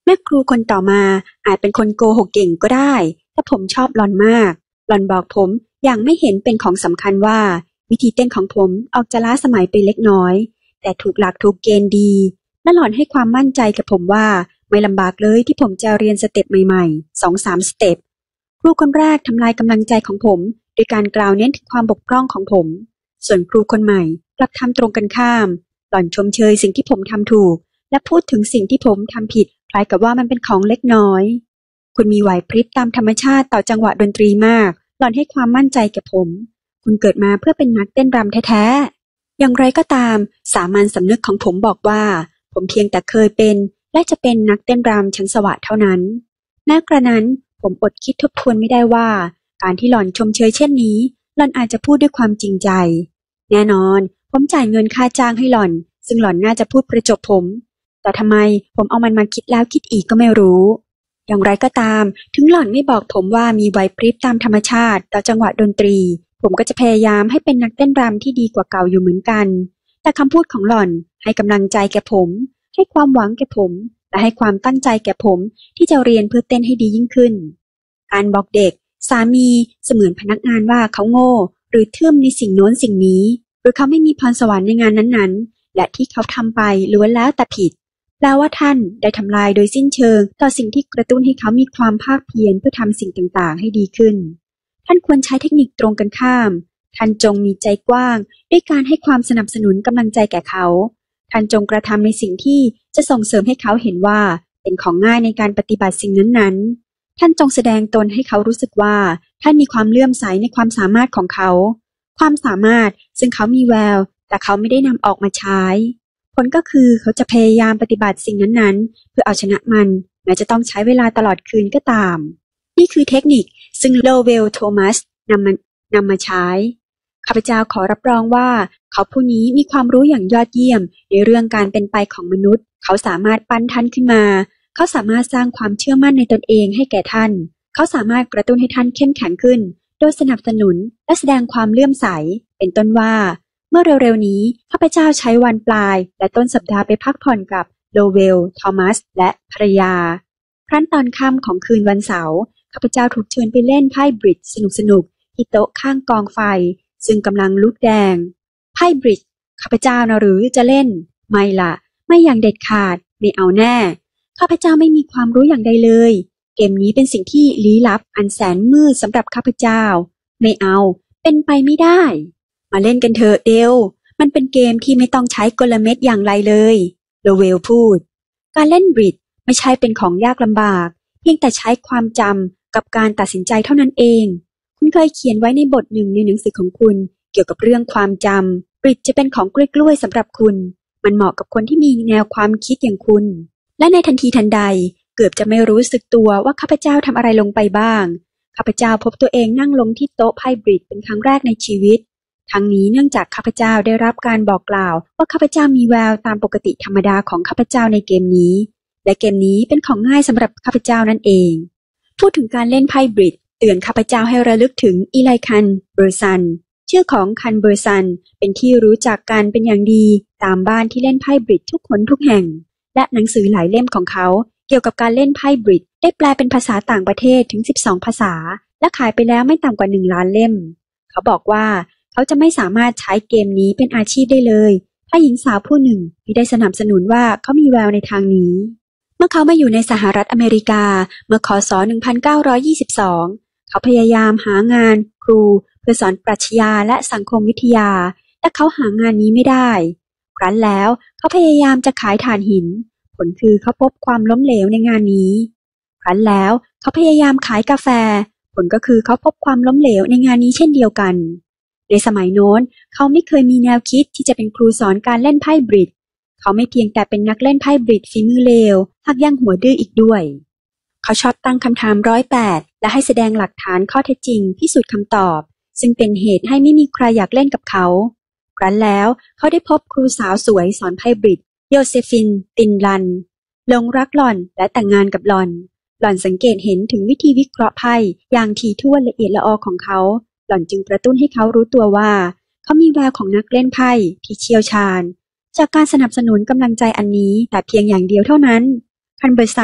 แม่ครูคนต่อมาอาจเป็นคนโกหกเก่งก็ได้แต่ผมชอบหล่อนมากหล่อนบอกผมอย่างไม่เห็นเป็นของสำคัญว่าวิธีเต้นของผมออกจะล้าสมัยไปเล็กน้อยแต่ถูกหลักถูกเกณฑ์ดีและหล่อนให้ความมั่นใจกับผมว่าไม่ลำบากเลยที่ผมจะเรียนสเต็ปใหม่ๆ สองสาม สเต็ปครูคนแรกทำลายกำลังใจของผมโดยการกล่าวเน้นถึงความบกพร่องของผมส่วนครูคนใหม่กลับทำตรงกันข้ามหล่อนชมเชยสิ่งที่ผมทำถูกและพูดถึงสิ่งที่ผมทำผิดคล้ายกับว่ามันเป็นของเล็กน้อยคุณมีไหวพริบตามธรรมชาติต่อจังหวะดนตรีมากหล่อนให้ความมั่นใจแก่ผมคุณเกิดมาเพื่อเป็นนักเต้นรำแท้ๆอย่างไรก็ตามสามัญสำนึกของผมบอกว่าผมเพียงแต่เคยเป็นและจะเป็นนักเต้นรำชั้นสวรรค์เท่านั้นแม้กระนั้นผมอดคิดทบทวนไม่ได้ว่าการที่หล่อนชมเชยเช่นนี้หล่อนอาจจะพูดด้วยความจริงใจแน่นอนผมจ่ายเงินค่าจ้างให้หล่อนซึ่งหล่อนน่าจะพูดประจบผมแต่ทำไมผมเอามันมาคิดแล้วคิดอีกก็ไม่รู้อย่างไรก็ตามถึงหล่อนไม่บอกผมว่ามีไหวพริบตามธรรมชาติต่อจังหวะดนตรีผมก็จะพยายามให้เป็นนักเต้นรำที่ดีกว่าเก่าอยู่เหมือนกันแต่คำพูดของหล่อนให้กำลังใจแก่ผมให้ความหวังแก่ผมและให้ความตั้งใจแก่ผมที่จะเรียนเพื่อเต้นให้ดียิ่งขึ้นการบอกเด็กสามีเสมือนพนักงานว่าเขาโง่หรือทึ่มในสิ่งโน้นสิ่งนี้หรือเขาไม่มีพรสวรรค์ในงานนั้นๆและที่เขาทำไปล้วนแล้วแต่ผิดแปลว่าท่านได้ทำลายโดยสิ้นเชิงต่อสิ่งที่กระตุ้นให้เขามีความภาคเพียรเพื่อทำสิ่งต่างๆให้ดีขึ้นท่านควรใช้เทคนิคตรงกันข้ามท่านจงมีใจกว้างด้วยการให้ความสนับสนุนกำลังใจแก่เขาท่านจงกระทำในสิ่งที่จะส่งเสริมให้เขาเห็นว่าเป็นของง่ายในการปฏิบัติสิ่งนั้นๆท่านจงแสดงตนให้เขารู้สึกว่าท่านมีความเลื่อมใสในความสามารถของเขาความสามารถซึ่งเขามีแววแต่เขาไม่ได้นำออกมาใช้ผลก็คือเขาจะพยายามปฏิบัติสิ่งนั้นๆเพื่อเอาชนะมันแม้จะต้องใช้เวลาตลอดคืนก็ตามนี่คือเทคนิคซึ่งโลเวลโทมัสนำมานำมาใช้ข้าพเจ้าขอรับรองว่าเขาผู้นี้มีความรู้อย่างยอดเยี่ยมในเรื่องการเป็นไปของมนุษย์เขาสามารถปั้นท่านขึ้นมาเขาสามารถสร้างความเชื่อมั่นในตนเองให้แก่ท่านเขาสามารถกระตุ้นให้ท่านเข้มแข็งขึ้นโดยสนับสนุนและแสดงความเลื่อมใสเป็นต้นว่าเมื่อเร็วๆนี้ข้าพเจ้าใช้วันปลายและต้นสัปดาห์ไปพักผ่อนกับโลเวลทอมัสและภรรยาครั้นตอนค่ำของคืนวันเสาร์ข้าพเจ้าถูกเชิญไปเล่นไพ่บริดจ์สนุกๆที่โต๊ะข้างกองไฟซึ่งกำลังลุกแดงไพ่บริดจ์ข้าพเจ้านะหรือจะเล่นไม่ล่ะไม่อย่างเด็ดขาดไม่เอาแน่ข้าพเจ้าไม่มีความรู้อย่างใดเลยเกมนี้เป็นสิ่งที่ลี้ลับอันแสนมืดสำหรับข้าพเจ้าไม่เอาเป็นไปไม่ได้มาเล่นกันเถอะเดลมันเป็นเกมที่ไม่ต้องใช้กลเม็ดอย่างไรเลยโลเวลพูดการเล่นบริดจ์ไม่ใช่เป็นของยากลำบากเพียงแต่ใช้ความจำกับการตัดสินใจเท่านั้นเองคุณเคยเขียนไว้ในบทหนึ่งในหนังสือของคุณเกี่ยวกับเรื่องความจำบริดจ์จะเป็นของกล้วยๆสำหรับคุณมันเหมาะกับคนที่มีแนวความคิดอย่างคุณและในทันทีทันใดเกือบจะไม่รู้สึกตัวว่าข้าพเจ้าทำอะไรลงไปบ้างข้าพเจ้าพบตัวเองนั่งลงที่โต๊ะไพ่บริดจ์เป็นครั้งแรกในชีวิตทั้งนี้เนื่องจากข้าพเจ้าได้รับการบอกกล่าวว่าข้าพเจ้ามีแววตามปกติธรรมดาของข้าพเจ้าในเกมนี้และเกมนี้เป็นของง่ายสำหรับข้าพเจ้านั่นเองพูดถึงการเล่นไพ่บริดจ์เตือนข้าพเจ้าให้ระลึกถึงอีไลคันเบอร์ซันชื่อของคันเบอร์ซันเป็นที่รู้จักกันเป็นอย่างดีตามบ้านที่เล่นไพ่บริดจ์ทุกคนทุกแห่งและหนังสือหลายเล่มของเขาเกี่ยวกับการเล่นไพ่บริดจ์ได้แปลเป็นภาษาต่างประเทศถึงสิบสองภาษาและขายไปแล้วไม่ต่ำกว่าหนึ่งล้านเล่มเขาบอกว่าเขาจะไม่สามารถใช้เกมนี้เป็นอาชีพได้เลยถ้าหญิงสาวผู้หนึ่งที่ได้สนับสนุนว่าเขามีแววในทางนี้เมื่อเขามาอยู่ในสหรัฐอเมริกาเมื่อคศหนึ่งพันเก้าร้อยยี่สิบสองเขาพยายามหางานครูเพื่อสอนปรัชญาและสังคมวิทยาแต่เขาหางานนี้ไม่ได้ครั้นแล้วเขาพยายามจะขายถ่านหินผลคือเขาพบความล้มเหลวในงานนี้ครั้นแล้วเขาพยายามขายกาแฟผลก็คือเขาพบความล้มเหลวในงานนี้เช่นเดียวกันในสมัยโน้นเขาไม่เคยมีแนวคิดที่จะเป็นครูสอนการเล่นไพ่บริดจ์เขาไม่เพียงแต่เป็นนักเล่นไพ่บริดจ์ฝีมือเลวหักยังหัวดื้ออีกด้วยเขาชอบตั้งคำถามร้อยแปดและให้แสดงหลักฐานข้อเท็จจริงพิสูจน์คำตอบซึ่งเป็นเหตุให้ไม่มีใครอยากเล่นกับเขาครั้นแล้วเขาได้พบครูสาวสวยสอนไพ่บริดจ์โยเซฟินตินลันหลงรักหล่อนและแต่งงานกับหล่อนหล่อนสังเกตเห็นถึงวิธีวิเคราะห์ไพ่อย่างถี่ถ้วนละเอียดละออของเขาหล่อนจึงกระตุ้นให้เขารู้ตัวว่าเขามีแววของนักเล่นไพ่ที่เชี่ยวชาญจากการสนับสนุนกำลังใจอันนี้แต่เพียงอย่างเดียวเท่านั้นคันเบอร์ซัน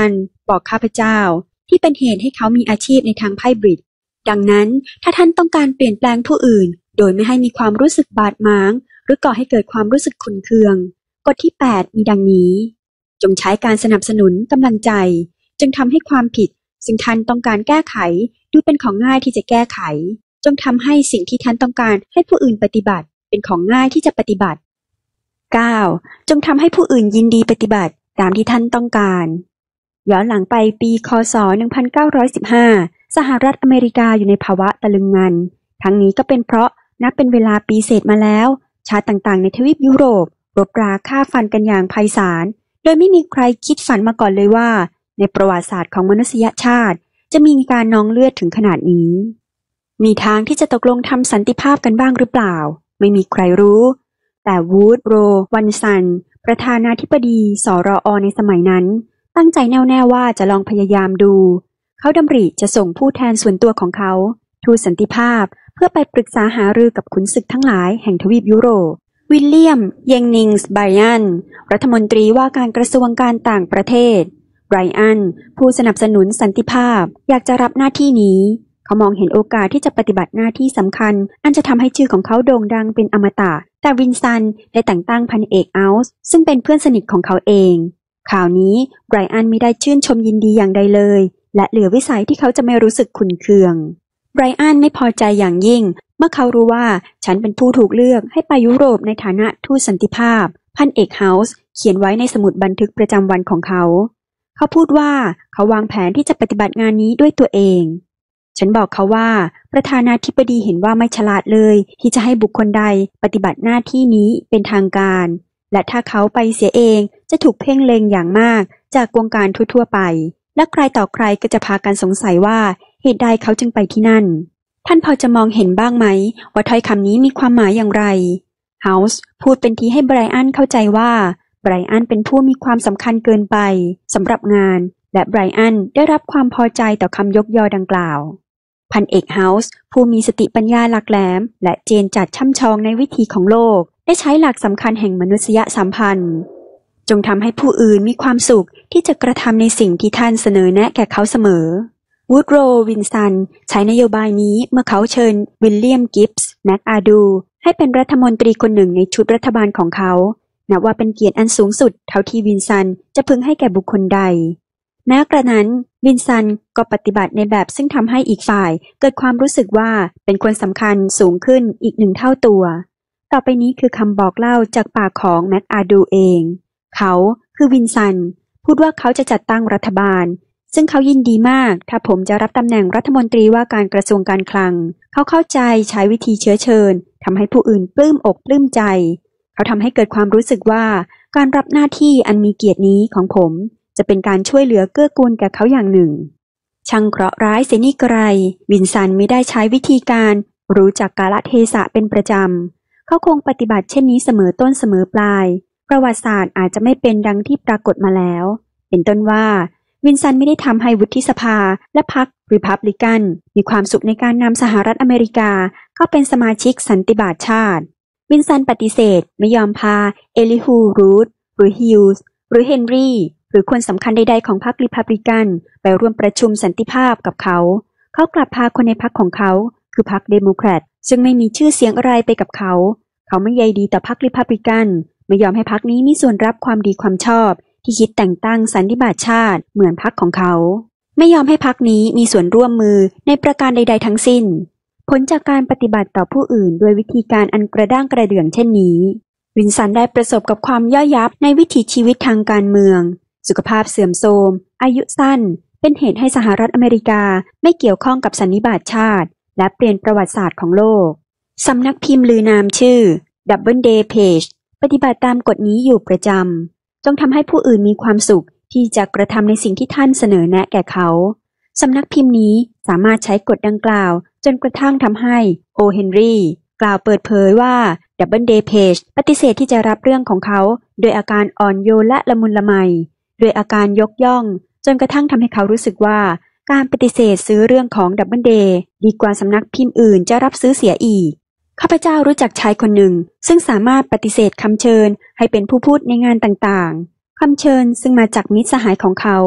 บอกข้าพเจ้าที่เป็นเหตุให้เขามีอาชีพในทางไพ่บริดดังนั้นถ้าท่านต้องการเปลี่ยนแปลงผู้อื่นโดยไม่ให้มีความรู้สึกบาดหมางหรือก่อให้เกิดความรู้สึกขุ่นเคืองกฎที่แปดมีดังนี้จงใช้การสนับสนุนกำลังใจจึงทำให้ความผิดซึ่งท่านต้องการแก้ไขดูเป็นของง่ายที่จะแก้ไขจงทำให้สิ่งที่ท่านต้องการให้ผู้อื่นปฏิบัติเป็นของง่ายที่จะปฏิบัติ เก้า จงทำให้ผู้อื่นยินดีปฏิบัติตามที่ท่านต้องการย้อนหลังไปปีคศหนึ่งพันเก้าร้อยสิบห้าสหรัฐอเมริกาอยู่ในภาวะตะลึงงันทั้งนี้ก็เป็นเพราะนับเป็นเวลาปีเศษมาแล้วชาติต่างๆในทวีปยุโรปรบราฆ่าฟันกันอย่างไพศาลโดยไม่มีใครคิดฝันมาก่อนเลยว่าในประวัติศาสตร์ของมนุษยชาติจะมีการนองเลือดถึงขนาดนี้มีทางที่จะตกลงทำสันติภาพกันบ้างหรือเปล่าไม่มีใครรู้แต่วูดโรวันสันประธานาธิบดีสรอในสมัยนั้นตั้งใจแน่วแน่ว่าจะลองพยายามดูเขาดำริจะส่งผู้แทนส่วนตัวของเขาทูตสันติภาพเพื่อไปปรึกษาหารือกับขุนศึกทั้งหลายแห่งทวีปยุโรปวิลเลียมเยงนิงส์ไบรอันรัฐมนตรีว่าการกระทรวงการต่างประเทศไบรอันผู้สนับสนุนสันติภาพอยากจะรับหน้าที่นี้เขามองเห็นโอกาสที่จะปฏิบัติหน้าที่สำคัญอันจะทำให้ชื่อของเขาโด่งดังเป็นอมตะแต่วินสันได้แต่งตั้งพันเอกอัลส์ซึ่งเป็นเพื่อนสนิทของเขาเองข่าวนี้ไบรอันไม่ได้ชื่นชมยินดีอย่างใดเลยและเหลือวิสัยที่เขาจะไม่รู้สึกขุ่นเคืองไบรอันไม่พอใจอย่างยิ่งเมื่อเขารู้ว่าฉันเป็นผู้ถูกเลือกให้ไปยุโรปในฐานะทูตสันติภาพพันเอกเฮาส์เขียนไว้ในสมุดบันทึกประจำวันของเขาเขาพูดว่าเขาวางแผนที่จะปฏิบัติงานนี้ด้วยตัวเองฉันบอกเขาว่าประธานาธิบดีเห็นว่าไม่ฉลาดเลยที่จะให้บุคคลใดปฏิบัติหน้าที่นี้เป็นทางการและถ้าเขาไปเสียเองจะถูกเพ่งเล็งอย่างมากจากวงการทั่วๆไปและใครต่อใครก็จะพากันสงสัยว่าเหตุใดเขาจึงไปที่นั่นท่านพอจะมองเห็นบ้างไหมว่าถ้อยคำนี้มีความหมายอย่างไรเฮาส์พูดเป็นทีให้ไบรอันเข้าใจว่าไบรอันเป็นผู้มีความสำคัญเกินไปสำหรับงานและไบรอันได้รับความพอใจต่อคำยกยอดังกล่าวพันเอกเฮาส์ผู้มีสติปัญญาหลักแหลมและเจนจัดช่ำชองในวิถีของโลกได้ใช้หลักสำคัญแห่งมนุษยสัมพันธ์จงทำให้ผู้อื่นมีความสุขที่จะกระทำในสิ่งที่ท่านเสนอแนะแก่เขาเสมอวูดโรวินสันใช้นโยบายนี้เมื่อเขาเชิญวิลเลียมกิฟส์แมคอาดูให้เป็นรัฐมนตรีคนหนึ่งในชุดรัฐบาลของเขานับว่าเป็นเกียรติอันสูงสุดเท่าที่วินสันจะพึงให้แก่บุคคลใดแม้กระนั้นวินสันก็ปฏิบัติในแบบซึ่งทำให้อีกฝ่ายเกิดความรู้สึกว่าเป็นคนสำคัญสูงขึ้นอีกหนึ่งเท่าตัวต่อไปนี้คือคำบอกเล่าจากปากของแมคอาดูเองเขาคือวินสันพูดว่าเขาจะจัดตั้งรัฐบาลซึ่งเขายินดีมากถ้าผมจะรับตำแหน่งรัฐมนตรีว่าการกระทรวงการคลังเขาเข้าใจใช้วิธีเชื้อเชิญทำให้ผู้อื่นปลื้มอกปลื้มใจเขาทำให้เกิดความรู้สึกว่าการรับหน้าที่อันมีเกียรตินี้ของผมจะเป็นการช่วยเหลือเกื้อกูลแก่เขาอย่างหนึ่งช่างเคราะห์ร้ายเสียนี่ไกรวินสันไม่ได้ใช้วิธีการรู้จักกาลเทศะเป็นประจำเขาคงปฏิบัติเช่นนี้เสมอต้นเสมอปลายประวัติศาสตร์อาจจะไม่เป็นดังที่ปรากฏมาแล้วเป็นต้นว่าวินสันไม่ได้ทำให้วุฒิสภาและพรรครีพับลิกันมีความสุขในการนำสหรัฐอเมริกาเข้าเป็นสมาชิกสันติบาตชาติวินสันปฏิเสธไม่ยอมพาเอลิฮูรูธหรือฮิลส์หรือเฮนรี่หรือคนสำคัญใดๆของพรรครีพับลิกันไปร่วมประชุมสันติภาพกับเขาเขากลับพาคนในพรรคของเขาคือพรรคเดโมแครตซึ่งไม่มีชื่อเสียงอะไรไปกับเขาเขาไม่ใยดีต่อพรรครีพับลิกันไม่ยอมให้พรรคนี้มีส่วนรับความดีความชอบที่คิดแต่งตั้งสันติบาตชาติเหมือนพรรคของเขาไม่ยอมให้พรรคนี้มีส่วนร่วมมือในประการใดๆทั้งสิ้นผลจากการปฏิบัติต่อผู้อื่นด้วยวิธีการอันกระด้างกระเดื่องเช่นนี้วินสันได้ประสบกับความย่อยยับในวิถีชีวิตทางการเมืองสุขภาพเสื่อมโทรมอายุสั้นเป็นเหตุให้สหรัฐอเมริกาไม่เกี่ยวข้องกับสันนิบาตชาติและเปลี่ยนประวัติศาสตร์ของโลกสำนักพิมพ์ลือนามชื่อ Doubleday Page ปฏิบัติตามกฎนี้อยู่ประจำจงทำให้ผู้อื่นมีความสุขที่จะกระทำในสิ่งที่ท่านเสนอแนะแก่เขาสำนักพิมพ์นี้สามารถใช้กฎดังกล่าวจนกระทั่งทำให้โอเฮนรี่กล่าวเปิดเผยว่า Doubleday Page ปฏิเสธที่จะรับเรื่องของเขาโดยอาการอ่อนโยนและละมุนละไมโดยอาการยกย่องจนกระทั่งทำให้เขารู้สึกว่าการปฏิเสธซื้อเรื่องของ Doubleday ดีกว่าสำนักพิมพ์อื่นจะรับซื้อเสียอีกข้าพเจ้ารู้จักชายคนหนึ่งซึ่งสามารถปฏิเสธคำเชิญให้เป็นผู้พูดในงานต่างๆคำเชิญซึ่งมาจากมิตรสหายของเขา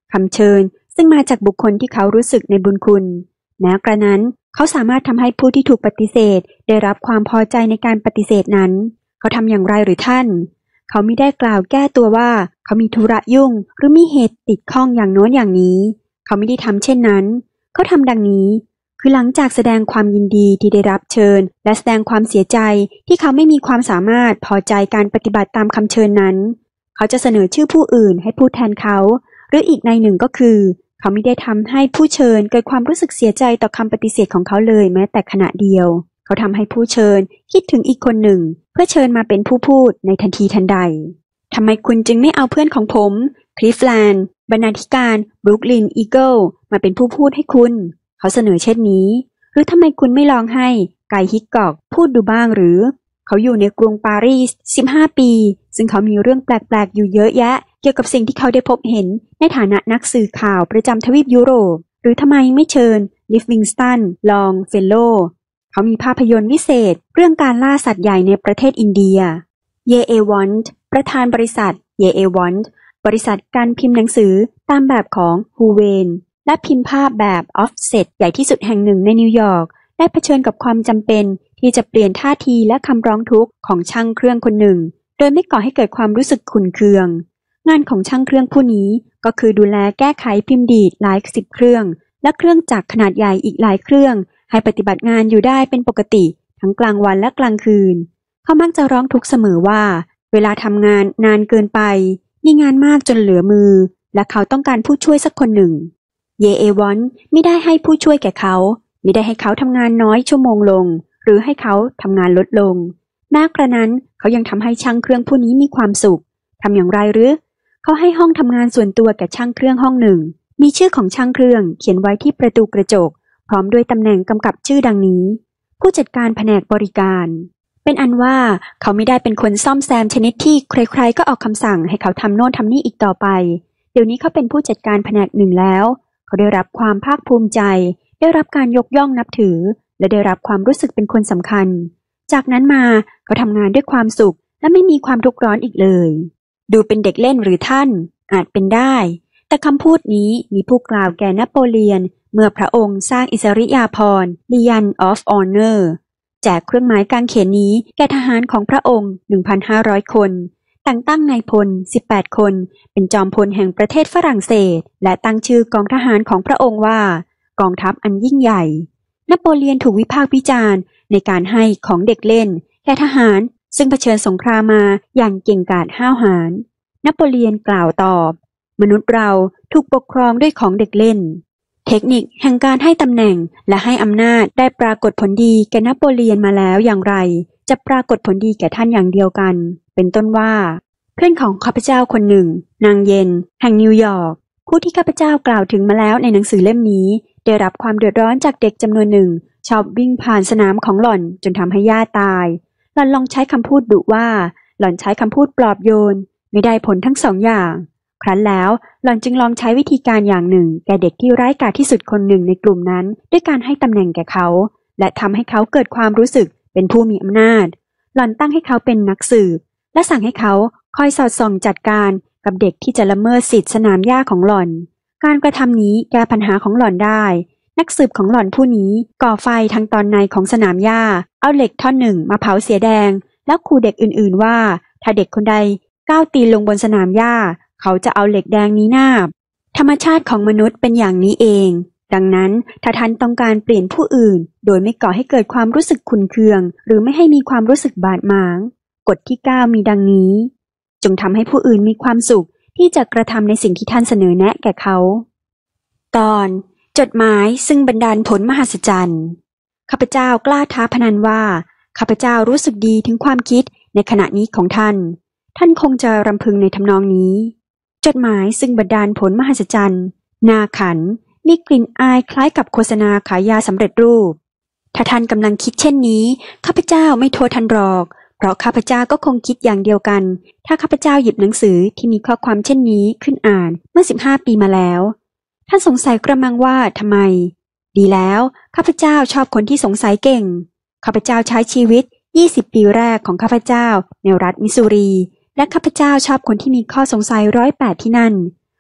คำเชิญซึ่งมาจากบุคคลที่เขารู้สึกในบุญคุณแม้กระนั้นเขาสามารถทำให้ผู้ที่ถูกปฏิเสธได้รับความพอใจในการปฏิเสธนั้นเขาทำอย่างไรหรือท่านเขามิได้กล่าวแก้ตัวว่าเขามีธุระยุ่งหรือมีเหตุติดข้องอย่างโน้นอย่างนี้เขาไม่ได้ทำเช่นนั้นเขาทำดังนี้คือหลังจากแสดงความยินดีที่ได้รับเชิญและแสดงความเสียใจที่เขาไม่มีความสามารถพอใจการปฏิบัติตามคำเชิญนั้นเขาจะเสนอชื่อผู้อื่นให้พูดแทนเขาหรืออีกในหนึ่งก็คือเขาไม่ได้ทำให้ผู้เชิญเกิดความรู้สึกเสียใจต่อคำปฏิเสธของเขาเลยแม้แต่ขณะเดียวเขาทำให้ผู้เชิญคิดถึงอีกคนหนึ่งเพื่อเชิญมาเป็นผู้พูดในทันทีทันใดทำไมคุณจึงไม่เอาเพื่อนของผมคลิฟแลนด์บรรณาธิการบรุกลินอีเกิลมาเป็นผู้พูดให้คุณเขาเสนอเช่นนี้หรือทำไมคุณไม่ลองให้ไกฮิกกอกพูดดูบ้างหรือเขาอยู่ในกรุงปารีสสิบห้าปีซึ่งเขามีเรื่องแปลกๆอยู่เยอะแยะเกี่ยวกับสิ่งที่เขาได้พบเห็นในฐานะนักสื่อข่าวประจำทวีปยุโรปหรือทำไมไม่เชิญลิฟวิงสตันลองเฟลโลเขามีภาพยนตร์วิเศษเรื่องการล่าสัตว์ใหญ่ในประเทศอินเดียเยเอวอนต์ประธานบริษัทเยเอวอนต์บริษัทการพิมพ์หนังสือตามแบบของฮูเวนและพิมพ์ภาพแบบออฟเซ็ตใหญ่ที่สุดแห่งหนึ่งในนิวยอร์กได้เผชิญกับความจำเป็นที่จะเปลี่ยนท่าทีและคำร้องทุกข์ของช่างเครื่องคนหนึ่งโดยไม่ก่อให้เกิดความรู้สึกขุ่นเคืองงานของช่างเครื่องผู้นี้ก็คือดูแลแก้ไขพิมพ์ดีดหลายสิบเครื่องและเครื่องจักรขนาดใหญ่อีกหลายเครื่องให้ปฏิบัติงานอยู่ได้เป็นปกติทั้งกลางวันและกลางคืนเขามักจะร้องทุกข์เสมอว่าเวลาทำงานนานเกินไปมีงานมากจนเหลือมือและเขาต้องการผู้ช่วยสักคนหนึ่งเยเอวอนไม่ได้ให้ผู้ช่วยแก่เขาไม่ได้ให้เขาทำงานน้อยชั่วโมงลงหรือให้เขาทำงานลดลงแม้กระนั้นเขายังทำให้ช่างเครื่องผู้นี้มีความสุขทำอย่างไรหรือเขาให้ห้องทำงานส่วนตัวแก่ช่างเครื่องห้องหนึ่งมีชื่อของช่างเครื่องเขียนไว้ที่ประตูกระจกพร้อมด้วยตำแหน่งกำกับชื่อดังนี้ผู้จัดการแผนกบริการเป็นอันว่าเขาไม่ได้เป็นคนซ่อมแซมชนิดที่ใครๆก็ออกคำสั่งให้เขาทำโน่นทำนี่อีกต่อไปเดี๋ยวนี้เขาเป็นผู้จัดการแผนกหนึ่งแล้วเขาได้รับความภาคภูมิใจได้รับการยกย่องนับถือและได้รับความรู้สึกเป็นคนสำคัญจากนั้นมาเขาทำงานด้วยความสุขและไม่มีความทุกข์ร้อนอีกเลยดูเป็นเด็กเล่นหรือท่านอาจเป็นได้แต่คำพูดนี้มีผู้กล่าวแก่นโปเลียนเมื่อพระองค์สร้างอิสริยาภรณ์ Lion of Honor แจกเครื่องหมายกางเขนนี้แก่ทหารของพระองค์ หนึ่งพันห้าร้อย คนแต่งตั้งนายพลสิบแปดคนเป็นจอมพลแห่งประเทศฝรั่งเศสและตั้งชื่อกองทหารของพระองค์ว่ากองทัพอันยิ่งใหญ่นโปเลียนถูกวิพากษ์วิจารณ์ในการให้ของเด็กเล่นแก่ทหารซึ่งเผชิญสงครามมาอย่างเก่งกาจห้าวหาญนโปเลียนกล่าวตอบมนุษย์เราถูกปกครองด้วยของเด็กเล่นเทคนิคแห่งการให้ตำแหน่งและให้อำนาจได้ปรากฏผลดีแก่นโปเลียนมาแล้วอย่างไรจะปรากฏผลดีแก่ท่านอย่างเดียวกันเป็นต้นว่าเพื่อนของข้าพเจ้าคนหนึ่งนางเย็นแห่งนิวยอร์กผู้ที่ข้าพเจ้ากล่าวถึงมาแล้วในหนังสือเล่มนี้ได้รับความเดือดร้อนจากเด็กจำนวนหนึ่งชอบวิ่งผ่านสนามของหล่อนจนทำให้ย่าตายหล่อนลองใช้คำพูดดุว่าหล่อนใช้คำพูดปลอบโยนไม่ได้ผลทั้งสองอย่างครั้นแล้วหล่อนจึงลองใช้วิธีการอย่างหนึ่งแก่เด็กที่ร้ายกาจที่สุดคนหนึ่งในกลุ่มนั้นด้วยการให้ตำแหน่งแก่เขาและทำให้เขาเกิดความรู้สึกเป็นผู้มีอำนาจหล่อนตั้งให้เขาเป็นนักสืบและสั่งให้เขาคอยสอดส่องจัดการกับเด็กที่จะละเมิดสิทธิสนามหญ้าของหล่อนการกระทำนี้แก้ปัญหาของหล่อนได้นักสืบของหล่อนผู้นี้ก่อไฟทางตอนในของสนามหญ้าเอาเหล็กท่อนหนึ่งมาเผาเสียแดงแล้วขู่เด็กอื่นๆว่าถ้าเด็กคนใดก้าวตีนลงบนสนามหญ้าเขาจะเอาเหล็กแดงนี้นาบธรรมชาติของมนุษย์เป็นอย่างนี้เองดังนั้นถ้าท่านต้องการเปลี่ยนผู้อื่นโดยไม่ก่อให้เกิดความรู้สึกขุ่นเคืองหรือไม่ให้มีความรู้สึกบาดหมางกฎที่เก้ามีดังนี้จงทำให้ผู้อื่นมีความสุขที่จะกระทำในสิ่งที่ท่านเสนอแนะแก่เขาตอนจดหมายซึ่งบันดาลผลมหัศจรรย์ข้าพเจ้ากล้าท้าพนันว่าข้าพเจ้ารู้สึกดีถึงความคิดในขณะนี้ของท่านท่านคงจะรำพึงในทำนองนี้จดหมายซึ่งบันดาลผลมหัศจรรย์นาขันมีกลิ่นอายคล้ายกับโฆษณาขายยาสำเร็จรูปถ้าท่านกำลังคิดเช่นนี้ข้าพเจ้าไม่โทษท่านหรอกเพราะข้าพเจ้าก็คงคิดอย่างเดียวกันถ้าข้าพเจ้าหยิบหนังสือที่มีข้อความเช่นนี้ขึ้นอ่านเมื่อสิบห้าปีมาแล้วท่านสงสัยกระมังว่าทำไมดีแล้วข้าพเจ้าชอบคนที่สงสัยเก่งข้าพเจ้าใช้ชีวิตยี่สิบปีแรกของข้าพเจ้าในรัฐมิสซูรีและข้าพเจ้าชอบคนที่มีข้อสงสัยร้อยแปดที่นั่น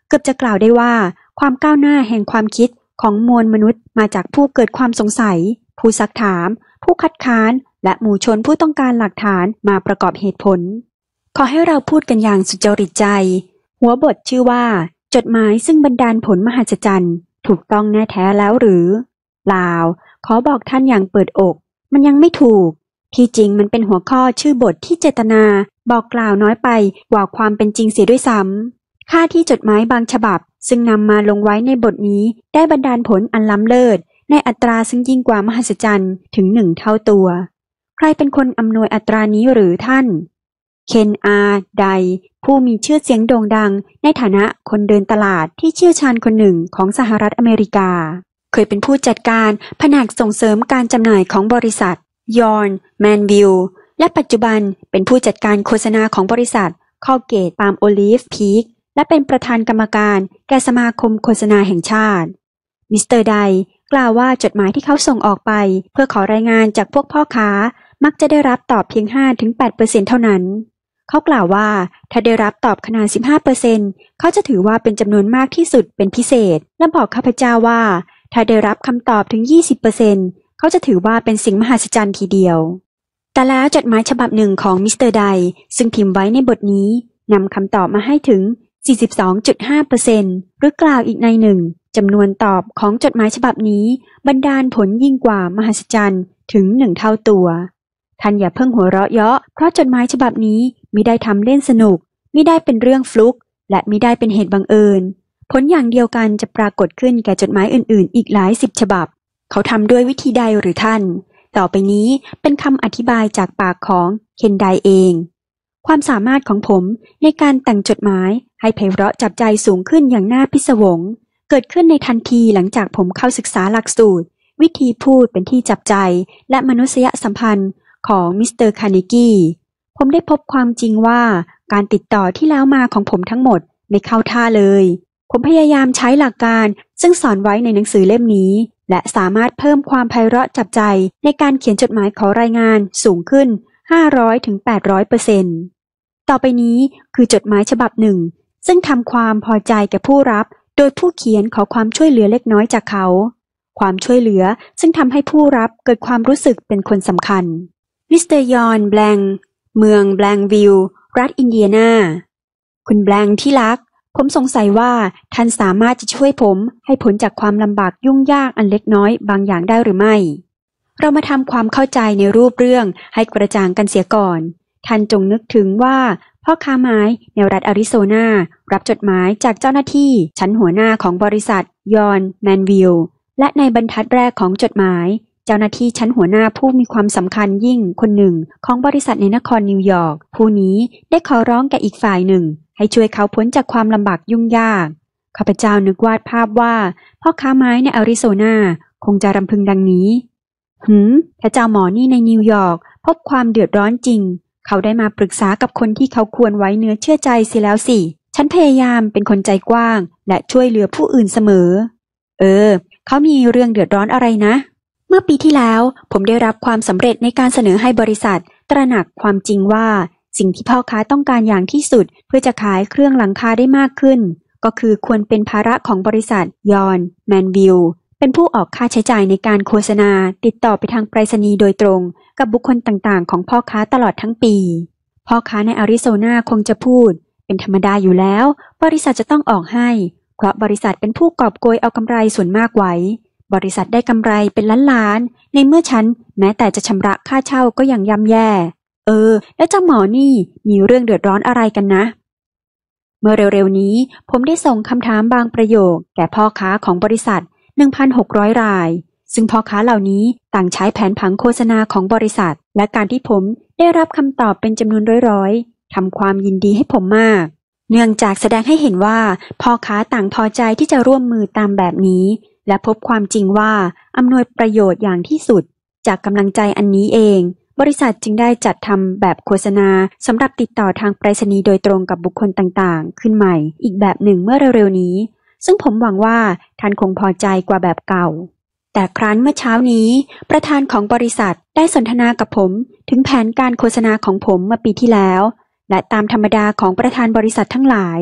เกือบจะกล่าวได้ว่าความก้าวหน้าแห่งความคิดของมวลมนุษย์มาจากผู้เกิดความสงสัยผู้ซักถามผู้คัดค้านและหมู่ชนผู้ต้องการหลักฐานมาประกอบเหตุผลขอให้เราพูดกันอย่างสุจริตใจหัวบทชื่อว่าจดหมายซึ่งบันดาลผลมหัศจรรย์ถูกต้องแน่แท้แล้วหรือเปล่าขอบอกท่านอย่างเปิดอกมันยังไม่ถูกที่จริงมันเป็นหัวข้อชื่อบทที่เจตนาบอกกล่าวน้อยไปกว่าความเป็นจริงเสียด้วยซ้ำค่าที่จดหมายบางฉบับซึ่งนำมาลงไว้ในบทนี้ได้บันดาลผลอันล้ำเลิศในอัตราซึ่งยิ่งกว่ามหัศจรรย์ถึงหนึ่งเท่าตัวใครเป็นคนอำนวยอัตรานี้หรือท่านเคนอาร์ไดผู้มีชื่อเสียงโด่งดังในฐานะคนเดินตลาดที่เชี่ยวชาญคนหนึ่งของสหรัฐอเมริกาเคยเป็นผู้จัดการแผนกส่งเสริมการจำหน่ายของบริษัทยอร์นแมนวิลและปัจจุบันเป็นผู้จัดการโฆษณาของบริษัทคอลเกตปาล์มโอลีฟพีคและเป็นประธานกรรมการแก่สมาคมโฆษณาแห่งชาติมิสเตอร์ไดกล่าวว่าจดหมายที่เขาส่งออกไปเพื่อขอรายงานจากพวกพ่อค้ามักจะได้รับตอบเพียง ห้าถึงแปดเปอร์เซ็นต์ เท่านั้นเขากล่าวว่าถ้าได้รับตอบขนาด สิบห้าเปอร์เซ็นต์ เขาจะถือว่าเป็นจำนวนมากที่สุดเป็นพิเศษและบอกข้าพเจ้าว่าถ้าได้รับคำตอบถึง ยี่สิบเปอร์เซ็นต์ เขาจะถือว่าเป็นสิ่งมหัศจรรย์ทีเดียวแต่แล้วจดหมายฉบับหนึ่งของมิสเตอร์ไดซึ่งพิมพ์ไว้ในบทนี้นำคำตอบมาให้ถึง สี่สิบสองจุดห้าเปอร์เซ็นต์ หรือกล่าวอีกในหนึ่งจำนวนตอบของจดหมายฉบับนี้บันดาลผลยิ่งกว่ามหัศจรรย์ถึงหนึ่งเท่าตัวท่านอย่าเพิ่งหัวเราะเยาะเพราะจดหมายฉบับนี้มิได้ทำเล่นสนุกมิได้เป็นเรื่องฟลุกและมิได้เป็นเหตุบังเอิญผลอย่างเดียวกันจะปรากฏขึ้นแก่จดหมายอื่นๆอีกหลายสิบฉบับเขาทำด้วยวิธีใดหรือท่านต่อไปนี้เป็นคำอธิบายจากปากของเคนไดเองความสามารถของผมในการแต่งจดหมายให้ไพเราะจับใจสูงขึ้นอย่างน่าพิศวงเกิดขึ้นในทันทีหลังจากผมเข้าศึกษาหลักสูตรวิธีพูดเป็นที่จับใจและมนุษยสัมพันธ์ของมิสเตอร์คาร์เนกีผมได้พบความจริงว่าการติดต่อที่แล้วมาของผมทั้งหมดไม่เข้าท่าเลยผมพยายามใช้หลักการซึ่งสอนไว้ในหนังสือเล่มนี้และสามารถเพิ่มความไพเราะจับใจในการเขียนจดหมายขอรายงานสูงขึ้น ห้าร้อยถึงแปดร้อยเปอร์เซ็นต์ ต่อไปนี้คือจดหมายฉบับหนึ่งซึ่งทำความพอใจแก่ผู้รับโดยผู้เขียนขอความช่วยเหลือเล็กน้อยจากเขาความช่วยเหลือซึ่งทำให้ผู้รับเกิดความรู้สึกเป็นคนสำคัญมิสเตอร์ยอนแบลงเมืองแบลงวิลล์รัฐอินเดียนาคุณแบลงที่รักผมสงสัยว่าท่านสามารถจะช่วยผมให้พ้นจากความลำบากยุ่งยากอันเล็กน้อยบางอย่างได้หรือไม่เรามาทำความเข้าใจในรูปเรื่องให้กระจ่างกันเสียก่อนท่านจงนึกถึงว่าพ่อค้าไม้ในรัฐอาริโซนารับจดหมายจากเจ้าหน้าที่ชั้นหัวหน้าของบริษัทยอนแมนวิลล์และในบรรทัดแรกของจดหมายเจ้าหน้าที่ชั้นหัวหน้าผู้มีความสำคัญยิ่งคนหนึ่งของบริษัทในนครนิวยอร์กผู้นี้ได้ขอร้องแก่อีกฝ่ายหนึ่งให้ช่วยเขาพ้นจากความลำบากยุ่งยากข้าพเจ้านึกวาดภาพว่าพ่อค้าไม้ในอาริโซนาคงจะรำพึงดังนี้หืมพระเจ้าหมอนี่ในนิวยอร์กพบความเดือดร้อนจริงเขาได้มาปรึกษากับคนที่เขาควรไว้เนื้อเชื่อใจเสียแล้วสิฉันพยายามเป็นคนใจกว้างและช่วยเหลือผู้อื่นเสมอเออเขามีเรื่องเดือดร้อนอะไรนะเมื่อปีที่แล้วผมได้รับความสำเร็จในการเสนอให้บริษัทตระหนักความจริงว่าสิ่งที่พ่อค้าต้องการอย่างที่สุดเพื่อจะขายเครื่องหลังคาได้มากขึ้นก็คือควรเป็นภาระของบริษัทยอนแมนวิลล์เป็นผู้ออกค่าใช้จ่ายในการโฆษณาติดต่อไปทางไปรษณีย์โดยตรงกับบุคคลต่างๆของพ่อค้าตลอดทั้งปีพ่อค้าในอาริโซนาคงจะพูดเป็นธรรมดาอยู่แล้วบริษัทจะต้องออกให้เพราะบริษัทเป็นผู้กอบโกยเอากำไรส่วนมากไว้บริษัทได้กำไรเป็นล้านๆในเมื่อฉันแม้แต่จะชำระค่าเช่าก็ยังย่ำแย่เออแล้วเจ้าหมอนี่มีเรื่องเดือดร้อนอะไรกันนะเมื่อเร็วๆนี้ผมได้ส่งคำถามบางประโยคแก่พ่อค้าของบริษัท หนึ่งพันหกร้อย รายซึ่งพ่อค้าเหล่านี้ต่างใช้แผนผังโฆษณาของบริษัทและการที่ผมได้รับคำตอบเป็นจำนวนร้อยๆทำความยินดีให้ผมมากเนื่องจากแสดงให้เห็นว่าพ่อค้าต่างพอใจที่จะร่วมมือตามแบบนี้และพบความจริงว่าอำนวยประโยชน์อย่างที่สุดจากกำลังใจอันนี้เองบริษัทจึงได้จัดทำแบบโฆษณาสำหรับติดต่อทางไปรษณีย์โดยตรงกับบุคคลต่างๆขึ้นใหม่อีกแบบหนึ่งเมื่อเร็วๆนี้ซึ่งผมหวังว่าท่านคงพอใจกว่าแบบเก่าแต่ครั้นเมื่อเช้านี้ประธานของบริษัทได้สนทนากับผมถึงแผนการโฆษณาของผมเมื่อปีที่แล้วและตามธรรมดาของประธานบริษัททั้งหลาย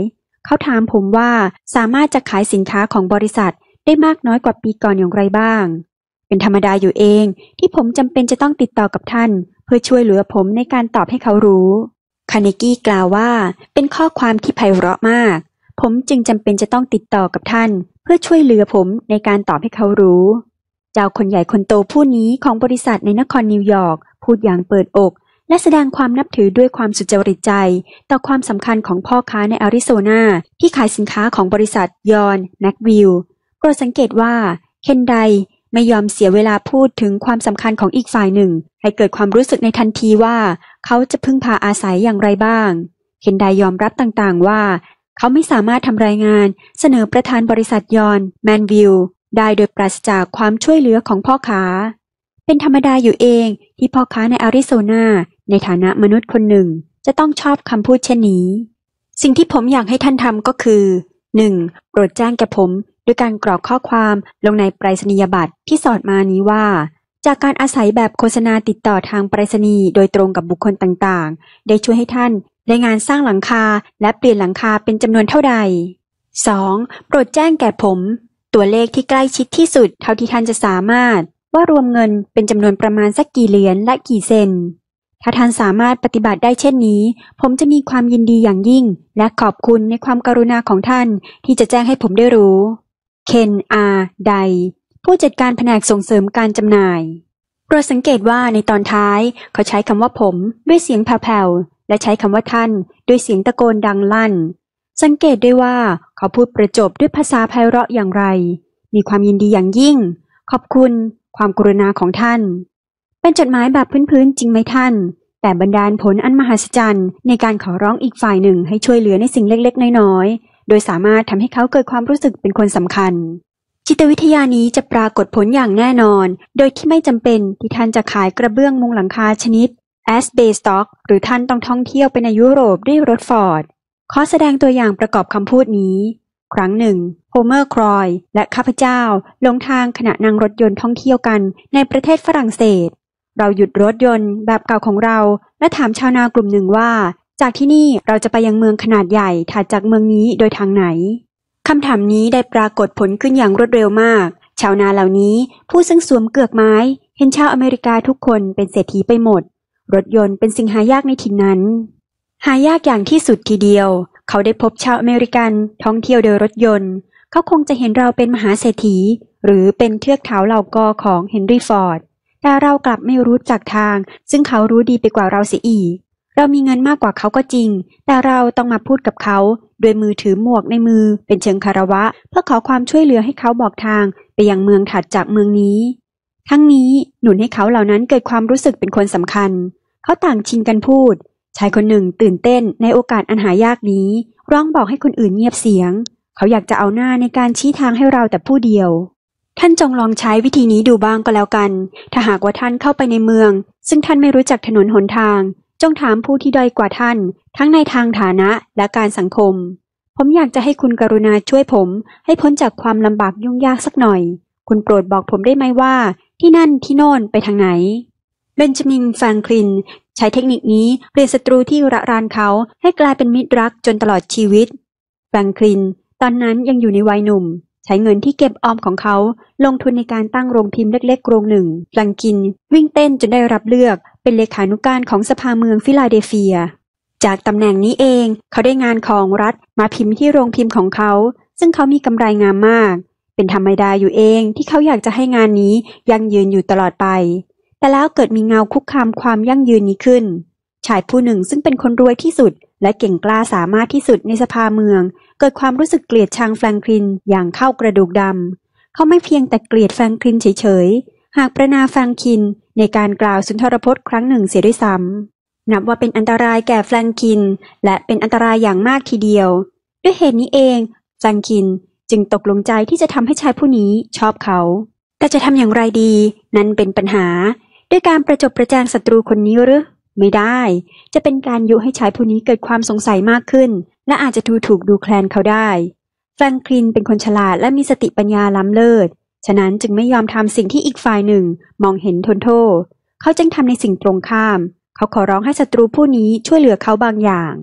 เขาถามผมว่าสามารถจะขายสินค้าของบริษัทได้มากน้อยกว่าปีก่อนอย่างไรบ้างเป็นธรรมดาอยู่เองที่ผมจำเป็นจะต้องติดต่อกับท่านเพื่อช่วยเหลือผมในการตอบให้เขารู้คาร์เนกี้กล่าวว่าเป็นข้อความที่ไพเราะมากผมจึงจำเป็นจะต้องติดต่อกับท่านเพื่อช่วยเหลือผมในการตอบให้เขารู้เจ้าคนใหญ่คนโตผู้นี้ของบริษัทในนครนิวยอร์กพูดอย่างเปิดอกและแสดงความนับถือด้วยความสุจริตใจต่อความสำคัญของพ่อค้าในอาริโซนาที่ขายสินค้าของบริษัทยอนแม็กวิลโปรดสังเกตว่าเคนไดไม่ยอมเสียเวลาพูดถึงความสำคัญของอีกฝ่ายหนึ่งให้เกิดความรู้สึกในทันทีว่าเขาจะพึ่งพาอาศัยอย่างไรบ้างเคนไดยอมรับต่างๆว่าเขาไม่สามารถทำรายงานเสนอประธานบริษัทยอนแมนวิลได้โดยปราศจากความช่วยเหลือของพ่อค้าเป็นธรรมดาอยู่เองที่พ่อค้าในอาริโซนาในฐานะมนุษย์คนหนึ่งจะต้องชอบคำพูดเช่นนี้สิ่งที่ผมอยากให้ท่านทำก็คือ หนึ่ง. โปรดแจ้งแก่ผมด้วยการกรอกข้อความลงในไปรษณียบัตรที่สอดมานี้ว่าจากการอาศัยแบบโฆษณาติดต่อทางไปรษณีย์โดยตรงกับบุคคลต่างๆได้ช่วยให้ท่านได้งานสร้างหลังคาและเปลี่ยนหลังคาเป็นจำนวนเท่าใด สอง. โปรดแจ้งแก่ผมตัวเลขที่ใกล้ชิดที่สุดเท่าที่ท่านจะสามารถว่ารวมเงินเป็นจำนวนประมาณสักกี่เหรียญและกี่เซนถ้าท่านสามารถปฏิบัติได้เช่นนี้ผมจะมีความยินดีอย่างยิ่งและขอบคุณในความกรุณาของท่านที่จะแจ้งให้ผมได้รู้เคนอาร์ไดผู้จัดการแผนกส่งเสริมการจำหน่ายโปรดสังเกตว่าในตอนท้ายเขาใช้คำว่าผมด้วยเสียงแผ่วๆและใช้คำว่าท่านด้วยเสียงตะโกนดังลั่นสังเกตได้ว่าเขาพูดประจบด้วยภาษาไพเราะอย่างไรมีความยินดีอย่างยิ่งขอบคุณความกรุณาของท่านเป็นจดหมายแบบพื้นๆจริงไหมท่านแต่บันดาลผลอันมหัศจรรย์ในการขอร้องอีกฝ่ายหนึ่งให้ช่วยเหลือในสิ่งเล็กๆน้อยๆโดยสามารถทำให้เขาเกิดความรู้สึกเป็นคนสำคัญจิตวิทยานี้จะปรากฏผลอย่างแน่นอนโดยที่ไม่จำเป็นที่ท่านจะขายกระเบื้องมุงหลังคาชนิดแอสเบสต็อกหรือท่านต้องท่องเที่ยวไปในยุโรปด้วยรถฟอร์ดขอแสดงตัวอย่างประกอบคำพูดนี้ครั้งหนึ่งโฮเมอร์ครอยและข้าพเจ้าลงทางขณะนั่งรถยนต์ท่องเที่ยวกันในประเทศฝรั่งเศสเราหยุดรถยนต์แบบเก่าของเราและถามชาวนากลุ่มหนึ่งว่าจากที่นี่เราจะไปยังเมืองขนาดใหญ่ถัดจากเมืองนี้โดยทางไหนคำถามนี้ได้ปรากฏผลขึ้นอย่างรวดเร็วมากชาวนาเหล่านี้ผู้ซึ่งสวมเกือกไม้เห็นชาวอเมริกาทุกคนเป็นเศรษฐีไปหมดรถยนต์เป็นสิ่งหายากในถิ่นนั้นหายากอย่างที่สุดทีเดียวเขาได้พบชาวอเมริกันท่องเที่ยวโดยรถยนต์เขาคงจะเห็นเราเป็นมหาเศรษฐีหรือเป็นเทือกเขาเหล่ากอของเฮนรี่ฟอร์ดแต่เรากลับไม่รู้จักทางซึ่งเขารู้ดีไปกว่าเราเสียอีกเรามีเงินมากกว่าเขาก็จริงแต่เราต้องมาพูดกับเขาด้วยมือถือหมวกในมือเป็นเชิงคารวะเพื่อขอความช่วยเหลือให้เขาบอกทางไปยังเมืองถัดจากเมืองนี้ทั้งนี้หนุนให้เขาเหล่านั้นเกิดความรู้สึกเป็นคนสำคัญเขาต่างชิงกันพูดชายคนหนึ่งตื่นเต้นในโอกาสอันหายากนี้ร้องบอกให้คนอื่นเงียบเสียงเขาอยากจะเอาหน้าในการชี้ทางให้เราแต่ผู้เดียวท่านจงลองใช้วิธีนี้ดูบ้างก็แล้วกันถ้าหากว่าท่านเข้าไปในเมืองซึ่งท่านไม่รู้จักถนนหนทางจงถามผู้ที่ด้อยกว่าท่านทั้งในทางฐานะและการสังคมผมอยากจะให้คุณกรุณาช่วยผมให้พ้นจากความลำบากยุ่งยากสักหน่อยคุณโปรดบอกผมได้ไหมว่าที่นั่นที่โน่นไปทางไหนเบนจามินแฟรงคลินใช้เทคนิคนี้เปลี่ยนศัตรูที่ระรานเขาให้กลายเป็นมิตรรักจนตลอดชีวิตแฟรงคลินตอนนั้นยังอยู่ในวัยหนุ่มใช้เงินที่เก็บออมของเขาลงทุนในการตั้งโรงพิมพ์เล็กๆโรงหนึ่งแฟรงคลินวิ่งเต้นจนได้รับเลือกเป็นเลขานุการของสภาเมืองฟิลาเดลเฟียจากตำแหน่งนี้เองเขาได้งานของรัฐมาพิมพ์ที่โรงพิมพ์ของเขาซึ่งเขามีกำไรงามมากเป็นธรรมดาอยู่เองที่เขาอยากจะให้งานนี้ยั่งยืนอยู่ตลอดไปแต่แล้วเกิดมีเงาคุกคามความยั่งยืนนี้ขึ้นชายผู้หนึ่งซึ่งเป็นคนรวยที่สุดและเก่งกล้าสามารถที่สุดในสภาเมืองเกิดความรู้สึกเกลียดชังแฟรงคลินอย่างเข้ากระดูกดำเขาไม่เพียงแต่เกลียดแฟรงคลินเฉยๆหากประณามแฟรงคลินในการกล่าวสุนทรพจน์ครั้งหนึ่งเสียด้วยซ้ำนับว่าเป็นอันตรายแก่แฟรงคลินและเป็นอันตรายอย่างมากทีเดียวด้วยเหตุนี้เองแฟรงคลินจึงตกลงใจที่จะทำให้ชายผู้นี้ชอบเขาแต่จะทำอย่างไรดีนั่นเป็นปัญหาด้วยการประจบประแจงศัตรูคนนี้หรือไม่ได้จะเป็นการยุให้ชายผู้นี้เกิดความสงสัยมากขึ้นและอาจจะดูถูกดูแคลนเขาได้แฟรงคลินเป็นคนฉลาดและมีสติปัญญาล้ำเลิศฉะนั้นจึงไม่ยอมทำสิ่งที่อีกฝ่ายหนึ่งมองเห็นทนโทษเขาจึงทำในสิ่งตรงข้ามเขาขอร้องให้ศัตรูผู้นี้ช่วยเหลือเขาบางอย่าง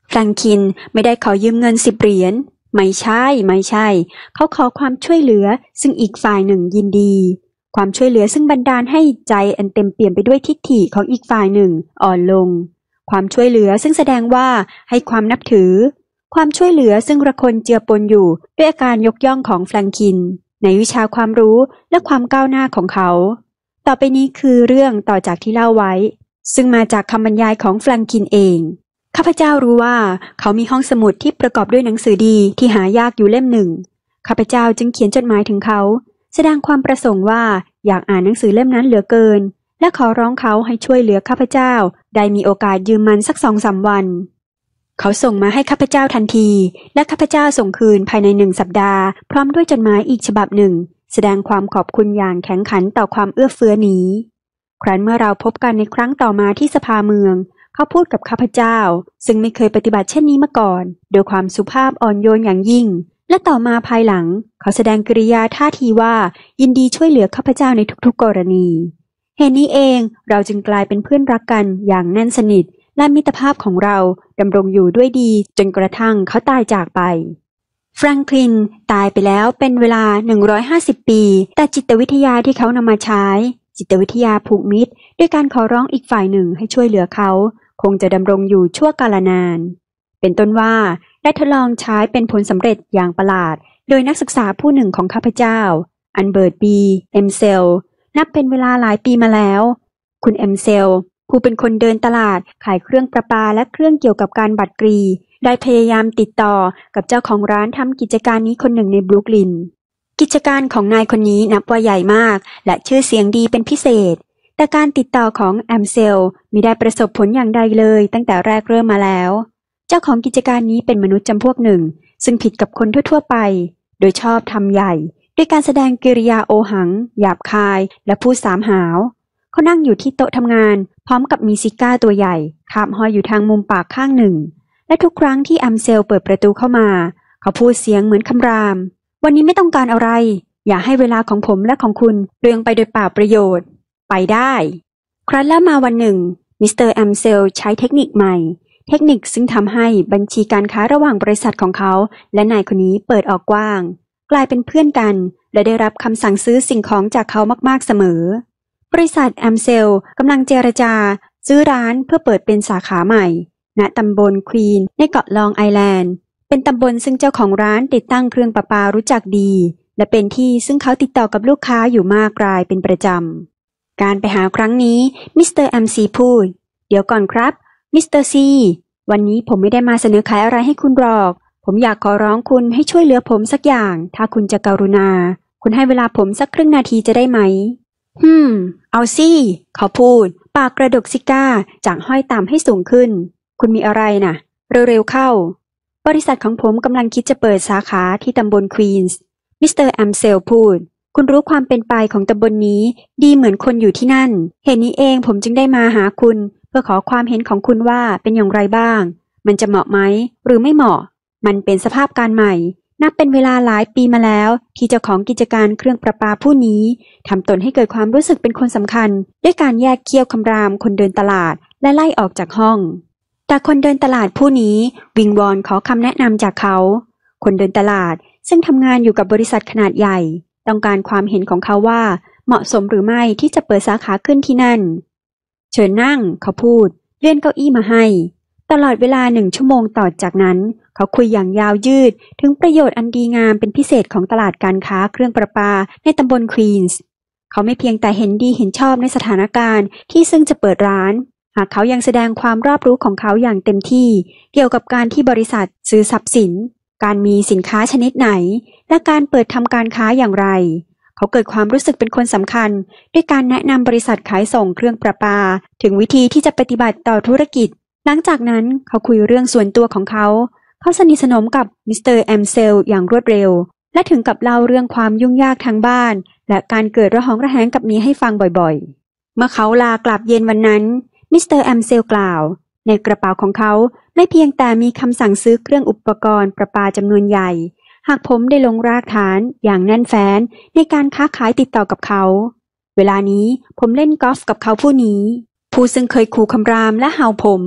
แฟรงคลินไม่ได้ขอยืมเงินสิบเหรียญไม่ใช่ไม่ใช่เขาขอความช่วยเหลือซึ่งอีกฝ่ายหนึ่งยินดีความช่วยเหลือซึ่งบันดาลให้ใจอันเต็มเปี่ยมไปด้วยทิฏฐิของอีกฝ่ายหนึ่งอ่อนลงความช่วยเหลือซึ่งแสดงว่าให้ความนับถือความช่วยเหลือซึ่งระคนเจือปนอยู่ด้วยอาการยกย่องของแฟรงคลินในวิชาความรู้และความก้าวหน้าของเขาต่อไปนี้คือเรื่องต่อจากที่เล่าไว้ซึ่งมาจากคำบรรยายของแฟรงคลินเองข้าพเจ้ารู้ว่าเขามีห้องสมุดที่ประกอบด้วยหนังสือดีที่หายากอยู่เล่มหนึ่งข้าพเจ้าจึงเขียนจดหมายถึงเขาแสดงความประสงค์ว่าอยากอ่านหนังสือเล่มนั้นเหลือเกินและขอร้องเขาให้ช่วยเหลือข้าพเจ้าได้มีโอกาสยืมมันสักสองสามวันเขาส่งมาให้ข้าพเจ้าทันทีและข้าพเจ้าส่งคืนภายในหนึ่งสัปดาห์พร้อมด้วยจดหมายอีกฉบับหนึ่งแสดงความขอบคุณอย่างแข็งขันต่อความเอื้อเฟื้อนี้ครั้นเมื่อเราพบกันในครั้งต่อมาที่สภาเมืองเขาพูดกับข้าพเจ้าซึ่งไม่เคยปฏิบัติเช่นนี้มาก่อนโดยความสุภาพอ่อนโยนอย่างยิ่งและต่อมาภายหลังเขาแสดงกริยาท่าทีว่ายินดีช่วยเหลือข้าพเจ้าในทุกๆกรณีเหตุนี้เองเราจึงกลายเป็นเพื่อนรักกันอย่างแน่นสนิทและมิตรภาพของเราดำรงอยู่ด้วยดีจนกระทั่งเขาตายจากไปแฟรงคลินตายไปแล้วเป็นเวลาหนึ่งร้อยห้าสิบปีแต่จิตวิทยาที่เขานำมาใช้จิตวิทยาผูกมิตรด้วยการขอร้องอีกฝ่ายหนึ่งให้ช่วยเหลือเขาคงจะดำรงอยู่ชั่วกาลนานเป็นต้นว่าได้ทดลองใช้เป็นผลสำเร็จอย่างประหลาดโดยนักศึกษาผู้หนึ่งของข้าพเจ้าอันเบิร์ตบีเอ็มเซลนับเป็นเวลาหลายปีมาแล้วคุณเอ็มเซลผู้เป็นคนเดินตลาดขายเครื่องประปาและเครื่องเกี่ยวกับการบัตรกรีได้พยายามติดต่อกับเจ้าของร้านทำกิจการนี้คนหนึ่งในบรุกลินกิจการของนายคนนี้นับว่าใหญ่มากและชื่อเสียงดีเป็นพิเศษแต่การติดต่อของแอมเซลมิได้ประสบผลอย่างใดเลยตั้งแต่แรกเริ่มมาแล้วเจ้าของกิจการนี้เป็นมนุษย์จำพวกหนึ่งซึ่งผิดกับคนทั่วๆไปโดยชอบทำใหญ่ด้วยการแสดงกิริยาโอหังหยาบคายและพูดสามหาวเขานั่งอยู่ที่โต๊ะทำงานพร้อมกับมีซิก้าตัวใหญ่คาบห้อยอยู่ทางมุมปากข้างหนึ่งและทุกครั้งที่แอมเซลเปิดประตูเข้ามาเขาพูดเสียงเหมือนคำรามวันนี้ไม่ต้องการอะไรอย่าให้เวลาของผมและของคุณเปลืองไปโดยเปล่าประโยชน์ไปได้ครั้นแล้วมาวันหนึ่งมิสเตอร์แอมเซลใช้เทคนิคใหม่เทคนิคซึ่งทำให้บัญชีการค้าระหว่างบริษัทของเขาและนายคนนี้เปิดออกกว้างกลายเป็นเพื่อนกันและได้รับคำสั่งซื้อสิ่งของจากเขามากๆเสมอบริษัทแอมเซลกำลังเจรจาซื้อร้านเพื่อเปิดเป็นสาขาใหม่ณตำบลควีนในเกาะลองไอแลนด์เป็นตำบลซึ่งเจ้าของร้านติดตั้งเครื่องประปารู้จักดีและเป็นที่ซึ่งเขาติดต่อกับลูกค้าอยู่มากรายเป็นประจำการไปหาครั้งนี้มิสเตอร์แอมซีพูดเดี๋ยวก่อนครับมิสเตอร์ซีวันนี้ผมไม่ได้มาเสนอขายอะไรให้คุณหรอกผมอยากขอร้องคุณให้ช่วยเหลือผมสักอย่างถ้าคุณจะกรุณาคุณให้เวลาผมสักครึ่งนาทีจะได้ไหมฮึมเอาสิเขาพูดปากกระดกซิก้าจากห้อยต่ำให้สูงขึ้นคุณมีอะไรน่ะเร็วๆเข้าบริษัทของผมกำลังคิดจะเปิดสาขาที่ตำบลควีนส์มิสเตอร์แอมเซลพูดคุณรู้ความเป็นไปของตำบล น, นี้ดีเหมือนคนอยู่ที่นั่นเหตุนี้เองผมจึงได้มาหาคุณเพื่อขอความเห็นของคุณว่าเป็นอย่างไรบ้างมันจะเหมาะไหมหรือไม่เหมาะมันเป็นสภาพการใหม่นับเป็นเวลาหลายปีมาแล้วที่เจ้าของกิจการเครื่องประปาผู้นี้ทำตนให้เกิดความรู้สึกเป็นคนสำคัญด้วยการแยกเคี่ยวคำรามคนเดินตลาดและไล่ออกจากห้องแต่คนเดินตลาดผู้นี้วิงวอนขอคำแนะนำจากเขาคนเดินตลาดซึ่งทำงานอยู่กับบริษัทขนาดใหญ่ต้องการความเห็นของเขาว่าเหมาะสมหรือไม่ที่จะเปิดสาขาขึ้นที่นั่นเชิญนั่งเขาพูดเลื่อนเก้าอี้มาให้ตลอดเวลาหนึ่งชั่วโมงต่อจากนั้นเขาคุยอย่างยาวยืดถึงประโยชน์อันดีงามเป็นพิเศษของตลาดการค้าเครื่องประปาในตำบลควีนส์เขาไม่เพียงแต่เห็นดีเห็นชอบในสถานการณ์ที่ซึ่งจะเปิดร้านหากเขายังแสดงความรอบรู้ของเขาอย่างเต็มที่เกี่ยวกับการที่บริษัทซื้อทรัพย์สินการมีสินค้าชนิดไหนและการเปิดทำการค้าอย่างไรเขาเกิดความรู้สึกเป็นคนสำคัญด้วยการแนะนำบริษัทขายส่งเครื่องประปาถึงวิธีที่จะปฏิบัติต่อธุรกิจหลังจากนั้นเขาคุยเรื่องส่วนตัวของเขาเขาสนิทสนมกับมิสเตอร์แอมเซลอย่างรวดเร็วและถึงกับเล่าเรื่องความยุ่งยากทางบ้านและการเกิดระหองระแหงกับเมียให้ฟังบ่อยๆเมื่อเขาลากลับเย็นวันนั้นมิสเตอร์แอมเซลกล่าวในกระเป๋าของเขาไม่เพียงแต่มีคำสั่งซื้อเครื่องอุปกรณ์ประปาจำนวนใหญ่หากผมได้ลงรากฐานอย่างแน่นแฟ้นในการค้าขายติดต่อกับเขาเวลานี้ผมเล่นกอล์ฟกับเขาผู้นี้ผู้ซึ่งเคยขู่คำรามและเห่าผม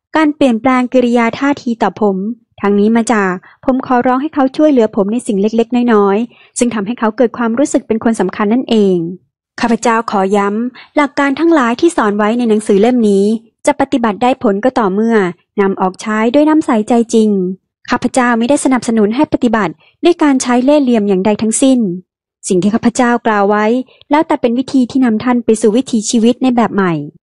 การเปลี่ยนแปลงกิริยาท่าทีต่อผมทั้งนี้มาจากผมขอร้องให้เขาช่วยเหลือผมในสิ่งเล็กๆน้อยๆซึ่งทำให้เขาเกิดความรู้สึกเป็นคนสำคัญนั่นเองข้าพเจ้าขอย้ำหลักการทั้งหลายที่สอนไว้ในหนังสือเล่มนี้จะปฏิบัติได้ผลก็ต่อเมื่อนำออกใช้ด้วยน้ำใสใจจริงข้าพเจ้าไม่ได้สนับสนุนให้ปฏิบัติด้วยการใช้เล่ห์เหลี่ยมอย่างใดทั้งสิ้นสิ่งที่ข้าพเจ้ากล่าวไว้แล้วแต่เป็นวิธีที่นำท่านไปสู่วิถีชีวิตในแบบใหม่